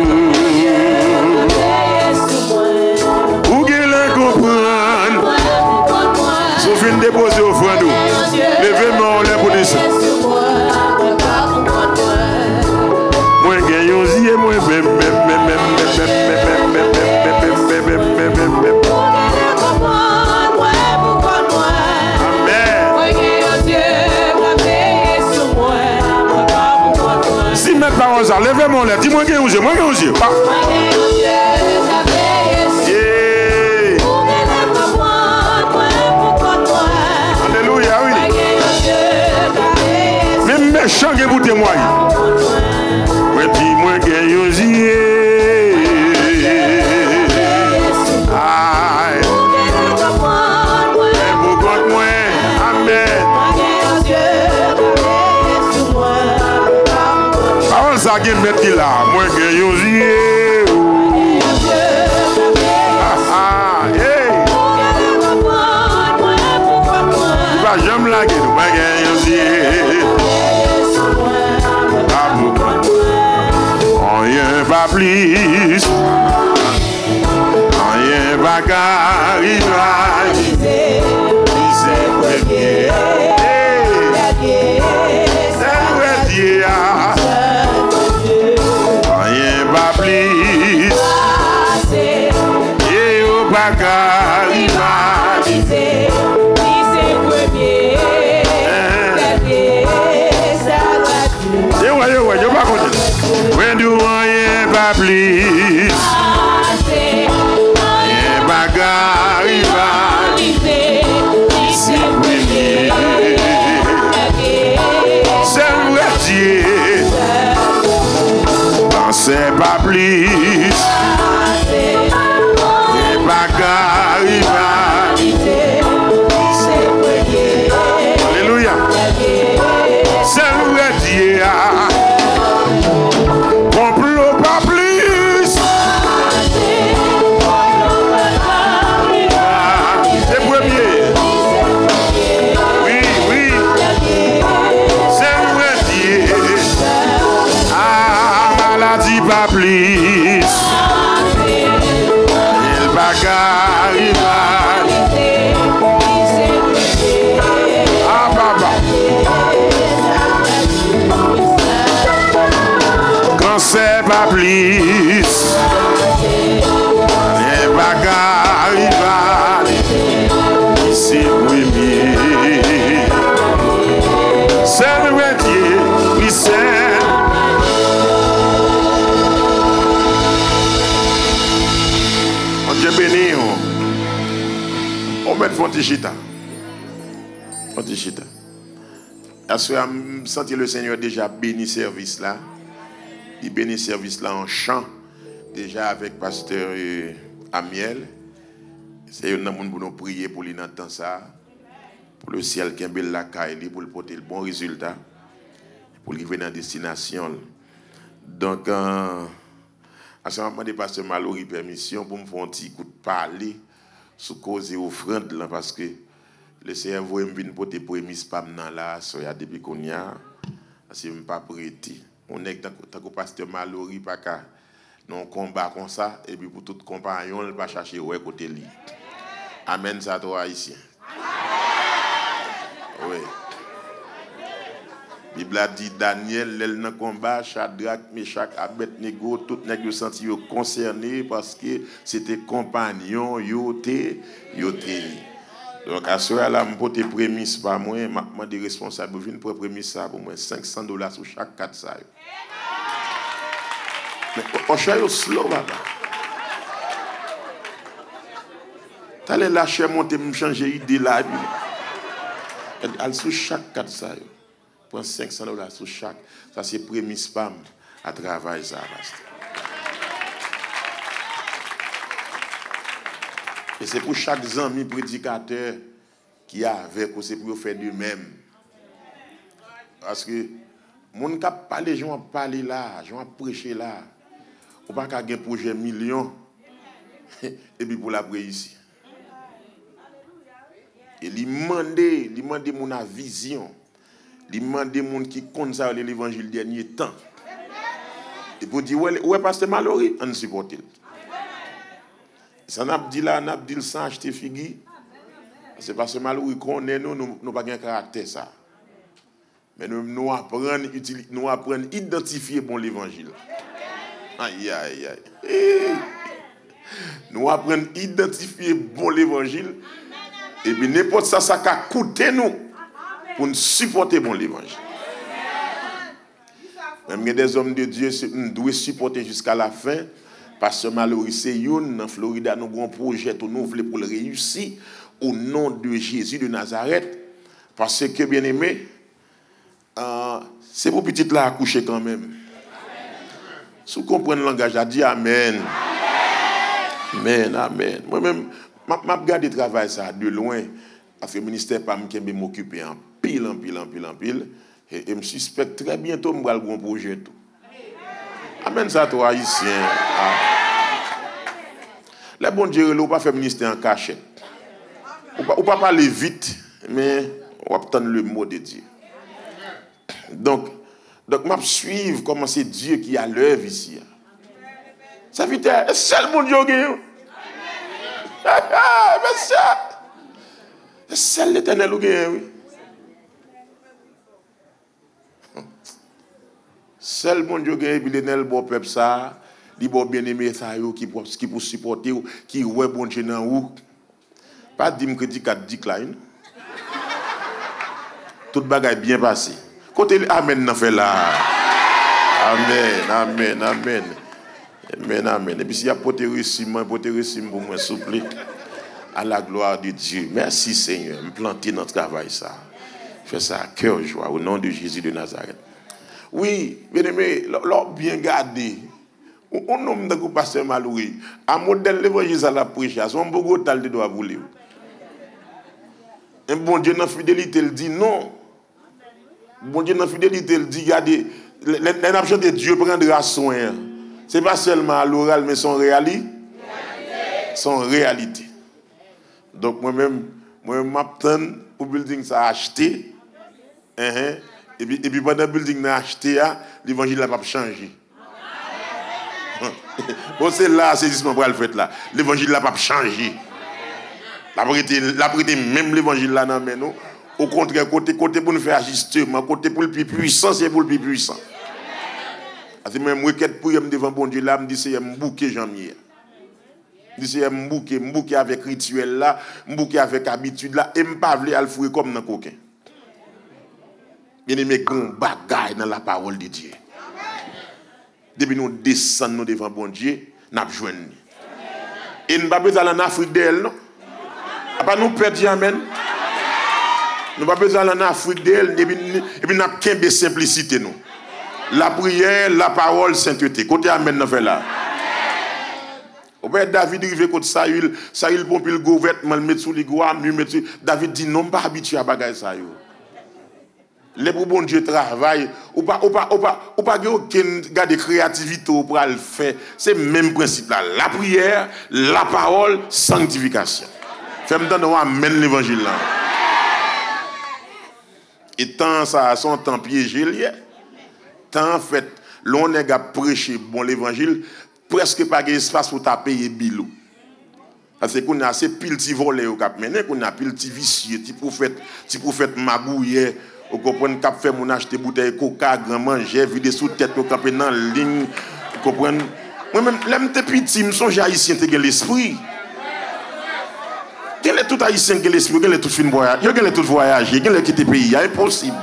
Pour qu'il le comprenne. Sauf une déposée au fond d'eau. Levez-moi en l'air pour dire ça. Moi, j'ai un yeux. Moi, même, même, même, même, même, même, même, même, même, même, même. Si mes parents ça, levez mon lèvre, dis-moi que vous êtes, moi que vous êtes. Alléluia, oui. Même méchant que vous témoignez. Moi, dis-moi que vous êtes. Aïe. Vous comptez moi. Amen. Ça qui met là, moi que yo yeux. Ah, hey. Tu vas jamais laguer, moi que yo yeux. Rien pas plus, rien pas qu'arriver. C'est premier. C'est premier. Pas plus, et au bagarre, il va viser, c'est premier, ça va tout. Et ouais, ouais, je vais pas compter. When du rien pas plus, et bagarre, il va viser, c'est premier, c'est vrai. C'est pas plus, et pas qu'arriver. Alléluia. C'est vrai Dieu. Complot pas plus. C'est premier. Oui, oui. C'est vrai Dieu. Maladie pas plus. Il va arriver. Ah papa. Quand c'est pas plus. Il va arriver. C'est premier. C'est le métier. Oui c'est. petit chita. Un petit chita. Est-ce que je sens le Seigneur déjà béni service là? Il bénit service là en chant, déjà avec pasteur euh, Amiel. C'est un homme pour nous prier pour lui entendre ça. Pour le ciel qui est belle la caille, pour le porter le bon résultat. Pour lui venir en destination. Donc, euh, à ce moment, je pasteur Mallory permission pour me faire un petit coup de parler sur cause et offrande là, parce que le Seigneur veut me venir porter prémisse pas là, so ya depuis qu'on y a, parce que je ne suis pas prêté. On est tant que pasteur Mallory pas qu'à non combat comme ça et puis pour tout compagnon, il va chercher ouais côté lui. Amen ça toi ici. Oui. La Bible a dit Daniel, l'el dans combat, Shadrach, Meshach, Abednego, tout nèg yo senti yo concerné parce que c'était compagnon yo té yo té. Donc à ce là me porter prémisse pas moi, m'a des responsables vinn pour prémisse ça pour moi cinq cents dollars sur chaque quatre ça. Mais on cherche slow papa. T'allais lâcher monter me changer idée là. Elle sur chaque quatre ça. Prends cinq cents dollars sur chaque. Ça c'est premier spam à travail ça. Et c'est pour chaque ami prédicateur qui a avec ou c'est pour faire de même. Parce que mon cap parler, je vais parler là, je vais prêcher là. Ou pas qu'à un projet million et puis pour la prier ici. Et lui demander, lui demander mon vision. Il demande des gens qui comptent ça l'évangile dernier temps. Et pour dire, ouais, ouais pasteur Mallory, on supporte. Ça n'a pas dit là, n'a pas dit sans acheter figui. C'est parce que Mallory connaît nous, nous n'avons pas de caractère ça. Mais nous nous apprenons, nous apprenons à identifier bon l'évangile. Aïe, aïe, aïe. Nous apprenons à identifier bon l'évangile. Et puis n'importe ça, ça a coûté nous. Pour nous supporter bon l'évangile. Même des hommes de Dieu nous doivent supporter jusqu'à la fin. Parce que Mallory c'est une en Florida nous avons un projet tout nous voulons pour le réussir au nom de Jésus de Nazareth. Parce que bien aimé, euh, c'est pour petite là accoucher quand même. Si vous comprenez le langage, je dis amen. Amen, amen. Moi-même, je regarde le travail ça de loin. Parce que le ministère pas m'occuper en pile, en pile, en pile, en pile. Et je me suspecte très bientôt, je vais avoir un projet. Tout. Amen, ça, toi, haïtien. Ah. Les bons dieux, on ne pas faire ministère en cachette. On ne pas parler vite, mais on va attendre le mot de Dieu. Donc, donc je vais suivre comment c'est Dieu qui a l'œuvre ici. Ça veut dire, c'est le bon Dieu qui est. Mais ça. C'est l'Éternel qui est, oui. C'est le bon Dieu qui est, puis l'Éternel, bon peuple, ça, il bon bien-aimé, ça, qui pour supporter, qui ouais bon Dieu dans ou. Pas dire que dit quatre décline. Tout bagaille bien passé. Côté Amen, n'a fait là. Amen, Amen, Amen. Amen, Amen. Et puis s'il y a porté récit, moi, porté récit pour moi, s'il vous plaît. À la gloire de Dieu. Merci Seigneur. Me planter notre travail ça. Fais ça à cœur joie au nom de Jésus de Nazareth. Oui, bien aimé, l'or bien gardé. On nomme de pasteur Mallory. Un modèle l'évangile à la prêche. Son beau tal de doit voler. Un bon Dieu dans fidélité il dit non. Bon Dieu dans fidélité il dit regardez, l'option de Dieu prendra soin. C'est pas seulement à l'oral mais son réalité. Son réalité. Donc moi-même, moi m'attends pour building ça acheter. Uh-huh. Et puis et puis pendant building n'a acheté l'évangile n'a pas changé. Bon c'est là c'est justement pour le fait là. L'évangile n'a pas changé. La vérité la vérité même l'évangile là non mais nous au contraire côté côté pour nous faire ajustement, côté pour le plus puissant c'est pour le plus puissant. Parce que même requête pour me devant bon Dieu là me dit c'est me bouquer janvier. C'est m'bouquer m'bouquer avec rituel là, m'bouquer avec habitude là et m'pas vle al fouer comme dans coquin. Bien-aimé gon bagaille dans la parole de Dieu. Depuis nous descendons devant bon Dieu, n'a joindre. Et nous pas besoin en Afrique d'elle non. Pas nous perdre, amen. Nous pas besoin d'aller en Afrique d'elle, et puis nous n'avons qu'une simplicité, nous. La prière, la parole, sainteté. Côté amen, nous fait là. Au père David arrive côté Saül, Saül pompe le gouvernement, le mettre sous les goûts, mieux mettre. David dit non, pas habitué à bagaille ça yo. Les pour bon Dieu travail, ou pas ou pas ou pas ou pas aucune garde créativité pour le faire. C'est le même principe là, la prière, la parole, sanctification. Fais-moi donner amen l'évangile là. Et tant ça son temps piégé lié. Tant fait l'on est gars prêcher bon l'évangile presque pas d'espace pour ta payer bilou. Parce qu'on a assez pile ti volé au cap mené, qu'on a pile ti vicieux, ti prophète, ti prophète magouillé, ou comprendre cap fait mon acheter bouteille coca, grand manger, vider sous tête au camper dans ligne, comprendre. Moi même l'aime te petit, me songe haïtien te gen l'esprit. Quel est tout haïtien qui l'esprit, quel est tout fin voyage, quel est tout voyager, quel est quitter pays, impossible.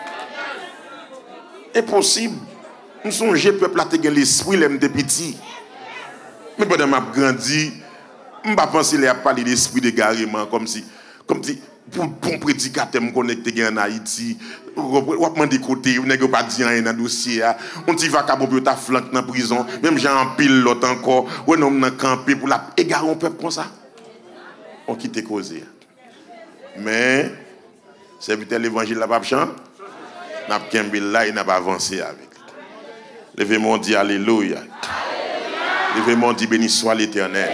Impossible. Nous songe peuple là te gen l'esprit l'aime te petit. Mais pendant m'a grandi, je pas penser les à parler d'esprit d'égarement comme si comme si pour bon prédicateur me connecter en Haïti, ou demander côté, on n'est pas dit rien dans dossier, on t'y va capable ta flanque dans prison, même j'ai un pilote encore, ou non dans camper pour la égarer un peuple comme ça. On quitte causer. Mais serviteur l'évangile là pas chant, n'a pas là, il n'a pas avancé avec. Levez-moi dit alléluia. Levez-moi dit béni soit l'Éternel.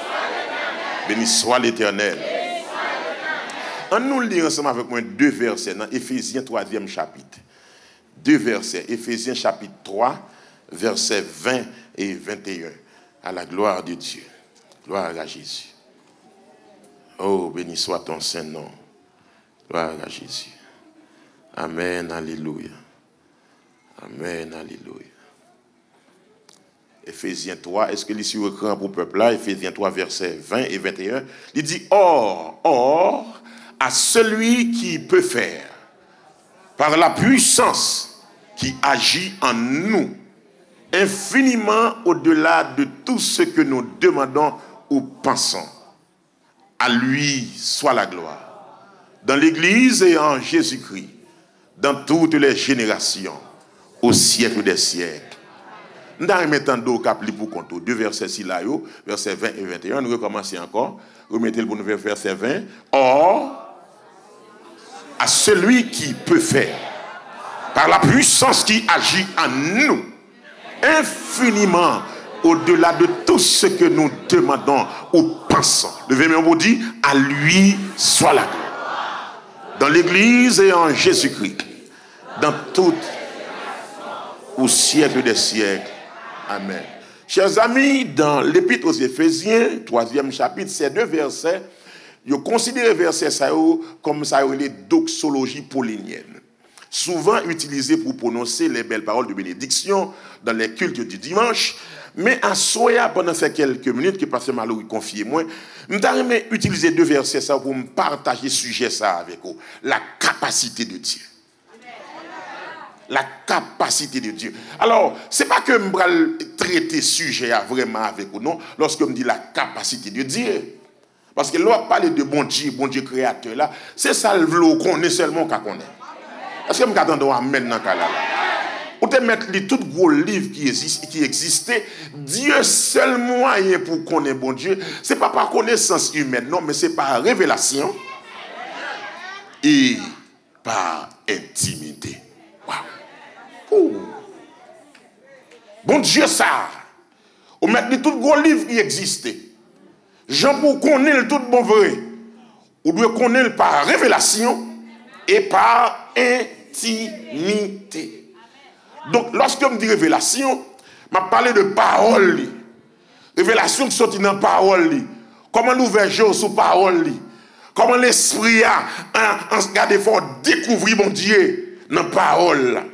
Béni soit l'Éternel. On nous lit ensemble avec moi deux versets dans Éphésiens troisième chapitre. Deux versets. Éphésiens chapitre trois, versets vingt et vingt et un. À la gloire de Dieu. Gloire à Jésus. Oh, béni soit ton saint nom. Gloire à Jésus. Amen, alléluia. Amen, alléluia. Éphésiens trois, est-ce que l'ici au écran pour le peuple là, Éphésiens trois, versets vingt et vingt et un, il dit, or, or, à celui qui peut faire, par la puissance qui agit en nous, infiniment au-delà de tout ce que nous demandons ou pensons. À lui soit la gloire, dans l'Église et en Jésus-Christ, dans toutes les générations, au siècle des siècles. Nous allons mettre deux cap pour compter. Deux versets ici là, versets vingt et vingt et un. Nous recommençons encore. Remettez le bon verset vingt. Or, à celui qui peut faire, par la puissance qui agit en nous, infiniment au-delà de tout ce que nous demandons ou pensons. Le verset vous dit, à lui soit la gloire. Dans l'Église et en Jésus-Christ. Dans tout au siècle des siècles. Amen. Chers amis, dans l'Épître aux Éphésiens, troisième chapitre, ces deux versets, ils considèrent les versets ça comme ça les doxologie paulinienne. Souvent utilisés pour prononcer les belles paroles de bénédiction dans les cultes du dimanche. Mais à Soya, pendant ces quelques minutes que Pasteur Malou confie moi, je vais utiliser deux versets ça pour me partager ce sujet ça avec vous. La capacité de Dieu. La capacité de Dieu. Alors, ce n'est pas que je vais traiter ce sujet vraiment avec vous, non, lorsque je me dis la capacité de Dieu. Parce que l'on parle de bon Dieu, bon Dieu créateur, là, c'est ça le qu'on est seulement qu'on connaît. Est-ce que je m'attends à mettre dans ce cas-là? On te mettre les tout gros livres qui existent, qui existaient, Dieu seul moyen pour connaître bon Dieu, ce n'est pas par connaissance humaine, non, mais c'est par révélation et par intimité. Ouh. Bon Dieu, ça. On met les tout gros livres qui existaient. Jean pour connaître tout bon vrai. On doit connaître par révélation et par intimité. Donc, lorsque je dis révélation, je parle de parole. Révélation qui sortit dans la parole. Comment l'ouverture sous parole. Comment l'esprit a, en regardant fort, découvrir mon Dieu dans la parole.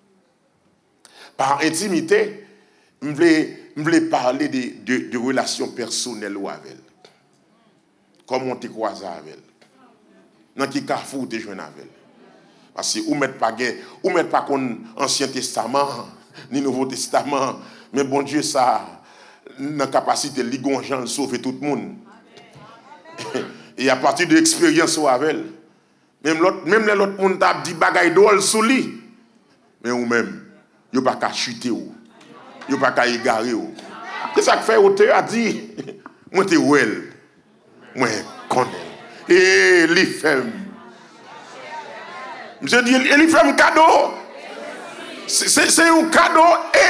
Par intimité, je voulais parler de, de, de relations personnelles avec elle. Comment on te croise avec elle. Dans quel carrefour tu joues avec elle. Parce que vous ne mettez pas ou mettez pas l'Ancien Testament, ni Nouveau Testament, mais bon Dieu, ça, dans la capacité de ligon Jean sauver tout le monde. Et à partir de l'expérience avec elle, même l'autre, même les autres monde t'a dit bagaille d'ol sous lui. Mais ou même, yo pas qu'à chuter ou. Yo pas qu'à égarer ou. C'est ça que fait auteur a dit, moi t'es well. Moi connais. Et les femmes. Monsieur dit, il fait un cadeau. C'est un cadeau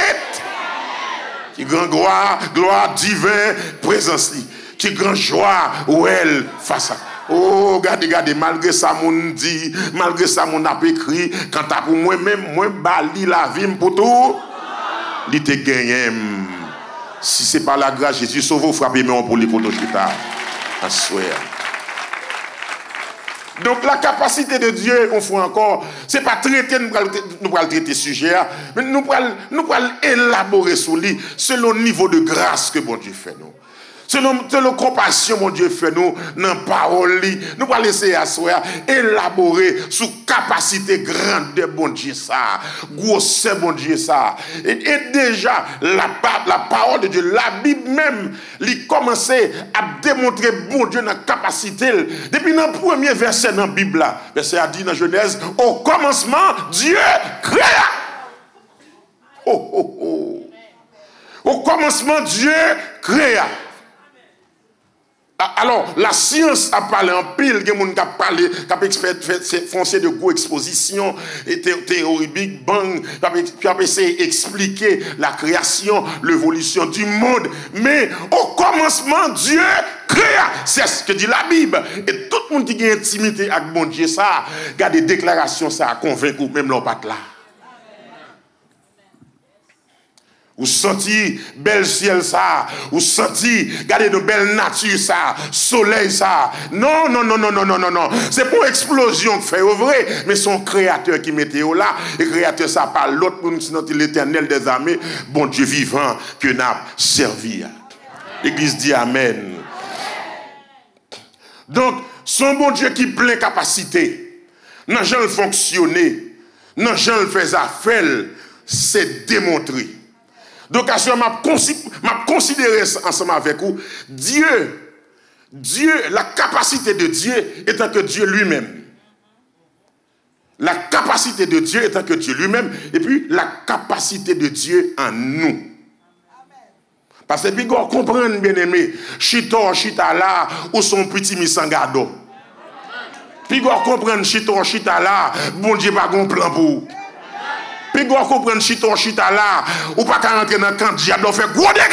et qui grand gloire, gloire divine, présence li. Qui grand joie ou elle face à. Oh, regardez, regardez, malgré ça, mon dit, malgré ça, mon a écrit, quand t'as pour moi-même, moi, bali la vie pour tout, il te gagne. Si c'est pas la grâce, Jésus sauve vous, frappez moi pour les poteaux chita. À souhait. Donc la capacité de Dieu, on fait encore, c'est pas traiter, nous allons traiter sujet, mais nous allons nous élaborer sur lui selon le niveau de grâce que bon Dieu fait nous. Selon la compassion, mon Dieu, fait nous, dans la parole, nous allons laisser à soi élaborer sous capacité grande de bon Dieu, ça, grosse bon Dieu, ça. Et, et déjà, la, la parole de Dieu, la Bible même, il commençait à démontrer bon Dieu dans la capacité. Depuis dans le premier verset dans la Bible, là, verset a dit dans Genèse, au commencement, Dieu créa. Oh, oh, oh. Au commencement, Dieu créa. Alors, la science a parlé en pile, il y a des gens qui ont parlé, qui ont foncé de gros expositions, théorie Big Bang, qui ont essayé d'expliquer la création, l'évolution du monde. Mais au commencement, Dieu créa. C'est ce que dit la Bible. Et tout le monde qui a intimité avec bon Dieu, ça, il y a des déclarations, ça a convaincu même leur patte là. Ou senti bel ciel ça, ou senti garder de belle nature ça, soleil ça. Non, non, non, non, non, non, non, non. C'est pour explosion que fait au vrai, mais son créateur qui mettait au là, et créateur ça par l'autre monde, sinon l'éternel des armées, bon Dieu vivant que n'a servi. L'église dit Amen. Donc, son bon Dieu qui plein capacité, non, j'en le fonctionner, non, j'en le fait affaire, c'est démontré. Donc, je m'a considéré ensemble avec vous, Dieu, Dieu, la capacité de Dieu étant que Dieu lui-même. La capacité de Dieu étant que Dieu lui-même, et puis la capacité de Dieu en nous. Parce que puis vous comprenez, bien aimé, chito, chita là, ou son petit misangado. Puis vous comprenez, chito, chita là, bon Dieu pas un plan pour vous. Puis vous comprenez chito chita là, ou pas qu'à rentrer dans le camp, diable doit faire gros dégâts.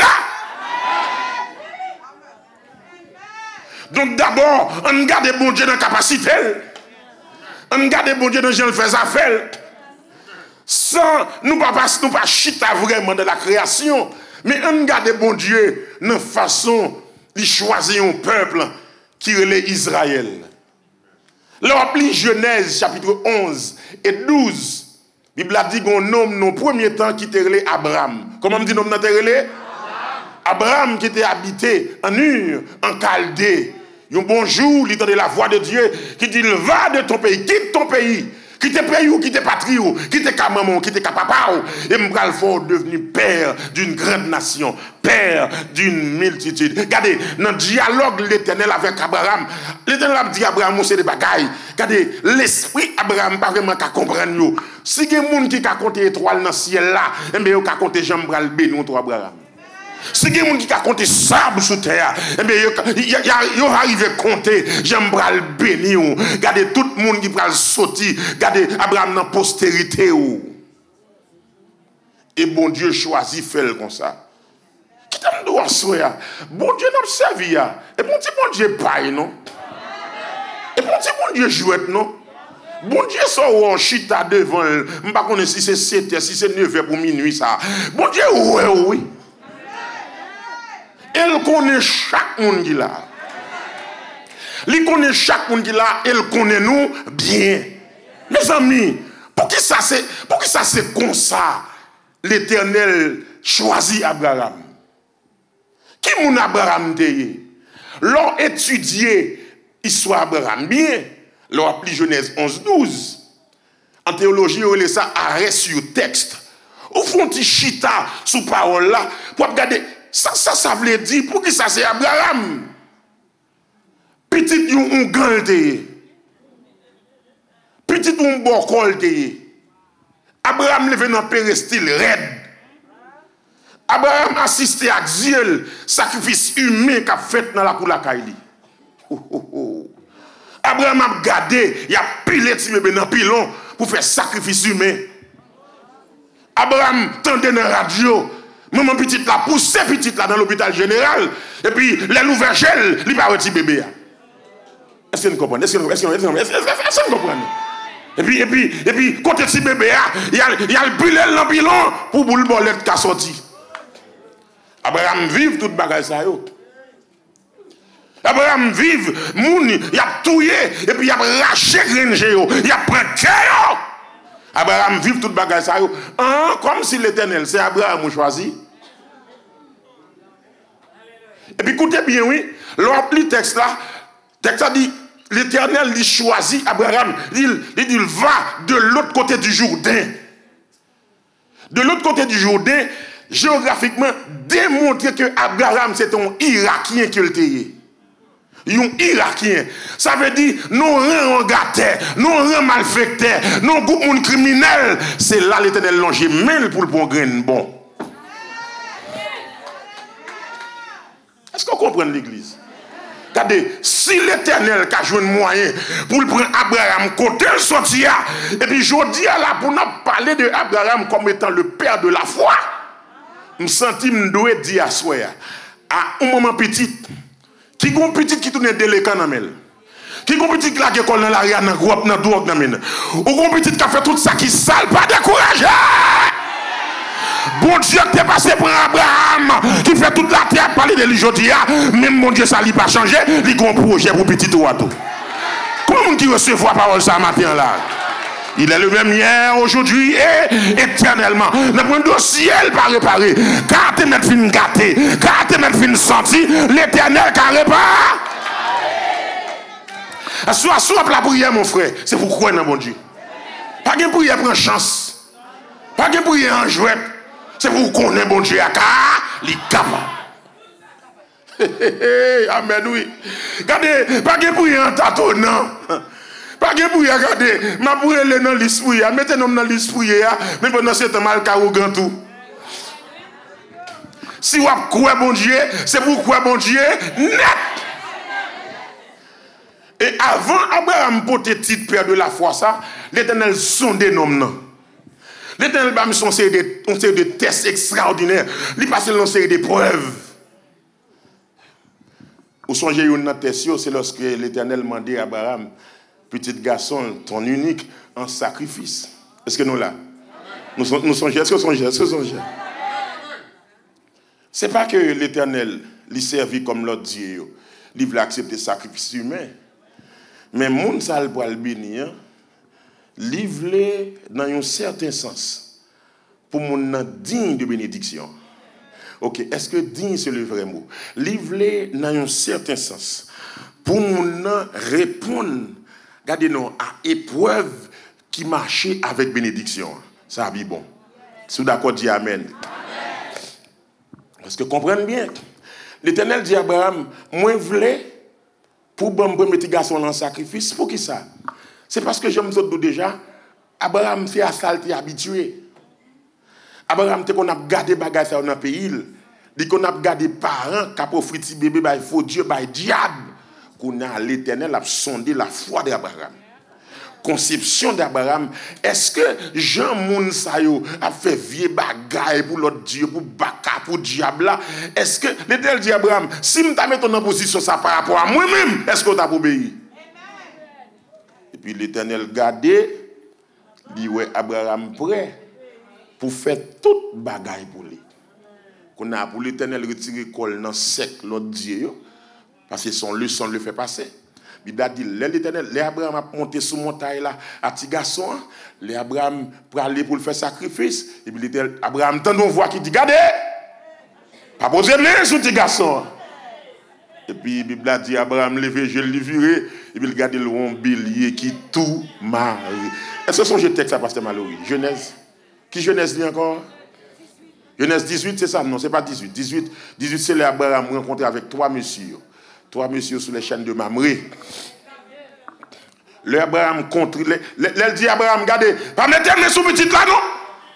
Donc d'abord, on garde bon Dieu dans la capacité. On garde bon Dieu dans le fait affaire. Sans nous pas nous pas chita vraiment de la création, mais on garde bon Dieu dans la façon de choisir un peuple qui est Israël. L'Appli Genèse chapitre onze et douze. La Bible a dit qu'on nomme nos premiers temps qui était relé Abraham. Comment on dit nomme notre relé? Abraham qui était habité en Ur, en Chaldée. Un bon jour, il entendait la voix de Dieu qui dit va de ton pays, quitte ton pays, quitte pays ou quitte patrie ou quitte ta maman, quitte ta papa ou et m'bral fort devenu père d'une grande nation, père d'une multitude. Regardez, dans le dialogue l'Éternel avec Abraham, l'Éternel a dit à Abraham c'est des bagailles. Regardez, l'esprit Abraham pas vraiment qu'à comprendre. Si il y a des gens qui ont compté étoile dans le ciel là, eh bien, ils ont compté Jean-Bral béni toi Abraham. Si il y a des gens qui ont compté sable sous terre, eh bien, ils ont arrivé à compter Jean-Bral béni. Regardez tout le monde qui va sortir. Regardez Abraham dans la postérité. Et bon Dieu choisit faire comme ça. Qui t'a dit à soi? Bon Dieu n'a pas servi. Et bon Dieu, bon Dieu paye, non? Et bon Dieu, bon Dieu jouette, non? Bon Dieu, ça ou en chita devant, je ne sais pas si c'est sept heures, si c'est neuf heures pour minuit, ça. Bon Dieu, oui, oui. Elle connaît chaque monde qui là. Elle connaît chaque monde qui là, elle connaît nous bien. Mes amis, pour qui ça c'est, pour qui ça c'est comme ça, l'Éternel choisit Abraham. Qui mon Abraham t'est? L'on étudié l'histoire d'Abraham bien. L'on appelé Genèse onze douze. En théologie, on a ça arrêt sur texte. Au fond, tu chita sous parole là, pour regarder, ça, ça, ça veut dire, pour qui ça c'est Abraham? Petit yon un grand te. Petit un bokol te. Abraham leve dans pérestil red. Abraham assisté à Dieu, sacrifice humain qu'a fait dans la cour la Kaili. Abraham a gardé, il a pilé ti bébé dans pilon pour faire sacrifice humain. Abraham tendait dans la radio, maman petite la poussé petite là dans l'hôpital général, et puis les ouvert gel, il pas petit bébé. Est-ce que vous comprenez? Est-ce que vous comprenez? Et puis, et puis, et puis, côté petit bébé, il y a le pilé dans le pilon pour boule bolette qui a sorti. Abraham vive toute bagaille ça yo. Abraham vive, moun, il a touillé, et puis il a lâché grenje yo, il a pris cœur. Abraham vive toute bagaille ça yo. Hein, comme si l'Éternel, c'est Abraham qui choisi. Et puis écoutez bien, oui, l'on lit texte là, texte a dit, l'Éternel lui choisit Abraham, il, il dit, va de l'autre côté du Jourdain. De l'autre côté du Jourdain, géographiquement, démontrer que Abraham c'est un Irakien qui le était. Un Irakien. Ça veut dire, non rien gâté, non rien malfecté, non groupe criminel. C'est là l'Éternel longe même pour le bon grain bon. Est-ce qu'on comprend l'église? Regardez, si l'Éternel a joué un moyen pour le prendre Abraham côté le sortir, et puis je dis là pour nous parler de Abraham comme étant le père de la foi, je sens que je dois dire à soi, à un moment petit, qui est un petit qui tourne déléquent dans le qui est un petit qui a l'école dans l'arrière, dans le groupe, dans le drogue, dans le ou un petit qui a fait tout ça qui sale, pas découragé. Bon Dieu qui est passé pour Abraham, qui fait toute la terre parler de lui aujourd'hui, même mon Dieu ça n'a pas changé, il a un projet pour petit ou tout. Comment qui recevoir la parole ça matin là? Il est le même hier, aujourd'hui et éternellement. Le point de ciel pas réparé. Car tu m'as fin gâté, car tu m'as fin senti, l'éternel qui répare. Sois soit la prière, mon frère, c'est pour croire dans mon Dieu. Pas de prière prend chance. Pas de prière en jouet. C'est pour connaître bon Dieu, car il est capable. Amen, oui. Regardez, pas de prière en tâtonnant. Pas de prière, regardez. Ma prière est dans l'esprit. Mettez-nous dans l'esprit. Mais pendant ce temps, mal car au grand tout. Si vous croyez bon Dieu, c'est pour croire bon Dieu net. Et avant Abraham porter titre père de la foi, ça, l'Éternel sondait nom. L'Éternel va me son série de tests extraordinaires. Il passe dans une série d'épreuves. Vous songez une test, c'est lorsque l'Éternel demandait à Abraham, petit garçon, ton unique, en sacrifice. Est-ce que nous là? Nous songeons, est-ce que nous songeons? Est-ce que nous songeons? Ce n'est pas que l'Éternel lui servit comme l'autre Dieu. Il voulait accepter le sacrifice humain. Mais moun ça le poil bénir, livré dans un certain sens pour mon digne de bénédiction. OK, est-ce que digne c'est le vrai mot? Livré dans un certain sens pour mon répondre, regardez-nous à épreuve qui marchait avec bénédiction. Ça a dit bon. Si vous d'accord dit amen. Parce que comprenez bien, l'Éternel dit à Abraham, moi je voulais pour bon petit garçon en sacrifice, pour qui ça? C'est parce que je me dis déjà, Abraham fait à ça, il est habitué. Abraham, c'est qu'on a gardé bagage dans le pays, dit qu'on a gardé parents qui ont offert bébé, il faut Dieu, il diable. Qu'on a l'Éternel a sondé la foi d'Abraham. Conception d'Abraham, est-ce que Jean Mounsayo a fait vieux bagaille pour l'autre Dieu, pour Baka, pour diable? Est-ce que l'Éternel dit à Abraham, si je te mets en position ça par rapport à moi-même, est-ce que tu as obéi? Et puis l'Éternel gardé, dit ouais, Abraham prêt pour faire toute bagaille pour lui. Qu'on a pour l'Éternel retirer col dans sec l'autre Dieu, parce que son leçon le fait passer. Il a dit, l'Éternel, l'Abraham a monté sur montagne là, à petit garçon, l'Abraham pour aller pour le faire sacrifice, et puis l'Abraham tend une voix qui dit, regardez, pas poser de sur petit garçon. Et puis la Bible a dit, Abraham levé, je l'ai viré, et puis il regarde le rond bélier qui tout marie. Est-ce que son jeu texte à Pasteur Mallory? Genèse. Qui Genèse dit encore? Genèse dix-huit, c'est ça? Non, c'est pas dix-huit. dix-huit, dix-huit c'est l'Abraham rencontré avec trois messieurs. Trois messieurs sous les chaînes de Mamré. Le Abraham contre. Elle dit Abraham, regardez, pas mettre mes sous petites là, non?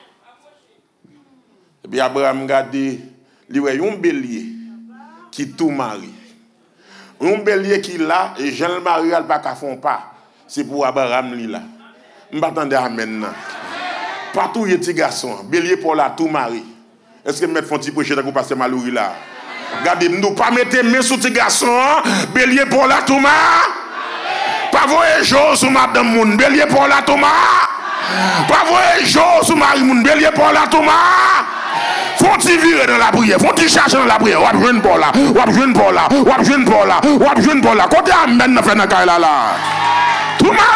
Et puis Abraham, regardez, il y a un bélier qui tout marie. Un bélier qui là, et Jean le Marie, elle pas qu'à fond pas. C'est pour Abraham, li là. Je m'attendais à maintenant. Partout, il y a des garçons. Bélier pour la tout mari. Est-ce que vous mettez font petit prêcher pour passer Malouri là? Regardez, nous pas mettre mes sous ces garçons. Bélier pour la tout mari. Pas voyer jour sous madame moun. Bélier pour la tout mari. Pas voyer jour sous mari moun. Bélier pour la tout mari. Faut-il virer dans la prière? Faut-il chercher dans la prière? Ou jeune pour là? Ou jeune pour là? Ou jeune pour là? Ou jeune pour là? Côté amène dans fait dans là là. Tout mari.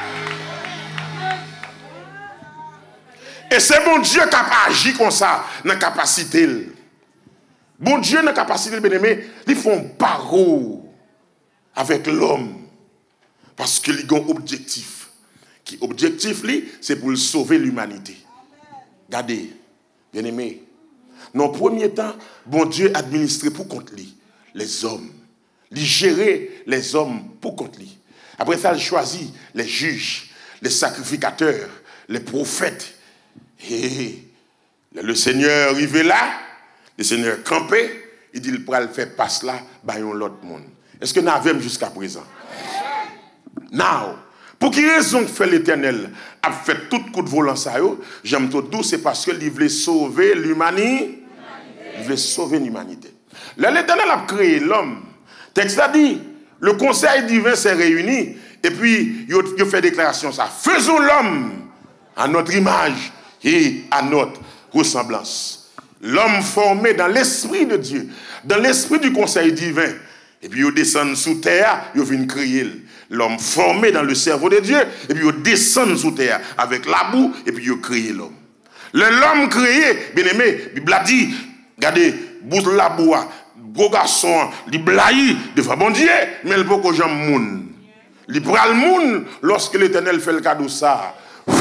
Et c'est bon Dieu qui a agi comme ça, dans la capacité. Bon Dieu, dans la capacité, bien aimé, ils font paro avec l'homme. Parce qu'ils ont un objectif. Qui objectif, c'est pour sauver l'humanité. Regardez, bien aimé, dans le premier temps, bon Dieu administrait pour contre lui les hommes. Il gérait les hommes pour contre lui. Après ça, il choisit les juges, les sacrificateurs, les prophètes. Et le Seigneur arrivé là, le Seigneur campé, il dit il pourra faire passe là, bah l'autre monde. Est-ce que nous avons jusqu'à présent? Now, pour quelle raison fait l'Éternel a fait tout coup de volant ça yo? J'aime tout doux, c'est parce qu'il voulait sauver l'humanité. Il voulait sauver l'humanité. Là, l'Éternel a créé l'homme. Texte a dit, le conseil divin s'est réuni et puis il a fait déclaration ça. Faisons l'homme à notre image et à notre ressemblance. L'homme formé dans l'esprit de Dieu, dans l'esprit du conseil divin. Et puis il descend sous terre, il vient créer l'homme formé dans le cerveau de Dieu. Et puis il descend sous terre avec la boue, et puis il crée l'homme. L'homme créé, bien aimé, la Bible a dit, regardez, bout la boue, gros garçon, il blaye devant bon Dieu, mais il peut que j'aime moun. Il prend le moun lorsque l'Éternel fait le cadeau ça.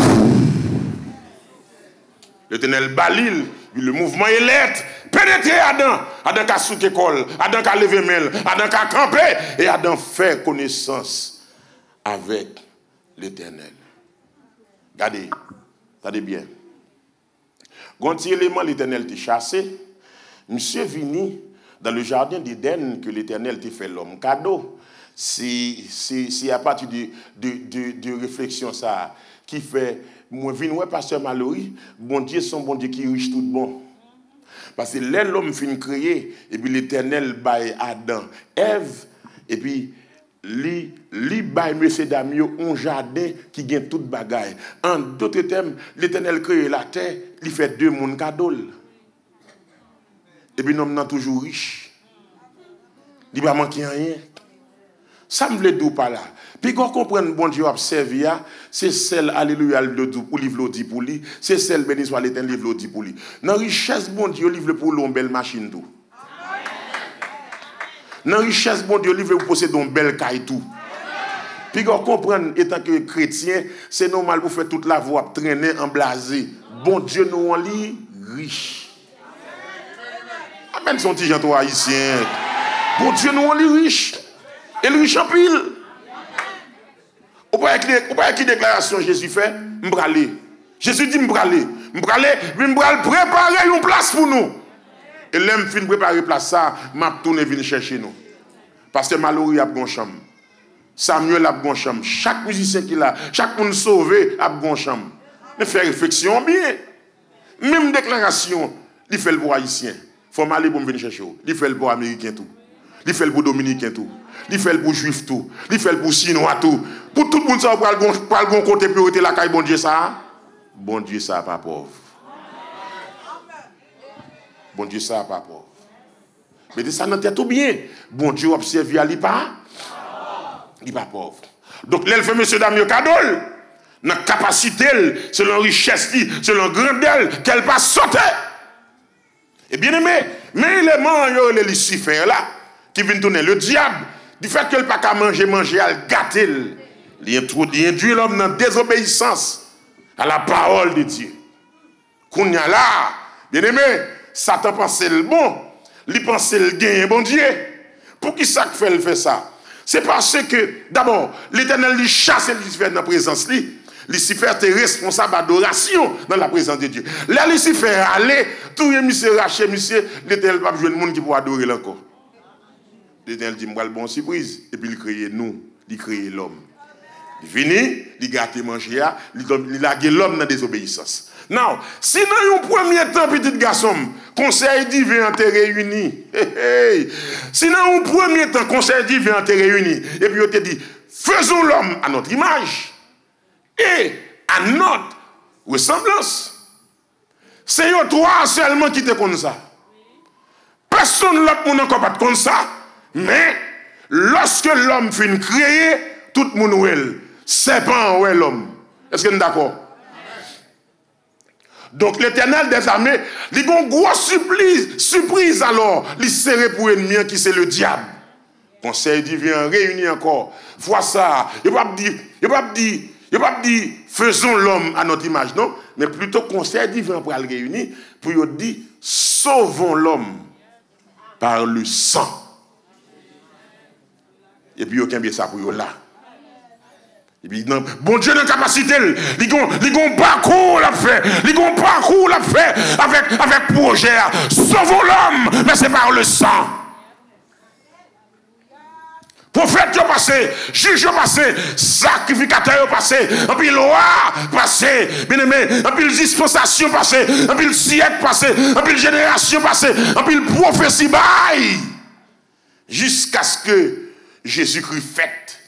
L'Éternel balil, le mouvement est lettre, pénétrer Adam, Adam a souke école, Adam a levé mel, Adam a campé, et Adam fait connaissance avec l'Éternel. Regardez, regardez bien. Quand élément l'Éternel t'a chassé, monsieur vini dans le jardin d'Éden que l'Éternel t'a fait l'homme cadeau. C'est à partir de, de, de, de réflexion ça qui fait, moi je viens pasteur Mallory, bon Dieu son bon Dieu qui est riche tout bon. Parce que l'homme fin créé, et puis l'Éternel baille Adam, Ève, et puis li li baille monsieur Damio un jardin qui gagne toute bagaille. En d'autres termes, l'Éternel crée la terre, il fait deux mondes cadeaux. Et puis l'homme n'est toujours riche. Il ne va manquer rien. Ça me veut dire pas là. Puis quand on comprend bon Dieu observe, c'est celle alléluia le pour livre dit pour lui, c'est celle béni soit l'Éternel livre dit pour lui. Dans richesse bon Dieu livre pour l'homme belle machine tout. Dans richesse bon Dieu livre pour posséder une belle caille tout. Puis quand on comprend étant que chrétien, c'est normal pour faire toute la voie traîner en blasé. Bon Dieu nous en lit riche. Amen son petit gentil haïtien. Bon Dieu nous en lit riche. Et le riche en pile. Ou pas qui déclaration Jésus fait? M'bralé. Jésus dit m'bralé. M'bralé, m'bralé préparer une place pour nous. Et l'aime fin préparer place ça, m'a tourné venir chercher nous. Parce que Mallory a bon chambre. Samuel a bon chambre. Chaque musicien qui l'a, chaque monde sauvé a bon chambre. Mais faire réflexion bien. Même déclaration, il fait le pour haïtien. Faut m'aller pour venir chercher. Il fait le pour américain tout. Il fait le pour dominicain tout. Il fait le pour juif tout. Il fait le pour chinois tout. Pour tout le monde, ça va le bon côté priorité la caille, bon Dieu ça. Bon Dieu ça pas pauvre. Bon Dieu ça pas pauvre. Mais ça n'a tout bien. Bon Dieu observe, il n'est pas. Il n'est pas pauvre. Donc, l'elle fait monsieur Damio Kadol. Dans la capacité, selon la richesse, selon la grandeur, qu'elle va sauter. Et bien aimé, mais l'élément, il y a Lucifer là, qui vient tourner. Le diable, du fait qu'elle n'a pas manger, manger, elle gâte. Il induit l'homme dans la désobéissance à la parole de Dieu. Qu'on y a là, bien aimé, Satan pense le bon, il pense le gain, bon Dieu. Pour qui ça fait, fait ça? C'est parce que, d'abord, l'Éternel lui chasse Lucifer dans la présence de lui. Lucifer est responsable d'adoration dans la présence de Dieu. Là, Lucifer allait, tout le monsieur raché, monsieur, l'Éternel va jouer le monde qui peut adorer encore. L'Éternel dit, moi, le bon surprise. Et puis il crée nous, il crée l'homme. Il finit, il gâte manger, il lague l'homme dans la désobéissance. Non, si dans un premier temps, petit garçon, conseil divin en réuni. Hey, hey. Si dans un premier temps, conseil divin en réuni, et puis on te dit, faisons l'homme à notre image et à notre ressemblance. C'est eux trois seulement qui te comme ça. Personne l'autre monde encore pas comme ça, mais lorsque l'homme finit créer, tout le monde est serpent ou l'homme. Est-ce que nous sommes d'accord? Donc l'Éternel des armées, il y a une grosse surprise, surprise alors, il serait pour ennemi qui c'est le diable. Conseil divin réuni encore. Vois ça, il ne va pas dire, il va pas dire, il va pas dire faisons l'homme à notre image, non, mais plutôt conseil divin pour le réunir, pour dire sauvons l'homme par le sang. Et puis il y a ça pour là. Et puis, non, bon Dieu dans capacité, il a un parcours l'a fait, il a un parcours l'a fait avec avec projet. Sauvons l'homme, mais c'est par le sang. Prophète est passé, juge est passé, sacrificateur est passé, et puis loi passé, bien aimé, et puis dispensation passé, et puis siècle passé, et puis génération passé, et puis prophétie bail, jusqu'à ce que Jésus-Christ fait.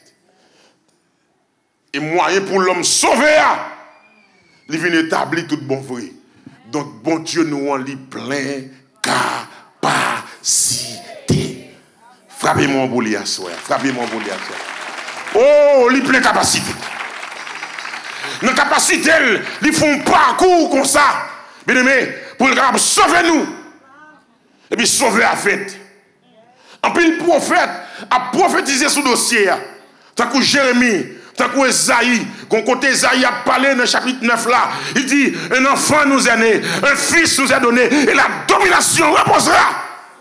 Et moyen pour l'homme sauvé, il vient établir tout bon vrai. Donc, bon Dieu nous en lit plein capacité. Frappez-moi pour lui à soi. Frappez-moi pour lui à soi. Oh, il plein capacité. Dans la capacité, ils font parcours comme ça. Bien aimé, pour le sauver nous. Et puis sauver la fête. En plus, le prophète a prophétisé ce dossier. Tant que Jérémie. Tant que Esaïe, qu'on côté Esaïe a parlé dans le chapitre neuf là, il dit, un enfant nous est né, un fils nous est donné, et la domination reposera.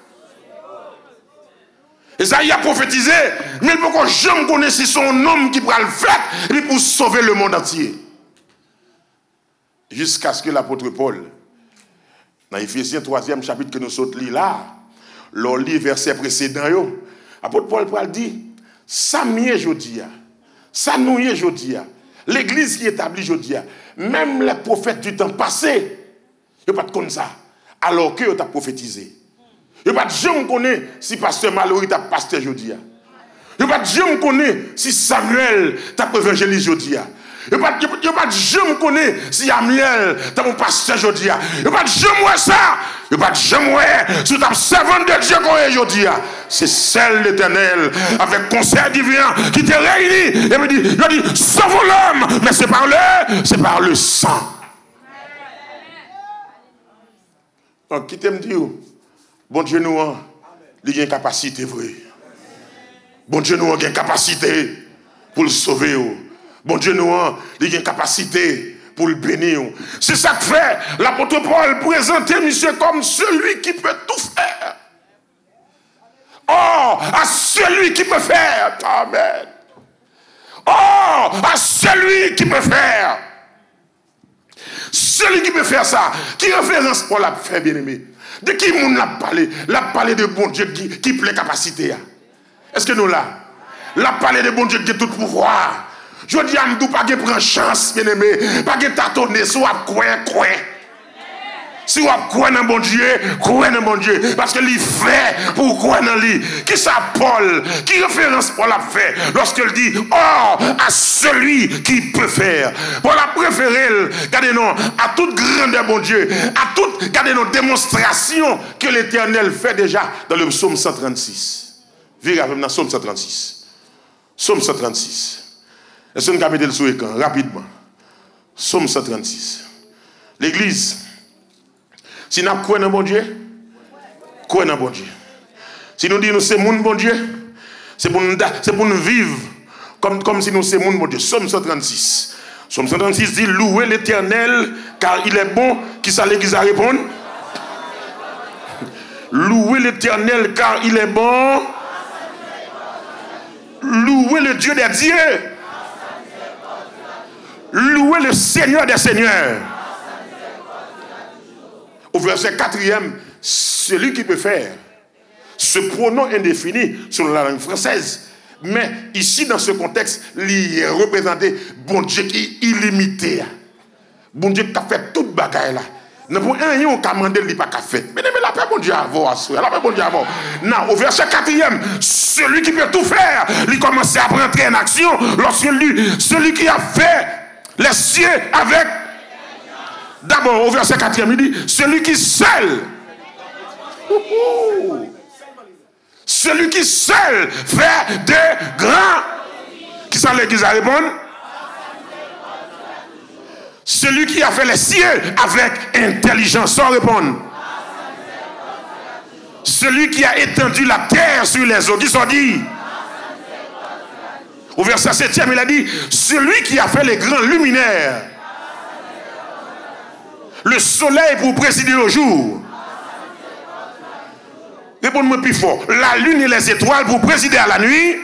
Esaïe a prophétisé, mais pourquoi je me connais si son homme qui pourra le faire, et pour sauver le monde entier. Jusqu'à ce que l'apôtre Paul, dans Éphésiens troisième chapitre que nous sautons là, l'on lit verset précédent, l'apôtre Paul pourra dire, ça m'y est jodi. Ça nous y est aujourd'hui. L'église qui est établie aujourd'hui, même les prophètes du temps passé, ils ne sont pas comme ça. Alors qu'ils ont prophétisé. Ils ne sont pas jamais connaître si pasteur Mallory t'a pasteur aujourd'hui. Ils ne sont pas jamais connaître si Samuel t'a évangéliste aujourd'hui. Ils ne sont pas jamais connaître si Amiel t'a mon pasteur aujourd'hui. Ils ne sont pas jamais ça. Ils ne sont pas jamais si tu as servant de Dieu aujourd'hui. C'est celle de l'Éternel avec conseil divin qui te réunit et me dit, il dit, sauvons l'homme, mais c'est par le, c'est par le sang. Donc, qui t'aime dire, bon Dieu nous a, il a une capacité vraie. Bon Dieu nous a une capacité pour le sauver. Bon Dieu nous a, il a une capacité pour le bénir. C'est ça que fait l'apôtre Paul présenter monsieur comme celui qui peut tout faire. Oh, à celui qui peut faire. Amen. Oh, à celui qui peut faire. Celui qui peut faire ça. Qui référence pour la faire, bien-aimé? De qui moun l'a parlé? L'a parlé de bon Dieu qui, qui plein capacité. Est-ce que nous là? L'a parlé de bon Dieu qui a tout pouvoir. Je dis à nous pas de prendre chance, bien-aimé. Pas de tâtonner, soit quoi, quoi. Si vous croyez dans bon Dieu, croyez dans bon Dieu. Parce que il fait pour croire dans lui. Qui ça Paul? Qui référence Paul a fait lorsqu'il dit, oh, à celui qui peut faire. Paul a préféré, regardez non, à toute grandeur bon Dieu, à toute, regardez non, démonstration que l'Éternel fait déjà dans le psaume cent trente-six. Virez avec dans le psaume cent trente-six. Psaume cent trente-six. Est-ce que nous mettez le sous écran rapidement? Psaume cent trente-six. L'église. Si nous croyons dans bon Dieu, croyons dans bon Dieu. Si nous disons que c'est mon bon Dieu, c'est pour, pour nous vivre comme, comme si nous c'est mon bon Dieu. Somme cent trente-six. Somme cent trente-six dit louez l'Éternel car il est bon. Qui ça l'église à répondre? Louez l'Éternel car il est bon. Louez le Dieu des dieux. Louez le Seigneur des seigneurs. Au verset quatrième, celui qui peut faire ce pronom indéfini selon la langue française. Mais ici, dans ce contexte, il est représenté bon Dieu qui est illimité. Bon Dieu qui a fait toute bagaille là. Non, pour un yon qui a demandé, il n'a pas fait. Mais la paix, bon Dieu, avant, la paix, bon Dieu, avant. Non, au verset quatrième, celui qui peut tout faire, il commence à rentrer en action lorsque lui, celui qui a fait les cieux avec. D'abord, au verset quatrième, il dit, celui qui seul. Celui qui seul fait de grands. Qui sont l'église à répondre? Celui qui a fait les cieux avec intelligence, sans répondre. Celui qui a étendu la terre sur les eaux, qui sont dit. Au verset septième, il a dit, celui qui a fait les grands luminaires, le soleil pour présider au jour. Répondez-moi plus fort. La lune et les étoiles pour présider à la nuit.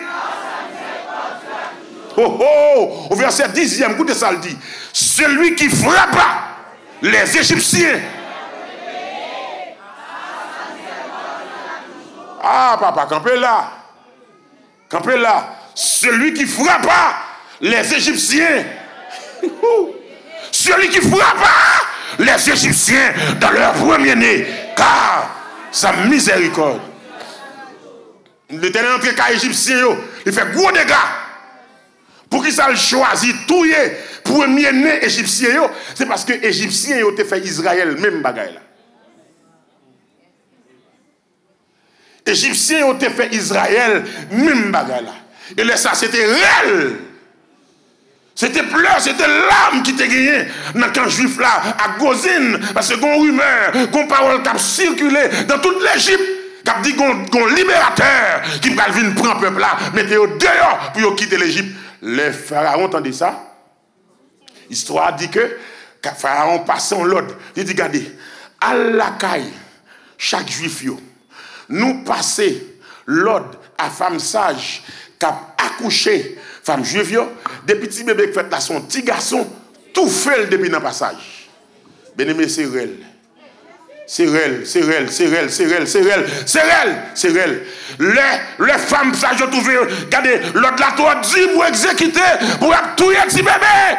Oh oh, au verset dixième, écoutez ça, le dit. Celui qui frappa les Égyptiens. Ah, papa, campez là. Campez là. Celui qui frappa les Égyptiens. Celui qui frappa les Égyptiens dans leur premier-né. Car sa miséricorde. L'Éternel entre les Égyptiens, il fait gros dégâts. Pour qui ça le choisit tout yé premier né égyptien, c'est parce que les Égyptiens ont fait Israël même bagaille là. Égyptiens ont fait Israël même bagaille là. Et là ça c'était réel. C'était pleurs, c'était l'âme qui t'a gagné dans le camp juif là à Gozine parce que gon rumeur, gon parole qui a circulé dans toute l'Égypte. Qui a dit gon libérateur qui va venir prendre le peuple là, mettez-le dehors pour quitter l'Égypte. Les pharaons entendaient ça. L'histoire dit que le pharaon passait en l'ordre. Il dit, regardez, à la caille, chaque juif, yo, nous passons l'ordre à femme sage qui a accouché, femme juive, yo, des petits bébés qui fait là, son petit garçon, tout fait depuis dans le passage. Bien aimé, c'est réel. C'est réel, c'est réel, c'est réel, c'est réel, c'est réel, c'est réel, c'est réel. Les, les femmes sages ont trouvé, regardez, l'autre la toi dit pour exécuter, pour tuer un petit bébé.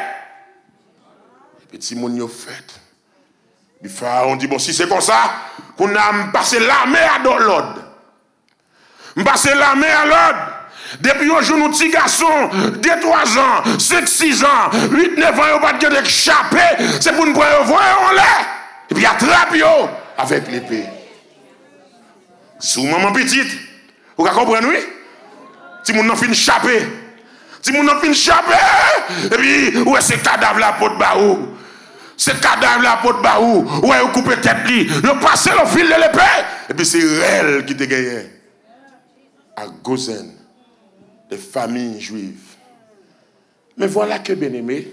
Petit moun yo fait. Le pharaon dit, bon, si c'est comme ça, qu'on a passé l'armée à l'ordre. On passe l'armée à l'ordre. Depuis un jour, nous petits garçons, deux trois ans, cinq six ans, huit neuf ans, ils n'ont pas de échappé, c'est pour nous voir, on l'air. Et puis attrape yo avec l'épée. Sous maman petite, vous comprenez, oui? Si mon enfant échappé, si mon enfant échappé, et puis, où est ce cadavre là pour baou? Ce cadavre là pour baou, où est vous coupez tête li? Vous passez le fil de l'épée, et puis c'est elle qui te gagne. À Gozen, des familles juives. Mais voilà que bien aimé,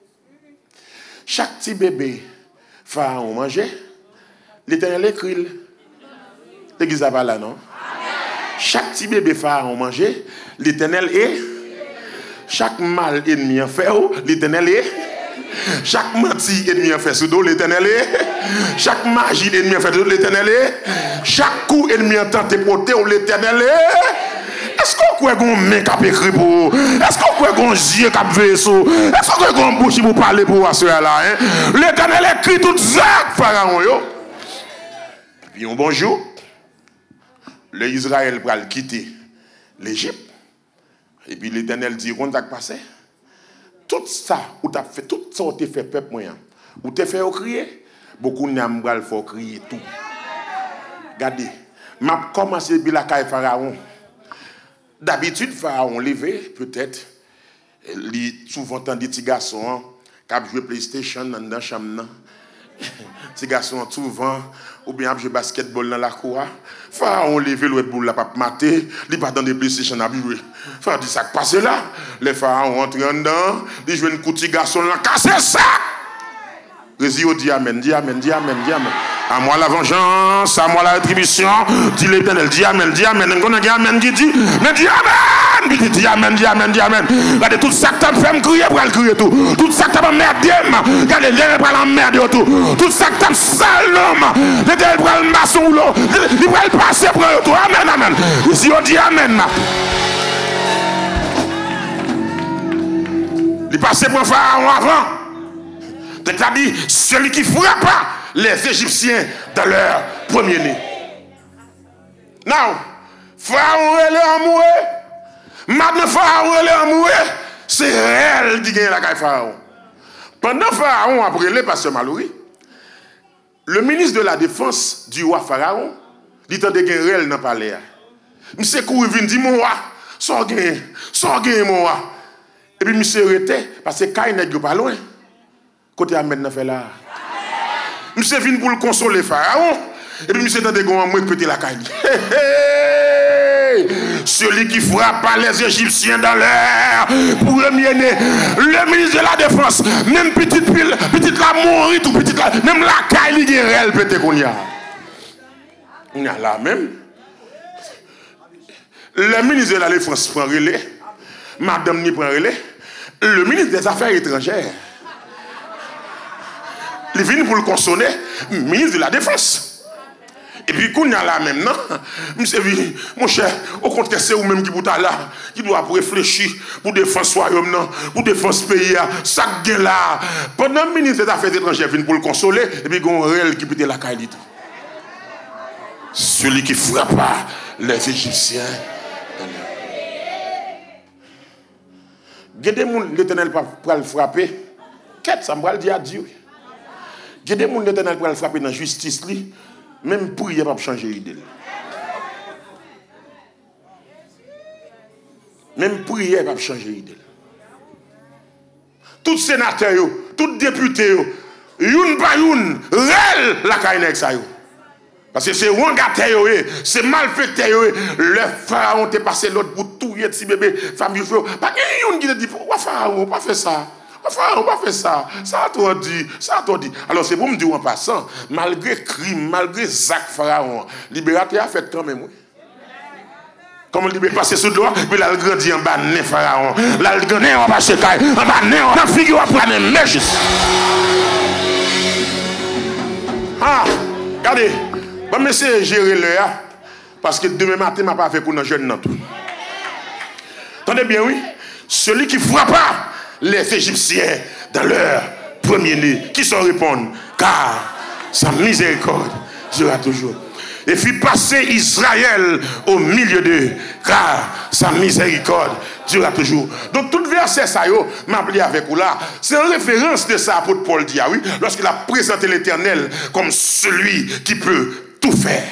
chaque petit bébé, pharaon manger, l'Éternel écrit. L'église va là, non? Chaque petit bébé pharaon manger, l'Éternel est. Chaque mal ennemi en fait, l'Éternel est. Chaque menti ennemi en fait sous dos, l'Éternel est. Chaque magie ennemi en fait sous l'Éternel est. Chaque coup ennemi en tenté porter, l'Éternel est. Est-ce qu'on croit qu'on met cap écrit pour? Est-ce qu'on croit qu'on yeux cap vaisseau? Est-ce qu'on croit qu'on bouche pour parler pour ce là? L'Éternel écrit tout ça, pharaon yo. Puis un bonjour, le Israël va quitter l'Égypte. Et puis l'Éternel dit, on t'a passé. Tout ça, ou t'as fait, tout ça, ou t'as fait peuple moyen. Ou t'as fait crier. Beaucoup n'aiment pas faut crier tout. Regardez, m'a commencé par la caille pharaon. D'habitude, pharaon levé, peut-être, il souvent tant des petits garçons qui ont joué PlayStation dans la chambre. Ces garçons souvent, ou bien joué basketball dans la cour. Pharaon levé le boule la pape maté, il pas dans des PlayStation à jouer. Pharaon dit ça qui passe là. Les pharaons rentrent dedans, ils jouent un petit garçon là, cassez ça. Rési dit amen, dit amen, dit amen, dit amen. À moi la vengeance, à moi la rétribution. Dit l'Éternel, dis amen, dis amen. On a dit amen qui dit, mais dis amen. Dis, dis amen, dis amen, dis amen. Regardez tout ça que tu as fait me crier pour le crier tout. Tout ça que tu as emmerdé, regardez, les pour l'emmerder tout. Tout ça que tu as sale l'homme, l'Éternel pour le maçon ou l'eau, il va le passer pour eux tout. Amen, amen. Ici on dit amen. Il passait pour Pharaon avant. Tu as dit, celui qui frappa les Égyptiens dans leur premier-né. Now, Pharaon est là amoureux. Maintenant, Pharaon est là amoureux. C'est elle qui gagne la guerre Pharaon. Pendant Pharaon, après le pasteur Malouri, le ministre de la Défense du roi Pharaon, il tente de gagner réel dans le palais. Monsieur Kourivin dit, mon roi, sans gagner, sans gagner, mon roi. Et puis, monsieur arrêté, parce que Kain n'est pas loin. Côté Ahmed n'a fait là. Monsieur vient pour le consoler Pharaon. Et puis, monsieur tente de gagner, moi, péter la Kain. Celui qui frappe les Égyptiens dans l'air, premier-né, le ministre de la Défense, même petite pile, petite la mourir, tout petite la, même la Kain, il est réel, pété qu'on y a. On y a là même. Le ministre de la Défense prend relais. Madame n'y prend relais. Le ministre des Affaires étrangères. Il vient pour le consoler. Ministre de la Défense. Et puis, qu'on y a là même, non? Monsieur, mon cher, au contraire, c'est vous-même qui vous là, qui doit réfléchir pour défendre ce royaume, non? Pour défendre ce pays, ça gagne là. Pendant le ministre des Affaires étrangères vient pour le consoler, et puis, il y a un réel qui peut la qualité. Celui qui frappa les Égyptiens. Gardez mon l'Éternel pour le frapper. Qu'est-ce ça me dit à Dieu? Gardez mon l'Éternel pour le frapper dans la justice. Même prier pas changer l'idée. Même prier pas changer l'idée. Tous sénateurs, tous députés, youn par youn, réel la kainek sa yo. Parce que c'est Wangate, c'est malfaiteur. Le Pharaon t'est passé l'autre pour tout y petit bébé, femme du feu. Pas qu'il y a qui te dit, pourquoi Pharaon, pas fait ça? Pharaon, pas fait ça. Ça a tout dit, ça a tout dit. Alors c'est pour me dire en passant, malgré crime, malgré Zach Pharaon, libérateur a fait quand même. Comme il dit, passer sous le doigt, puis là, il grandit en bas, né Pharaon. Là, il grandit en bas, chez Kai, en bas, né, en bas, figure, on prend les mèches. Ah, regardez. Bon, mais c'est gérer l'heure, parce que demain matin, je n'ai pas fait pour nos jeunes. Attendez bien, oui. Celui qui frappa les Égyptiens dans leur premier-né, qui s'en répondent, car sa miséricorde sera toujours. Et fit passer Israël au milieu d'eux, car sa miséricorde durera toujours. Donc tout verset ça yo m'a appelé avec vous là, c'est en référence de ça apôtre Paul dit, ah oui, lorsqu'il a présenté l'Éternel comme celui qui peut tout faire.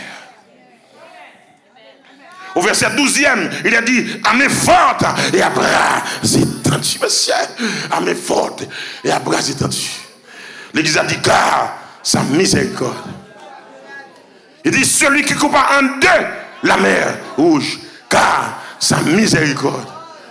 Au verset douzième, il a dit, à main forte et à bras étendus. Monsieur, à main forte et à bras étendus. L'Église a dit, car sa miséricorde. Il dit, celui qui coupa en deux la mer rouge, car sa miséricorde.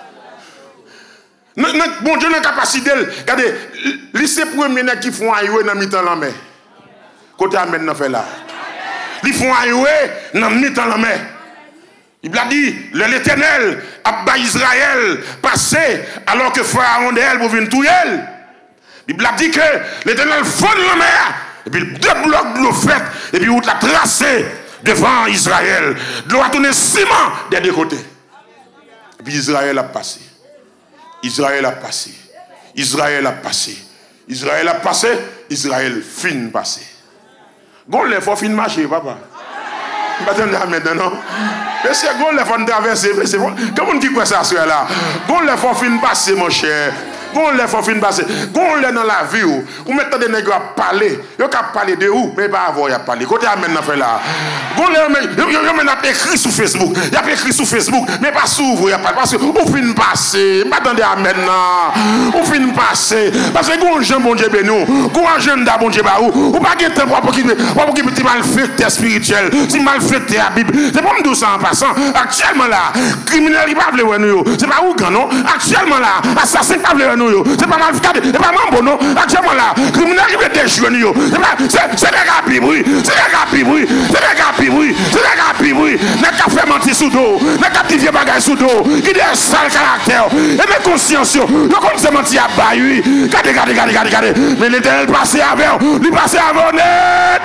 Bon Dieu n'a capacité, regardez, les premiers qui font aïe dans mi-temps la mer. Côté amène n'a fait là. Ils font aïe dans mi-temps la mer. Il a dit, l'Éternel a bas Israël passé alors que Pharaon d'elle pour venir tout elle. Il a dit que l'Éternel fonde la mer. Et puis deux blocs de l'eau faite. Et puis on l'a tracé devant Israël. De l'eau a tourné ciment des deux côtés. Et puis Israël a passé. Israël a passé. Israël a passé. Israël a passé. Israël fin passé. Gon les faut fin marcher, papa. Maintenant, maintenant. C'est bon, les faut traverser. Comment on dit quoi ça, cela là? Bon, les faut fin passer, mon cher. Gon les faut fin passer. Gon les dans la vie ou ou mettez des nègres à parler. Yo ka parler de où mais pas avoir à parler. Côté amène fait là. Gon les yo yo men a écrit sur Facebook. Y a écrit sur Facebook mais pas s'ouvre y a pas parce que ou fin passer. M'attendez amène là. Ou fin passer parce que gon Jean bon Dieu bénou. Gon agenda bon Dieu ba ou ou pas gen temps pour qui pour qui petit malfaiteur spirituel. Si malfaiteur la Bible. C'est pas me dire ça en passant. Actuellement là, criminel il pas vle nous. C'est pas ou grand non. Actuellement là, assassin pas vle nous, c'est pas mal, c'est pas mal bon, non? Actuellement là, criminel qui veut déjouer nous, c'est des gars pibouis, c'est des gars pibouis, c'est des gars pibouis, c'est des gars pibouis, n'a qu'à faire mentir sous dos, n'a qu'à dire bagaille sous dos, qui a un sale caractère, et mes consciences, le comme c'est menti à bailler, regardez, regardez, regardez, regardez, mais l'éternel passé avec, lui passé avant net.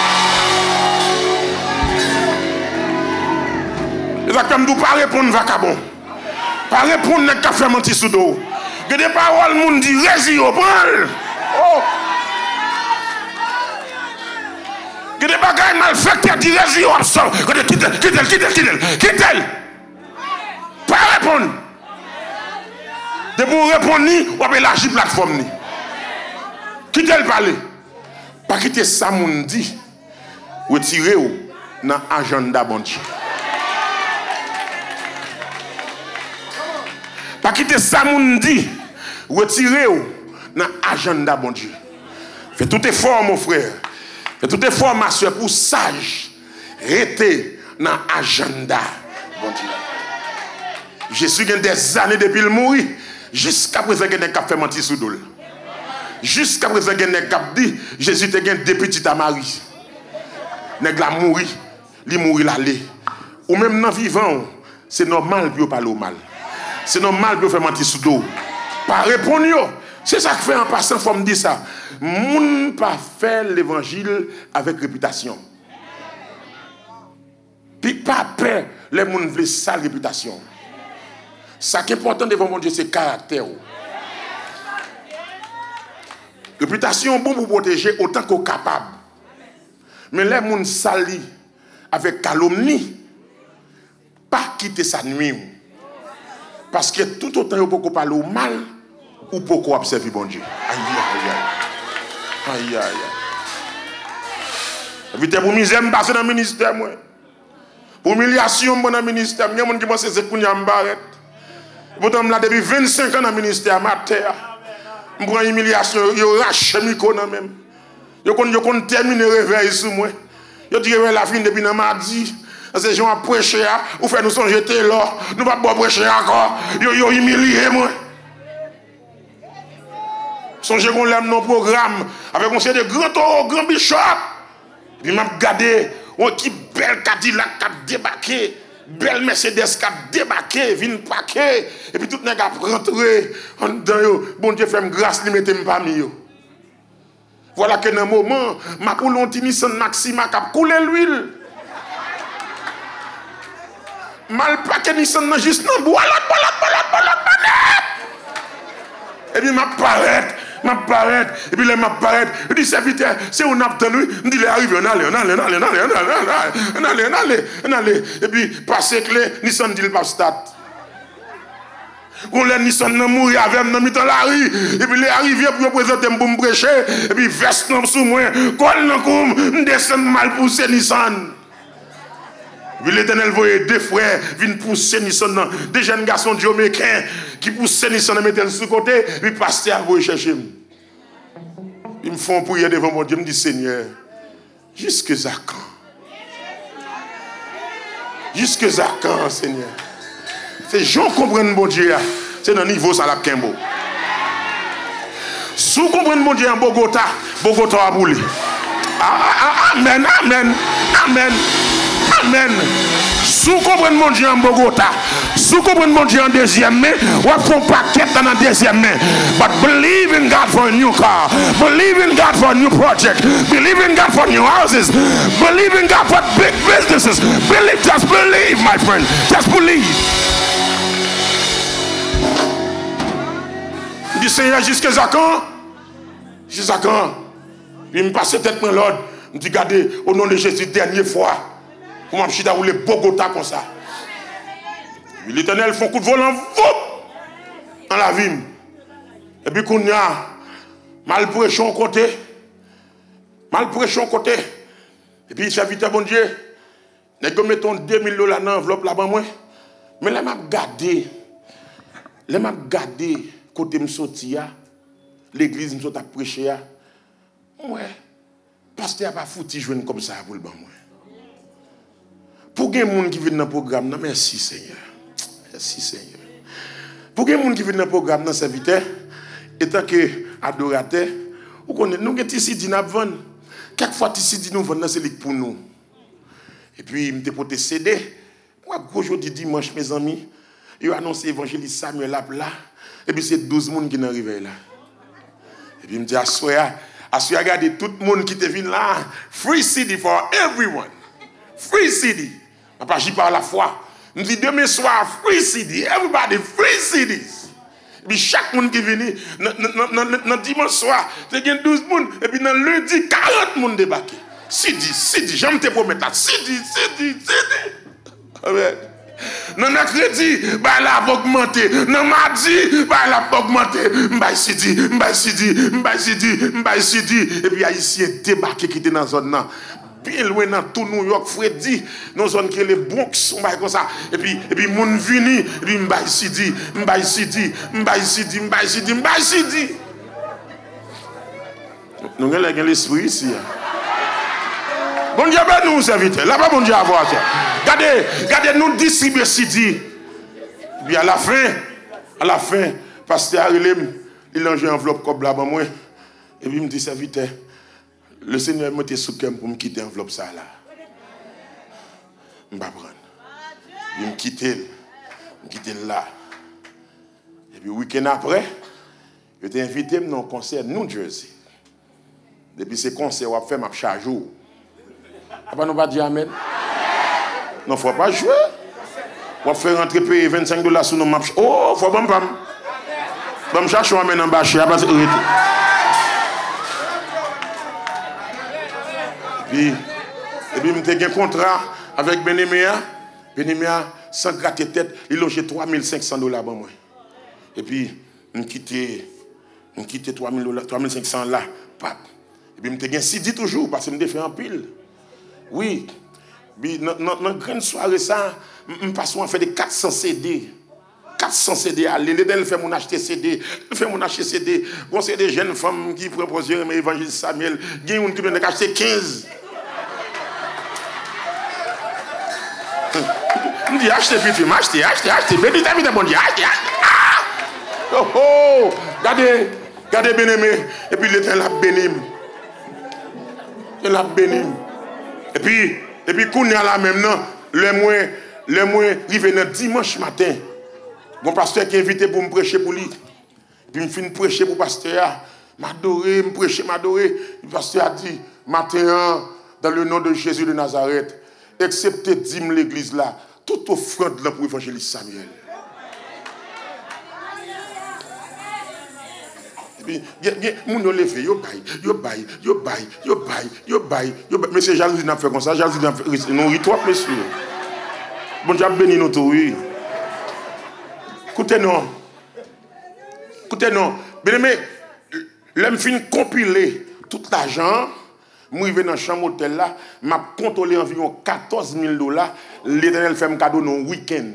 Comme nous pas répondre vacabon. Pas répondre n'a qu'à faire mentir sous dos. Que des paroles moun dit rési au prendre. Oh. Que des bagailles malfaites dit rési au absent. Que des quitte quitte quitte quitte quitte. Pas répondre. De pour répondre ni ou pas élargir plateforme ni. Quitte le parler. Pas quitter ça moun dit. Retirer ou dans agenda bon Dieu. Pas quitter ça, moun dit, retirer dans l'agenda, bon Dieu. Fais tout effort, mon frère. Fais tout effort, ma soeur, pour sage. Rester dans l'agenda, bon Dieu. Jésus a des années depuis le mourir. Jusqu'à présent, il a fait mentir sous dol. Jusqu'à présent, il a dit, Jésus te gagne deux petites à Marie. Il a mouru, il mourir l'aller. Ou même dans vivant, c'est normal pour parler au mal. C'est normal de faire mentir sous dos. Pas répondre. C'est ça que fait en passant, il faut me dire ça. Moun pas faire l'évangile avec réputation. Puis pas peur, les moun veulent sale réputation. Ça qui est important devant mon Dieu, c'est caractère. Réputation bon pour protéger autant qu'on est capable. Mais les moun sali avec calomnie, pas quitter sa nuit. Parce que tout autant vous pouvez parler au mal ou pouvez observer bon Dieu. Aïe, aïe, aïe. Aïe, aïe. Évitez pour misère, je passe dans le ministère. Pour humiliation, dans le ministère. Il y a des gens qui pensent que c'est pour nous embarrer. Pourtant, je depuis vingt-cinq ans dans le ministère, ma terre. Je prends humiliation, je rache le micro. Je compte terminer le réveil sur moi. Je dis que la fin depuis mardi. Ces gens ont prêché, ou fait nous songer là, nous ne pouvons pas prêcher encore, ils ont humilié moi. Songez qu'on l'aime nos programmes, avec un de grands taureaux, grand bishop. Puis m'a regardé, on qui belle Cadillac qui a débarqué, belle Mercedes qui a débarqué, vin paquet, et puis tout le monde a rentré, en dedans, bon Dieu fait grâce, lui mettez pas mis. Voilà que dans un moment, ma poule on Nissan Maxima qui a coulé l'huile. Mal paquet Nissan nan juste nan bois la bois la bois la bois la et puis m'a paraît m'a paraît et puis là m'a paraît il dit serviteur c'est on a obtenu il dit il arrive on allait on allait on allait on allait on allait on allait on allait et puis passer clé Nissan dit le pas start on les Nissan nan mourir avec nan mitan la rue et puis il arrive pour présenter pour me prêcher et puis veste nan sous moi col nan koum descend mal pousser Nissan. L'Éternel voyait deux frères viennent pousser Nissan, des jeunes garçons jamaïcains qui poussent Nissan et mettent le sous côté, puis pasteur voyait chercher. Ils me font prier devant mon Dieu, me dit Seigneur, jusque à quand? Jusque à quand, Seigneur? Ces gens comprennent mon Dieu, c'est dans le niveau ça la Kimbo. Si vous comprenez mon Dieu en Bogota, Bogota a boulé. Amen, amen, amen. Amen. Si vous comprenez mon Dieu en Bogota, si vous comprenez mon Dieu en deuxième main, vous avez un paquet dans la deuxième main. But believe in God for a new car. Believe in God for a new project. Believe in God for new houses. Believe in God for big businesses. Believe, just believe, my friend. Just believe. Il dit Seigneur, jusqu'à quand? Jusqu'à quand? Il me passe tête dans l'ordre. Il me dit, regardez, au nom de Jésus, dernière fois. Pour m'achiter à rouler Bogota comme ça. L'Éternel fait un coup de volant dans la vie. Et puis qu'on y a mal prêché en côté. Mal prêché en côté. Et puis il s'invite à bon Dieu. Nous mettons deux mille dollars dans l'enveloppe là-bas. Mais là, je vais regarder. Là, je vais regarder côté me sorti. L'église me sorti à prêcher. Ouais. Pasteur n'a pas foutu jouer comme ça pour le bon. Pour les gens qui viennent dans le programme, non, merci Seigneur. Merci Seigneur. Pour les gens qui viennent dans le programme, non, serviteur, étant que adorateur, nous connaissons, nous avons ici dit, nous vendons. Quelquefois, ici dit, nous vendons, c'est pour nous. Et puis, je me dépote C D. Moi, aujourd'hui, dimanche, mes amis, ils ont annoncé l'évangéliste Samuel là. Et puis, c'est douze personnes qui sont arrivés là. Et puis, je me dis, Assoya, Assoya, regardez tout le monde qui te vient là. Free C D for everyone. Free C D. Je ne parle pas la foi. Je me dis, demain soir, free C D. Everybody, free C Ds. Et puis, chaque monde qui vient, dans dimanche soir, il y a douze personnes. Et puis, dans lundi, quarante personnes débarquent. C D, C D, j'aime te promettre là. C D, C D, C D. Amen. Dans mercredi, bah la va augmenter. Dans mardi, bah la va augmenter. M'bay C D, m'bay C D, m'bay C D, m'bay C D. Et puis haïtien débarqué qui était dans la zone là. Bien loin dans tout New York, Freddy, dans zone qui est les Bronx, on va comme ça. Et puis et puis moun vini, et puis m'bay C D, m'bay C D, m'bay C D, m'bay C D, m'bay C D. Nous avons l'esprit ici. Bon Dieu, ben nous, serviteurs. Là-bas, bon Dieu, à voir ça. Regardez, regardez, nous distribuer C D. Puis à la fin, à la fin, pasteur Arilem, il lance une enveloppe comme là-bas, moi. Et puis il me dit, serviteur, le Seigneur m'a mis sous cœur pour me quitter l'enveloppe ça là. Je ne vais pas prendre. Il me quitte, me quitte là. Et puis, le week-end après, je t'ai invité dans un concert New Jersey. Depuis ce concert, on a fait ma charge. Ah ben, nous pas dire amen. Non, il ne faut pas jouer. On va faire rentrer payer vingt-cinq dollars sur nos maps. Oh, il faut pas me faire. Je vais chercher un en bas. Je vais Puis, et puis, je suis un contrat avec Benéméa. Benéméa, sans gratter tête, il logeait trois mille cinq cents dollars. Et puis, je quitté trois mille cinq cents là. Et puis, je suis un C D toujours parce que je me fais en pile. Oui. Dans une grande soirée, ça, je passe à faire des quatre cents C D. quatre cents C D. Elle fait mon acheter C D. Elle fait mon acheter C D. Bon, c'est des jeunes femmes qui proposent l'évangile Samuel. Il y a une qui vient acheter quinze. Je dis, achetez, puis tu m'achetez, achetez, achetez. Béni, t'as mis de bon Dieu, achetez, achetez. Oh, oh, regardez, regardez, bien-aimé. Et puis, l'Éternel a béni. Il a béni. Et puis, et puis, qu'on est là même, non, le mois, le mois, il vient dimanche matin. Mon pasteur qui est invité pour me prêcher pour lui. Puis, il me fait prêcher pour le pasteur. M'adorer, me prêcher, m'adorer. Le pasteur a dit, matin, dans le nom de Jésus de Nazareth, excepté dîme l'église là, toute offrande là pour l'évangéliste Samuel. Et puis, moun yo levé, yo bail, yo bail, yo bail, yo bail, yo bail, yo bail. Monsieur jalousie n'a fait comme ça, jalousie n'a fait, non, rit toi, monsieur. Bon Dieu béni nous tous, oui. Écoutez non. Écoutez non. Bien aimé, l'homme fin compiler tout l'argent. Moi, je vais dans la chambre hôtel là, m'a contrôlé environ quatorze mille dollars. L'Éternel fait un cadeau dans le week-end.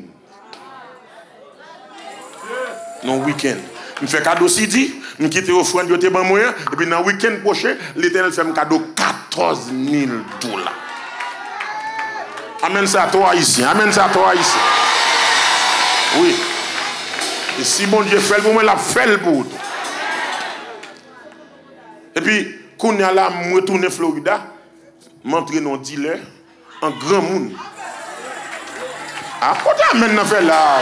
Dans le week-end. Je fais cadeau C D, je quitte offrande, je te ban moyen, et puis dans le week-end prochain, l'Éternel fait un cadeau quatorze mille dollars. Amène ça à toi ici, amène ça à toi ici. Oui. Et si bon Dieu fait le pour moi, il a fait le pour toi. Et puis, quand je là, je retourne à Florida, je m'entre dans un dealer, un grand monde. Ah, quand tu amènes dans fait là,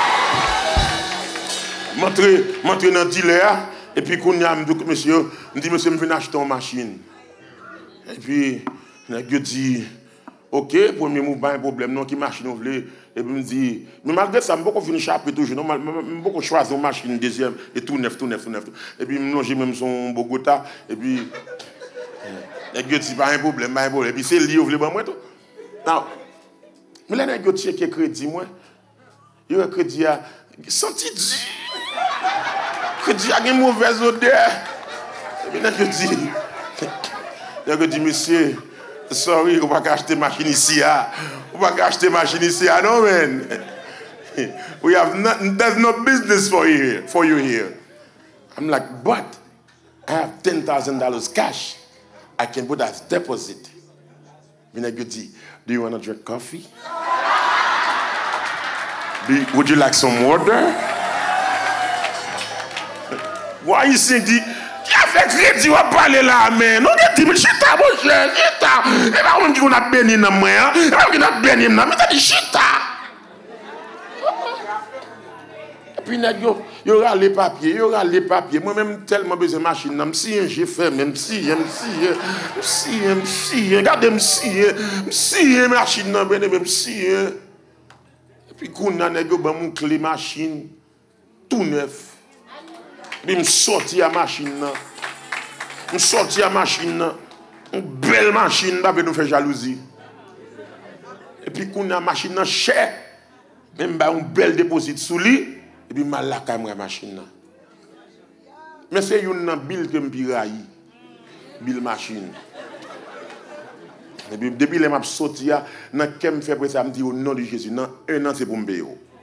je m'entre dans un dealer, et puis quand je dis, monsieur, je dis, monsieur, je viens acheter une machine. Et puis, je dis, ok, premier mouvement, un problème, non, qui machine vous voulez. Et puis, je me dis, mais malgré ça, je ne peux pas finir chaper toujours. Je ne peux pas choisir une machine deuxième, et tout neuf, tout neuf, tout neuf. Et puis, je me longe même son Bogota, et puis, je me dis, pas un problème, pas un problème. Et puis, c'est lié, vous voulez pas moi tout. Non. Mais là, je me dis, checker crédit, moi. Il y a un crédit à. Senti dit. Crédit a une mauvaise odeur. Et puis, je me dis, je me dis, monsieur. Sorry, on va pas acheter machine ici. On va pas acheter machine ici. No, man. We have not, there's no business for you here. For you here. I'm like, but I have ten thousand dollars cash. I can put as deposit. Then I go, do you want to drink coffee? Do you, would you like some water? Ouais, ici dit, qui a fait crédit, on va parler là, mais non, dit, mais chita, mon cher, chita. Et pas on dit qu'on a béni dans moi, hein. Et pas qu'on a béni dans moi, mais t'as dit chita. Et puis, il y aura les papiers, il y aura les papiers. Moi-même, tellement besoin de machine, si j'ai fait, même si, même si, si, même si, regardez, même si, si, machine, même si. Et puis, quand on a mon clé machine, tout neuf. Puis, je sorti la machine. Je sorti la machine. Une belle machine, je nous faire jalousie. Et puis, quand on a la machine chère, même une belle déposit sous lui. Et puis, mal la caméra machine. Mais c'est une bill que je piraille. Bill machine. Et puis, depuis que je suis sorti, je me fait ça, me dit au nom de Jésus, non, un an c'est pour me payer.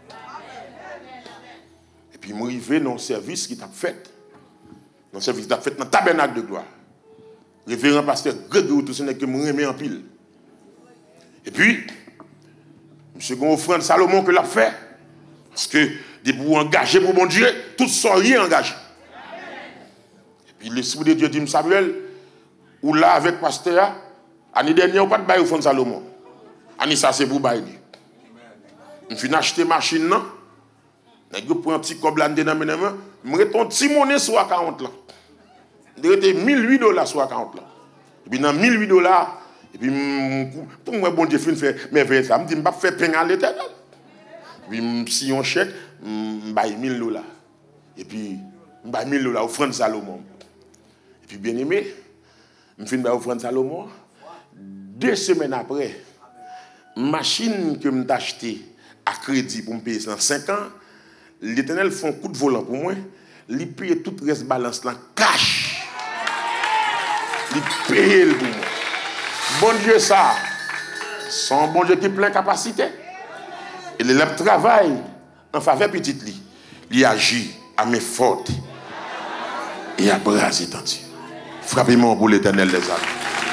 Et puis, je suis arrivé dans le service qui t'a fait. Dans le service qui t'a fait dans le tabernacle de gloire. Révérend pasteur Grégory, tout ce n'est que je me remets en pile. Et puis, M. Offrande Salomon que l'a fait. Parce que, de vous engager pour mon Dieu, tout sont rien engagé. Et puis l'Esprit de Dieu dit, Samuel, ou là avec pasteur, l'année dernière, on n'a pas de bail au fond de Salomon. L'année ça, c'est pour bail. Je finis acheter machine, non? Je prends un petit cob là, je mets un petit monnaie sur quarante là. Je mets mille huit dollars sur quarante là. Et puis dans mille huit dollars, et puis pour moi, bon Dieu, je fais merveille ça. Je me dis, je ne vais pas faire pain à l'éternel. Puis si on chèque, je baille mille dollars. Et puis, je baille mille dollars au frère de Salomon. Et puis, bien aimé, je finis au frère de Salomon. Deux semaines après, machine que je acheté à crédit pour me payer dans cinq ans, l'Éternel fait un coup de volant pour moi. Il paye tout le reste balance là, cash. Il paye pour moi. Bon Dieu, ça, c'est un bon Dieu qui a plein de capacité. Et le travail en faveur petite li, il agit à mes fortes et à bras étendus. Frappez-moi pour l'Éternel des âmes.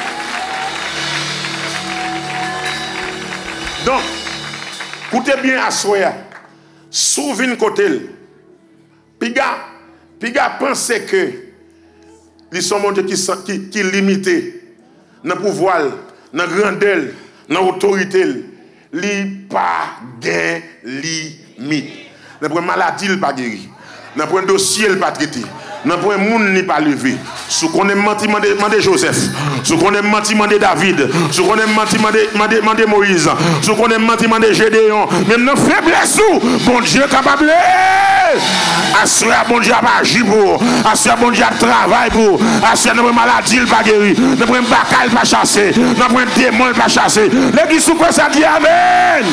Donc, écoutez bien à Soya, souvenez côté. Piga, Piga pensait que ils sont mon Dieu qui qui, qui limité dans le pouvoir, dans la grandeur, dans l'autorité. Li pas gain limite. N'a pas maladie il pas guéri. N'a pas dossier il pas traité. N'a pas monde ni pas levé. Ce qu'on est menti mandé Joseph, ce qu'on est menti mandé David, ce qu'on est menti mandé mandé Moïse, ce qu'on est menti mandé Gédéon, même dans faiblesse ou bon Dieu capable. Assoya bon Dieu a agi pour, assoya bon Dieu a travail pour, assoya n'a pas maladie il pas guéri, n'a pas bacal pas chassé, n'a pas démon pas chassé. L'église sous quoi ça dit amen.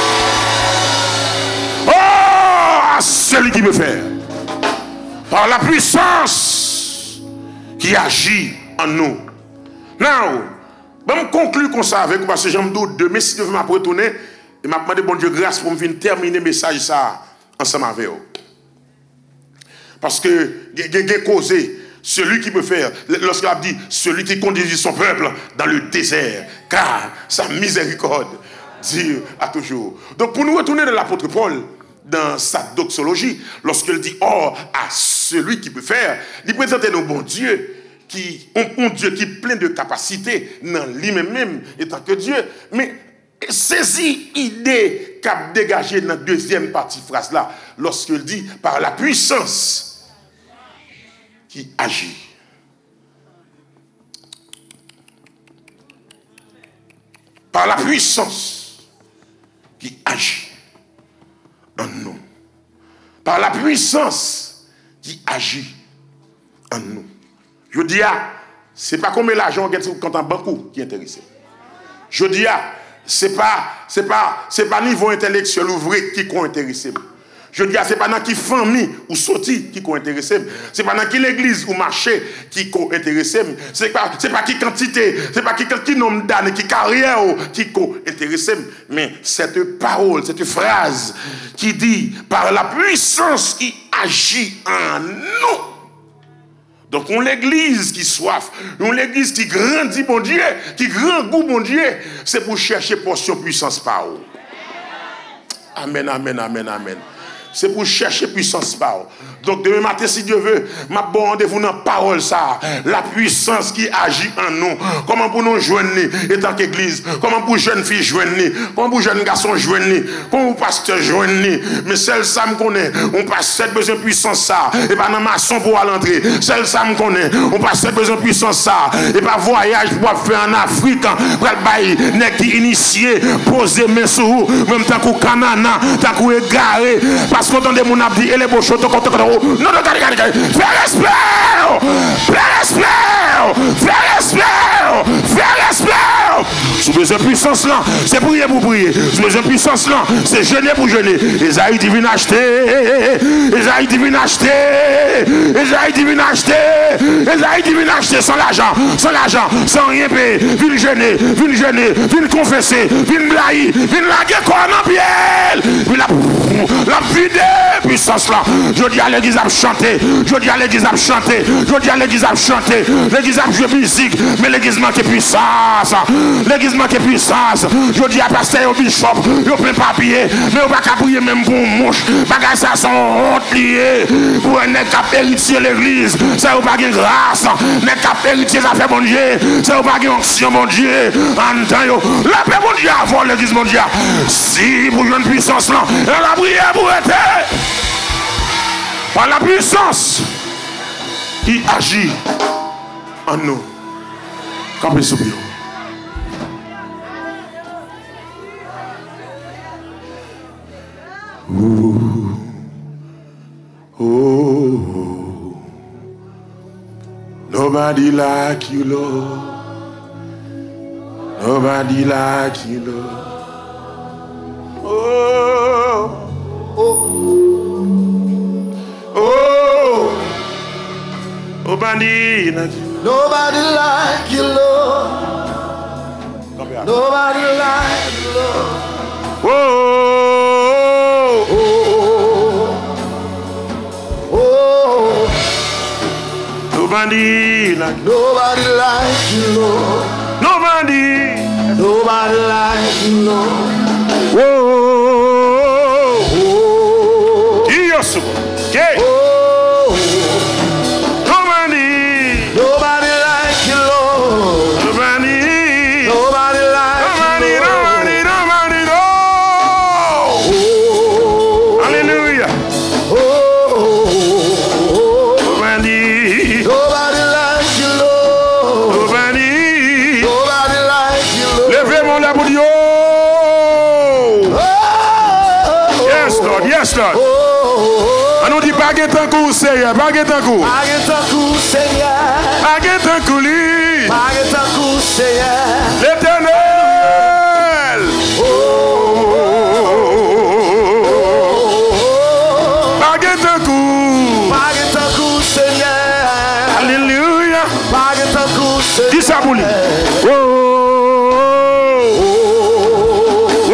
Oh, celui qui veut faire par la puissance qui agit en nous. Now, je vais conclure comme ça avec vous parce que j'aime deux mais si je veux m'apretourner et m'a demandé bon Dieu grâce pour me venir terminer le message ça ensemble avec vous. Parce que j'ai causé celui qui peut faire, lorsqu'il a dit celui qui conduit son peuple dans le désert, car sa miséricorde dure à toujours. Donc pour nous retourner de l'apôtre Paul, dans sa doxologie, lorsqu'il dit oh à celui qui peut faire, il présente un bon Dieu qui un Dieu qui est plein de capacités dans lui-même même étant que Dieu, mais saisis idée qu'a dégagé dans la deuxième partie phrase là, lorsqu'il dit par la puissance qui agit. Par la puissance qui agit en nous. Par la puissance qui agit en nous. Je dis, ce n'est pas comme l'argent quand on a beaucoup qui est intéressé. Je dis, ce n'est pas, c'est pas, c'est pas niveau intellectuel ou vrai qui est intéressé. Je dis, ce n'est pas dans qui famille ou sorti qui est intéressé. Ce n'est pas dans qui l'église ou marché qui est intéressé. Ce n'est pas, pas qui quantité, ce n'est pas qui, qui nombre d'années, qui carrière qui est intéressé. Mais cette parole, cette phrase qui dit par la puissance qui agit en nous. Donc, on l'église qui soif, on l'église qui grandit, mon Dieu, qui grand goût, mon Dieu, c'est pour chercher portion puissance par où. Amen, amen, amen, amen. c'est pour chercher puissance par. Donc demain matin, si Dieu veut, ma bon rendez-vous dans la parole ça, la puissance qui agit en nous. Comment pour nous joindre en tant qu'église, comment pour jeunes filles joindre, comment pour jeunes garçons joindre, comment pour pasteur joindre. Mais celle ça me connaît, on passe cette besoin de puissance ça, et pas dans maçon pour aller entrer. Celle ça me connaît, on passe cette besoin de puissance ça, et pas voyage pour faire en Afrique, pour le bail, n'est qui initié, poser mes sous, même tant qu'au Canana, tant qu'au égaré, parce qu'on entend des mon abdi et les beaux choses, non, non, regardez, regardez, fais respect, fais respect, fais respect, fais respect. Sous besoin de puissance là, c'est prier pour prier. Sous besoin de puissance là, c'est jeûner pour jeûner. Esaïe divine acheter, Esaïe divine acheter, Esaïe divine acheter, Esaïe divine acheter sans l'argent, sans l'argent, sans rien payer. Viens jeûner, viens jeûner, viens confesser, viens blayer, viens laguer quoi en pied. Puis la, la vide puissance là. Je dis à l'église à chanter, je dis à l'église à chanter, je dis à l'église à chanter, l'église à jouer musique, mais l'église manque de puissance. L'église manque de puissance. Je dis à pasteur au bishop, il plein papier, mais on va pas prier même pour une mouche. Bagage ça sont honte liés. Pour un nègre qui héritier l'église, ça n'a pas de grâce. Nègre qui héritier ça fait bon Dieu, ça n'a pas de onction bon Dieu. En temps yo, la paix bon Dieu avant l'église mon Dieu. Si pour une puissance là, elle a prié pour être. Par la puissance qui agit en nous. Campez sous bio. Ooh. Oh, nobody like you, Lord. Nobody like you, Lord. Oh, oh, oh, nobody like you. Nobody like you, Lord. Nobody like you, Lord. Oh, oh, oh, nobody like nobody like you, Lord. Nobody, nobody like you, Lord. Oh, oh, yes, okay. Oh, nobody, nobody like you, Lord. Nobody, nobody like nobody, you, Lord. nobody, nobody, no. Oh, hallelujah. Oh, nobody, nobody like you, Lord. nobody, Nobody like you, Lord. levez mon la pour Dieu. Yes, Lord, yes, Lord. On nous dit baguette un coup, Seigneur, baguette un coup. Baguette un coup, Seigneur. Baguette un coup, lui. Baguette un coup, Seigneur. L'Éternel. Baguette un coup. Baguette un coup, Seigneur. Alléluia. Baguette un coup, Seigneur. Dis ça pour lui. Oh, oh,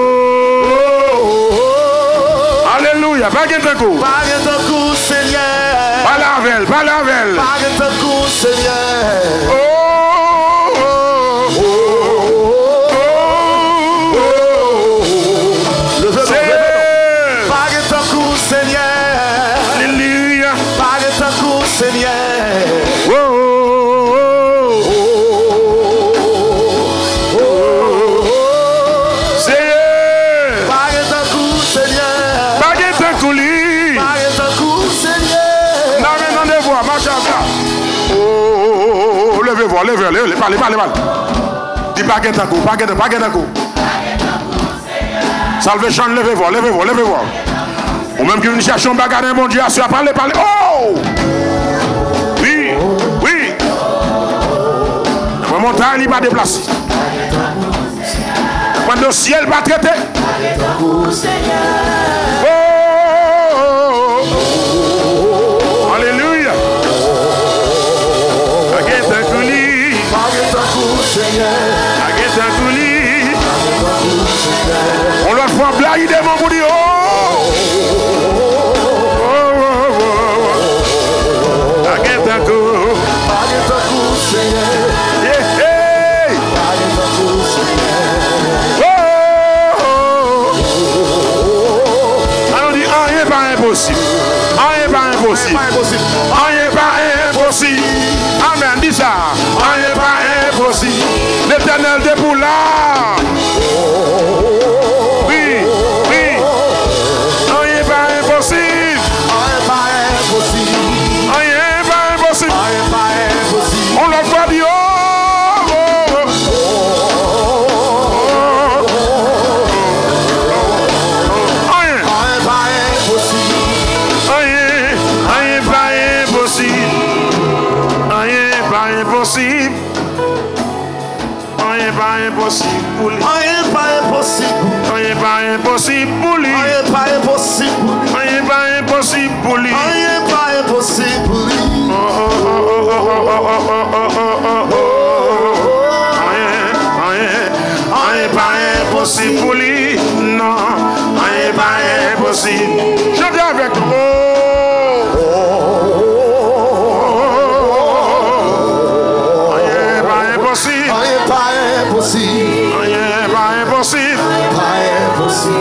oh. Alléluia. Baguette un coup. Baguette un coup, Seigneur. Palavel, palavel. Baguette un coup, Seigneur. Oh, oh, oh, oh, oh. Levez-vous. Baguette un coup, Seigneur. Alléluia. Baguette un coup, Seigneur. Oh, oh, oh, oh. Seigneur. Baguette un coup, Seigneur. Baguette un coup, lui. Baguette un coup, Seigneur. Non, mais non, levez-vous, marche à ça. Oh, oh, oh, levez-vous, levez-vous, levez-vous, parlez, parlez, parlez. Dis baguette un coup, baguette, baguette un coup. Salvation, levez-vous, levez-vous, levez-vous. Ou même que nous cherchons bagarre, mon Dieu, à se parler, parler. Oh! Oui, oui. La montagne, il va déplacer. Quand le ciel va traiter. Oh! Alléluia. Baguette un coulis. Baguette un coup, Seigneur. Baguette un coulis. On leur fait blaguer des mots pour dire oh! Baguette un coup. Baguette un coup, Seigneur. Yeah, hey! Baguette un coup, Seigneur. Oh! impossible. Rien pas impossible. Amen, dis ça. Rien pas impossible. L'Éternel est pour là. Oui, oui. Rien pas impossible. Rien pas impossible. Rien pas impossible. Rien pas impossible. On l'a pas dit. Oh, oh, oh. Rien. Rien pas impossible. Rien, rien pas impossible. Rien pas impossible. Rien pas impossible pour lui. Rien pas impossible. Rien pas impossible pour lui. Rien pas impossible. Rien pas impossible pour lui. Rien pas impossible pour lui. Oh, oh, oh, oh, oh, oh, oh, oh, oh, oh. Rien, rien, rien pas impossible pour lui. Non, rien pas impossible. Chantez avec nous. Rien pas impossible. Rien pas impossible. Rien pas impossible. Pas impossible.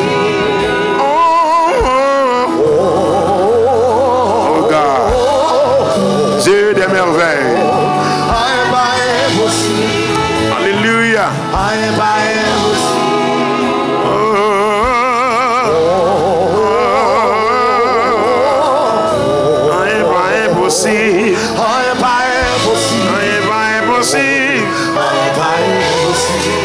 Oh, oh, oh, God. Dieu des merveilles. Rien pas impossible. Alléluia. Rien pas impossible. Oh, rien pas impossible. Rien pas impossible. Rien pas impossible. Rien pas impossible.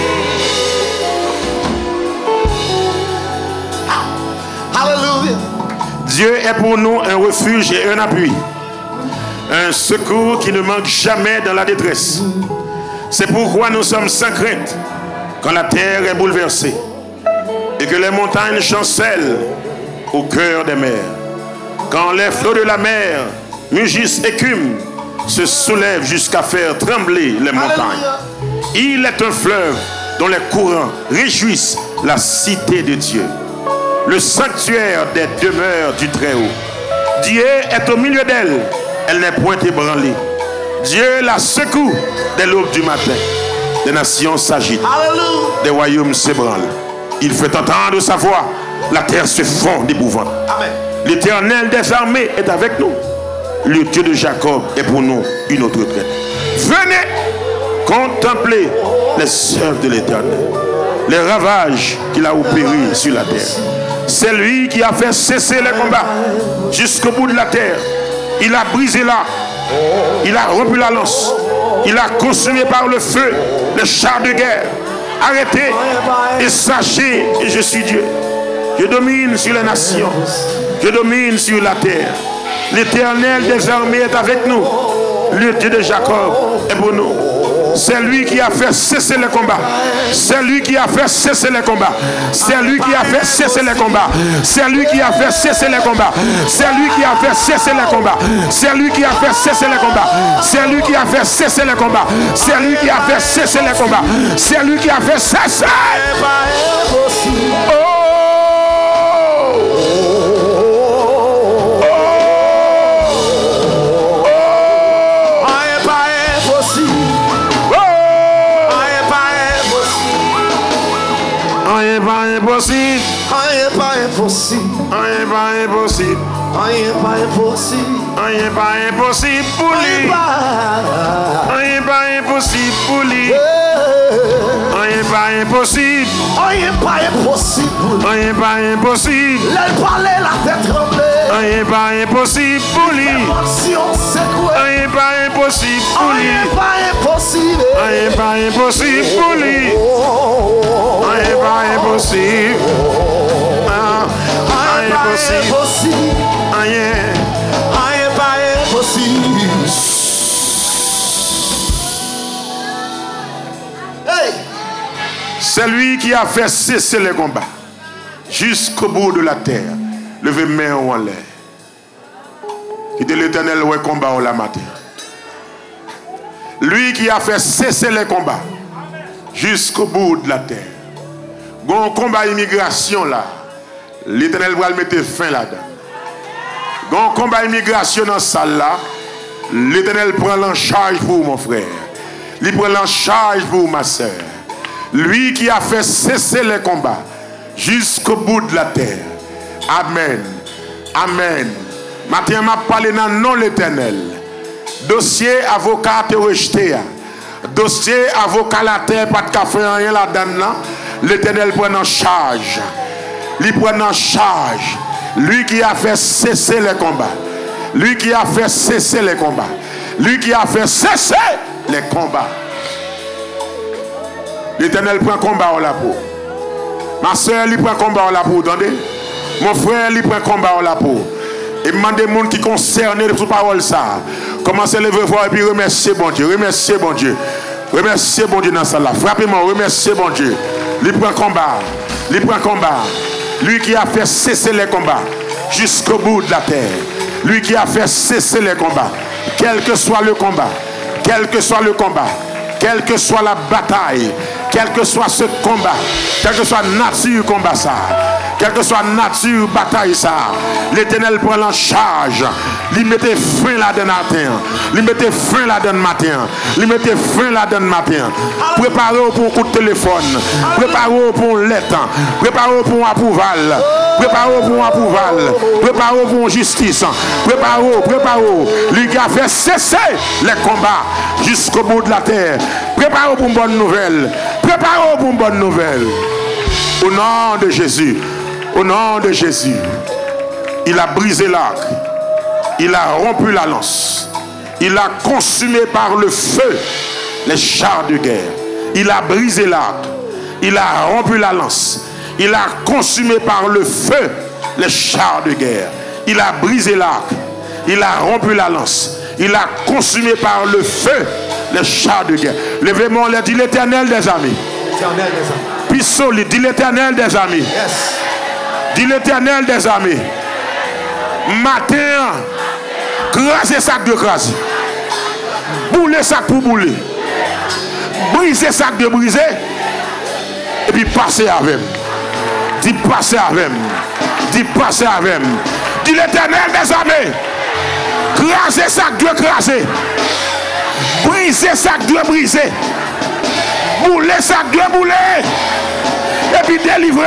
Hallelujah. Dieu est pour nous un refuge et un appui, un secours qui ne manque jamais dans la détresse. C'est pourquoi nous sommes sans crainte quand la terre est bouleversée et que les montagnes chancellent au cœur des mers. Quand les flots de la mer mugissent écument, se soulèvent jusqu'à faire trembler les montagnes. Il est un fleuve dont les courants réjouissent la cité de Dieu, le sanctuaire des demeures du Très-Haut. Dieu est au milieu d'elle, elle n'est point ébranlée. Dieu la secoue dès l'aube du matin. Des nations s'agitent, Hallelujah. des royaumes s'ébranlent. Il fait entendre sa voix, la terre se fond d'épouvante. Amen. L'Éternel des armées est avec nous. Le Dieu de Jacob est pour nous une autre retraite. Venez contempler les œuvres de l'Éternel, les ravages qu'il a opérés sur la terre. C'est lui qui a fait cesser les combats jusqu'au bout de la terre. Il a brisé l'arc, il a rompu la lance, il a consumé par le feu les chars de guerre. Arrêtez et sachez que je suis Dieu. Je domine sur les nations, je domine sur la terre. L'Éternel des armées est avec nous. Le Dieu de Jacob est pour nous. C'est lui qui a fait cesser les combats. C'est lui qui a fait cesser les combats. C'est lui qui a fait cesser les combats. C'est lui qui a fait cesser les combats. C'est lui qui a fait cesser les combats. C'est lui qui a fait cesser les combats. C'est lui qui a fait cesser les combats. C'est lui qui a fait cesser les combats. C'est lui qui a fait cesser. Oh! Rien pas impossible. Rien pas impossible. Rien pas impossible. Rien pas impossible. Rien pas impossible pour lui. Rien pas impossible pour lui. Rien pas impossible. Rien pas impossible. Rien pas impossible. Elle parlait, la tête tremblée. Rien pas impossible pour lui. Rien pas impossible pour lui. Rien pas impossible. Rien pas impossible pour lui. Rien pas impossible. Rien pas impossible. Rien. Rien pas impossible. Hey! C'est lui qui a fait cesser les combats jusqu'au bout de la terre. Levez main en l'air. Quittez l'Éternel où est combat au la matin. Lui qui a fait cesser les combats jusqu'au bout de la terre. Gon combat immigration là. L'Éternel va le mettre fin là-dedans. Gon combat immigration dans salle là. L'Éternel prend l'en charge pour mon frère. Il prend l'en charge pour ma soeur. Lui qui a fait cesser les combats jusqu'au bout de la terre. Amen. Amen. Matin, m'a parlé dans le nom de l'Éternel. Dossier avocat te rejeté. Dossier avocat la terre, pas de café, rien là-dedans. L'Éternel prend en charge. Il prend en charge. Lui qui a fait cesser les combats. Lui qui a fait cesser les combats. Lui qui a fait cesser les combats. L'Éternel prend combat au la peau. Ma soeur, il prend combat au la peau. Entendez? Mon frère, il prend combat au la peau. Et demande des gens qui concernent les paroles ça. Commencez à lever voir et puis remercier bon Dieu. Remercier bon Dieu. Remercier bon Dieu dans ça là. Frappez-moi, remercier bon Dieu. Il prend combat. Il prend combat. Lui qui a fait cesser les combats jusqu'au bout de la terre. Lui qui a fait cesser les combats. Quel que soit le combat. Quel que soit le combat. Quelle que soit la bataille. Quel que soit ce combat. Quelle que soit la nature combat ça. Quelle que soit la nature bataille ça. L'Éternel prend en charge. Il mettait fin là-dedans matin. Il mettait fin là-dedans matin. Il mettait fin là-dedans matin. Préparez-vous pour un coup de téléphone. Préparez-vous pour un lettre. Préparez-vous pour un approuval. Préparez-vous pour un approuval. Préparez-vous pour une justice. Préparez-vous, préparez-vous. Lui qui a fait cesser les combats jusqu'au bout de la terre. Préparez-vous pour une bonne nouvelle. Préparez-vous pour une bonne nouvelle. Au nom de Jésus. Au nom de Jésus. Il a brisé l'arc. Il a rompu la lance. Il a consumé par le feu les chars de guerre. Il a brisé l'arc. Il a rompu la lance. Il a consumé par le feu les chars de guerre. Il a brisé l'arc. Il a rompu la lance. Il a consumé par le feu les chars de guerre. Levez-moi, on dit l'Éternel des armées. Puis solide, dit l'Éternel des armées. Yes. Dit l'Éternel des armées. Matin, crasez sac de crase. Bouler sac pour bouler. Briser sac de briser. Et puis passer avec. Dit passer avec. Dit passer avec. Dit l'Éternel des armées. Crasez sac de crasé. Briser sac de briser. Bouler sac de bouler. Et puis délivrer.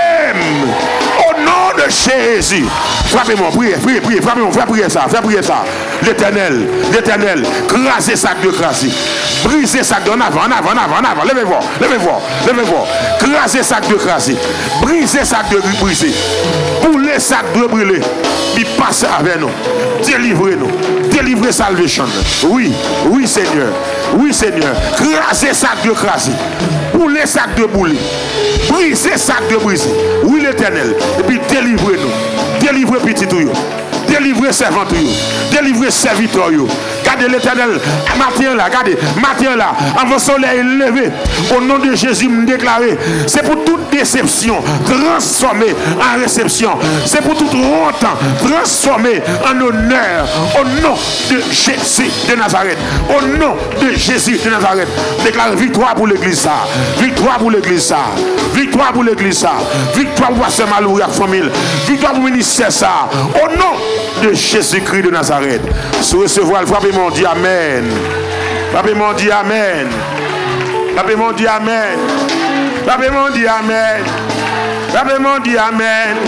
Au nom de Jésus. Frappez-moi, priez, priez, priez, frappez-moi, faites prier ça, faites prier ça. L'Éternel, l'Éternel, crasez sac de crasé. Brisez sac de en avant, en avant, en avant, en avant. Levez-vous, levez-vous, levez-vous. Crasez sac de crasé. Brisez sac de brisé. Boulez sac de brûler. Puis passez avec nous. Délivrez-nous. Délivrez salvation. Oui, oui Seigneur. Oui Seigneur. Crasez sac de crasé. Boulez sac de bouler. Brisez sac de briser. Oui l'Éternel. Et puis délivrez-nous. Délivrez petit tout. Délivrez servant tout. Délivrez serviteur. Regardez l'Éternel. Matin là, regardez. Matin là. Avant soleil levé. Au nom de Jésus, me déclarer. C'est pour toute déception transformée en réception. C'est pour toute honte transformée en honneur. Au nom de Jésus de Nazareth. Au nom de Jésus de Nazareth. Déclare victoire pour l'église ça. Victoire pour l'église ça. Victoire pour l'église ça. Victoire pour Pasteur Malou et la famille. Victoire pour le ministère ça. Au nom de Jésus-Christ de Nazareth. Sous recevoir le frappement dit Amen. Frappement dit Amen. Frappement dit Amen. Frappement dit Amen. Frappement dit Amen.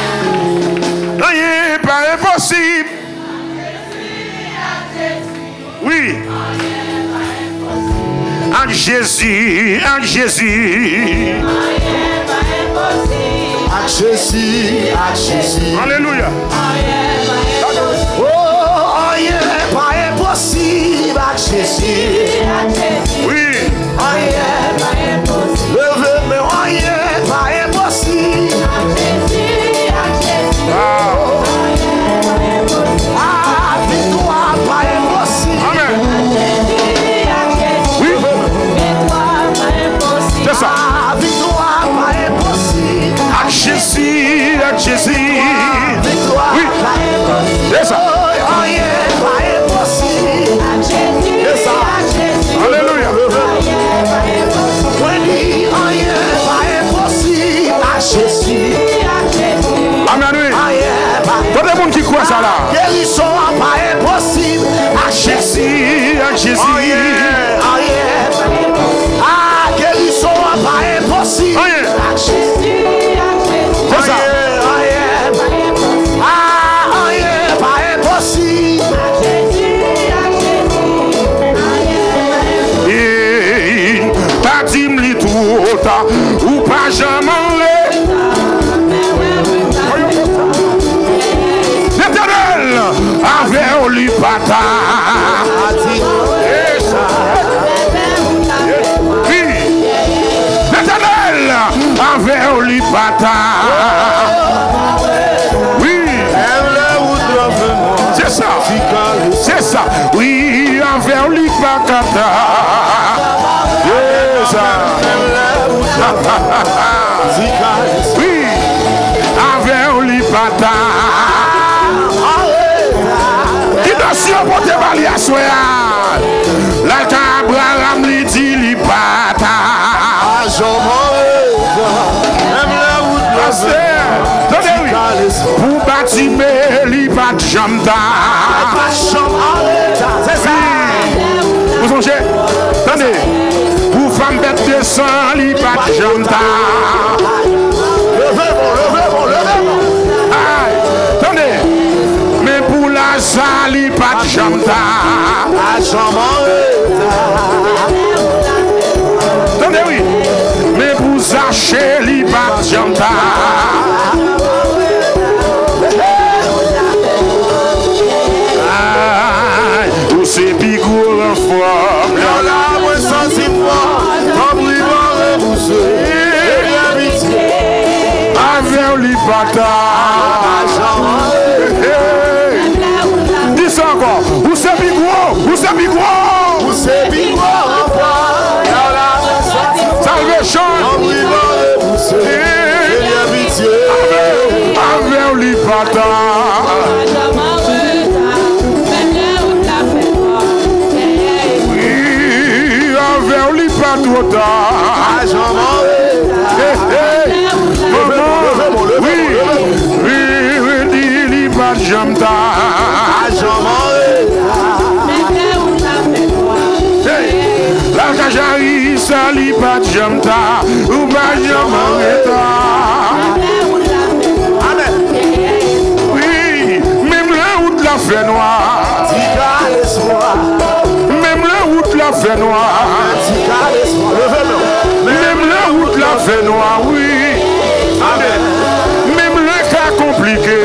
Rien pas impossible. Oui. En Jésus, en Jésus. À Jésus, à Jésus. Alléluia. Oh, rien n'est pas impossible à Jésus. Oui. Rien n'est pas impossible. Levez, mais rien n'est pas impossible. Ah. Ah, victoire pas impossible. Amen. Oui. C'est ça. Ah, victoire pas impossible. À Jésus, à Jésus. Victoire Oui. pas impossible. C'est ça. Rien pas impossible. C'est ça. Alléluia. Rien pas impossible à Jésus. Amen. Oui. Rien pas Tout le monde qui croit ça là. guérison pas impossible à Jésus. À Jésus. Rien, rien. Ah, guérison pas impossible Rien. à Jésus. C'est ça. Rien, rien. Ah, rien pas retard, ou pas jamais. L'Éternel avait lui pata. L'Éternel avait lui pata. Oui. C'est ça. C'est ça. Oui, avec lui pata. C'est ça. Oui, avec lui pata. Pour te bali à soi, la Abraham lui dit li pata. Pour bâtir li pat jamta. Vous songez? Attendez, pour femme bête de sang li pat jamta. Levez bon, levez bon, levez bon. Attendez. Mais pour la sali pas de jamta. Attendez, oui. Mais pour Zaché, li pas de jamta. Où c'est bigou en forme. Là, là, moi, senti fort. Comme lui, mon reboussé. Et l'amitié. Avec li pata. Dis ça encore. Où c'est bigou? Où c'est bigou? Où c'est bigou? Salvation. Comme lui, mon reboussé. Et l'amitié. Avec li pata. Oui, avec li pata. Jamta, la cajari sali pas jamta, ou pas jamta. Oui, même la route la fait noire. Même la route la fait noire. Même la route la fait noire, oui. Même le cas compliqué.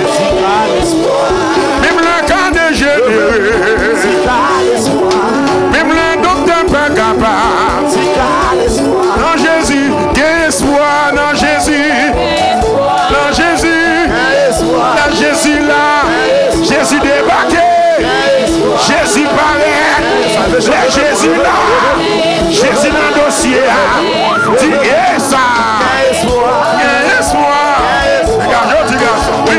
Même le cas de généreux. Même le docteur pas capable. Non Jésus, espoir, non Jésus. Non Jésus. Non Jésus là. Jésus débarqué. Jésus paraît. Jésus là. Jésus dans le dossier. Dis et ça. Espoir. Regarde, je dis garçon. Oui.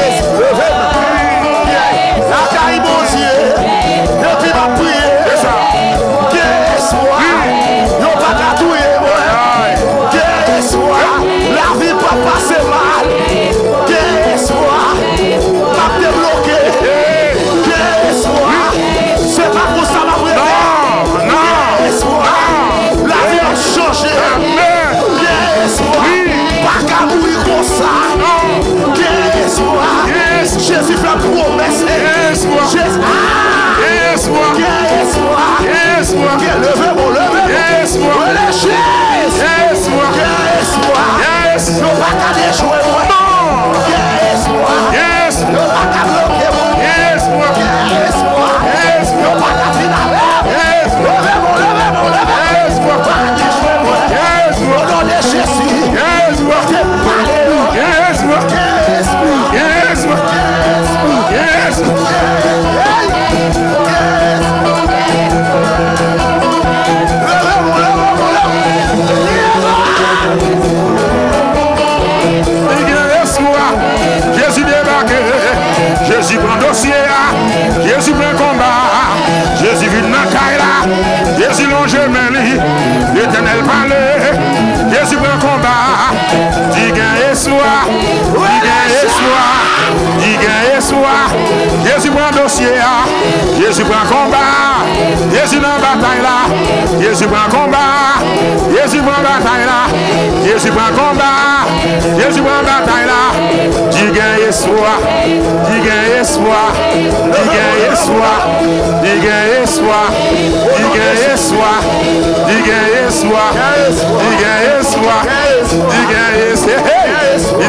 Jésus fait promesse. Jésus. Espoir. Espoir. Espoir. Levez mon levez. Espoir. Relâchez. Espoir. Espoir. Yes. Nous pas qu'à déjouer. Non. Espoir. Yes. Nous pas qu'à bloquer. Espoir. Espoir. Yes. Nous pas qu'à finir. Yes. Levez mon levez mon levez. Espoir. Pas qu'à déjouer. Yes. Au nom de Jésus. Espoir. Yes. Yes. Yes. Jésus débarque, Jésus prend dossier, Jésus prend combat, Jésus vit dans la Jésus longe main, l'Éternel parle, Jésus prend combat, dis gain espoir, dis gain espoir, dis gain espoir, Jésus prend dossier, Jésus prend combat, Jésus dans la bataille là, Jésus prend combat, Jésus prend bataille là, Jésus prend combat, Jésus prend bataille là, dis gain espoir, dis gain espoir, dis gain espoir, dis gain espoir, dis gain espoir, dis gain espoir, dis gain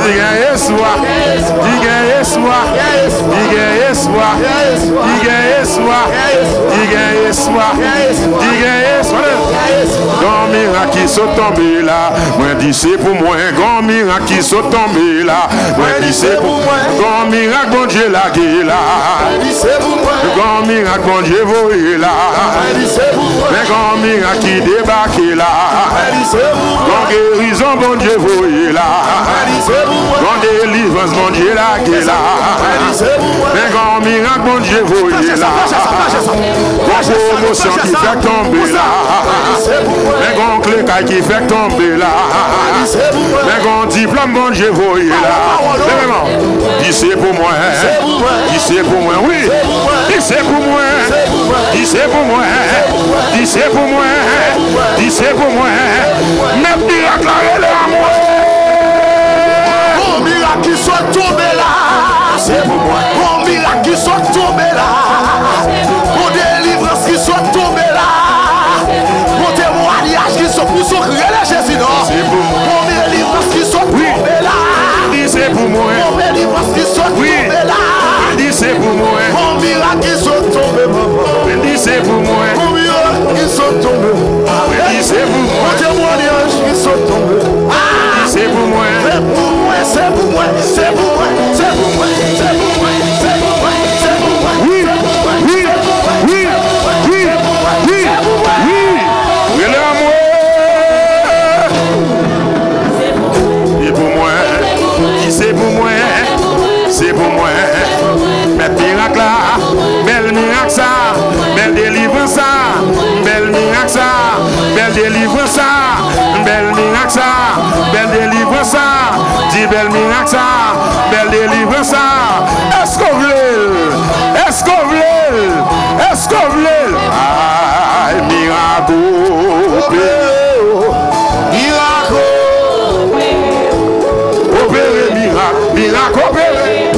Dis gagne espoir. Dis gagne espoir. Dis gagne espoir. Dis gagne espoir. Dis gagne espoir. Dis gagne espoir. Grand miracle qui sont tombés là. Moi dis c'est pour moi. Grand miracle qui sont tombés là. Moi dis c'est pour moi. Grand miracle bon Dieu la gué là. Grand miracle bon Dieu voyé là. Mais grand miracle qui débarque là. Grand guérison bon Dieu voyé là. Grand délivrance bon Dieu la gué là. Mais grand miracle bon Dieu voyé là. Grand promotion qui fait tomber là. Mais grand clé qui fait tomber là. Mais grand diplôme bon Dieu voyé là. Dis c'est pour moi. Dis c'est pour moi. Oui. Dis c'est pour moi. Dis c'est pour moi. Dis c'est pour moi. Dis c'est pour moi. Même miracle là à moi. Bon miracle qui sont tombés là. C'est pour moi. Bon miracle qui sont tombés là. Bon délivrance qui sont tombés là. Bon témoignage qui sont pour son crier là Jésus non. C'est pour moi. Bon délivrance qui sont tombés là. Dis c'est pour moi. Bon délivrance qui sont tombés là. Dis c'est pour moi. Bon miracle qui sont tombés maman. Dis c'est pour moi. Bon miracle qui sont tombés. Dis c'est pour moi. Bon témoignage qui sont tombés. Dis c'est pour moi. C'est pour moi, c'est pour moi, c'est pour moi, c'est pour moi, c'est pour moi, c'est pour moi, c'est pour moi. Oui, oui, oui, oui, oui, oui. Oui, l'amour. C'est pour moi. C'est pour moi. C'est pour moi. Mais miracle là, belle miracle ça, belle délivrance ça, belle miracle ça, belle délivrance ça, belle miracle ça, belle délivrance ça, dis belle miracle ça, belle délivrance ça. Est-ce qu'on veut? Est-ce qu'on veut? Est-ce qu'on veut? Ah, miracle, Miracle, opéré, miracle, miracle opéré.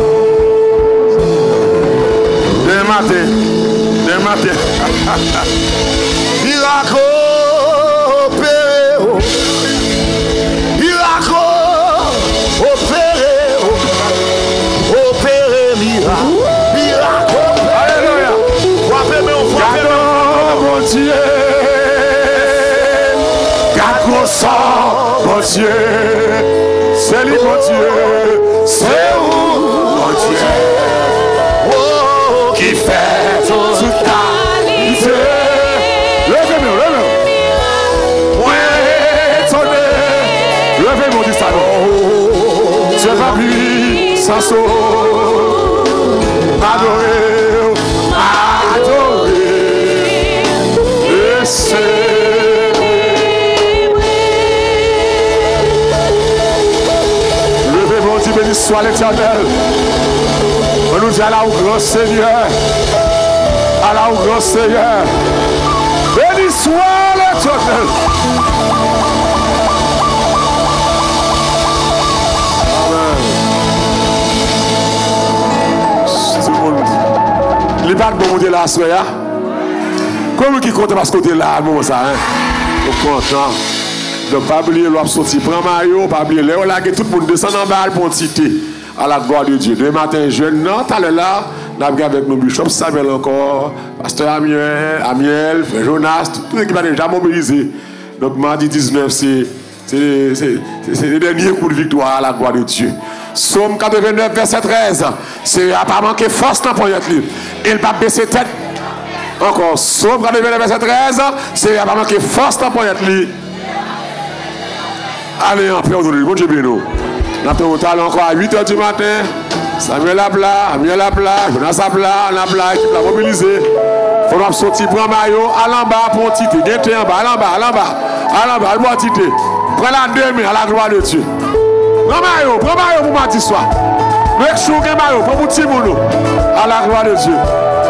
Demain matin, demain matin. miracle, opéré, miracle, opéré, opéré, miracle, miracle. Alléluia. Frappez, mais on frappe. Gardons, mon Dieu. Garde sang, mon Dieu. C'est lui, mon Dieu. C'est où, mon Dieu. Oh, Qui fait toute qualité. Levez-moi, levez-moi. Ouais, étonné. Levez-moi du salon. Dieu va plus sans saut. Adorer, adorer. Et levez-moi, Dieu béni soit l'Éternel. On nous dit à la au grand Seigneur. À la au grand Seigneur. Béni soit l'Éternel. Tout le monde. Les bacs vont monter là, soya. Comment qui compte parce que tu es là, bon ça, hein? On est content. Donc, pas oublier l'op sorti. Prends maillot, pas oublier là, là, tout le monde descend en bas pour citer à la gloire de Dieu. Demain matin, jeune, non, t'as là, nous avons avec nos bishops, Samuel encore, Pasteur Amiel, Amiel, Frère Jonas, tout l'équipe est déjà mobilisé. Donc, mardi dix-neuf, c'est le dernier coup de victoire à la gloire de Dieu. Somme quatre-vingt-neuf, verset treize. C'est à pas manquer force dans le poignet. Il va baisser tête. Encore, Somme quatre-vingt-neuf, verset treize. C'est à pas manquer force dans le poignet. Allez, en paix aujourd'hui. Bon Dieu bénisse. Nous avons encore à huit heures du matin. Samuel a plat, Amiel a plat, Jonas a plat, on a plat, équipe l'a mobilisé. Il faut sortir, prendre maillot, aller en bas pour un titre. Gagnez en bas, allez en bas, allez en bas, allez en bas, allez en bas, titre. Prends la demi à la gloire de Dieu. Prends maillot, prends maillot pour mardi soir. Mec chou, gagne maillot, pour petit mono. À la gloire de Dieu.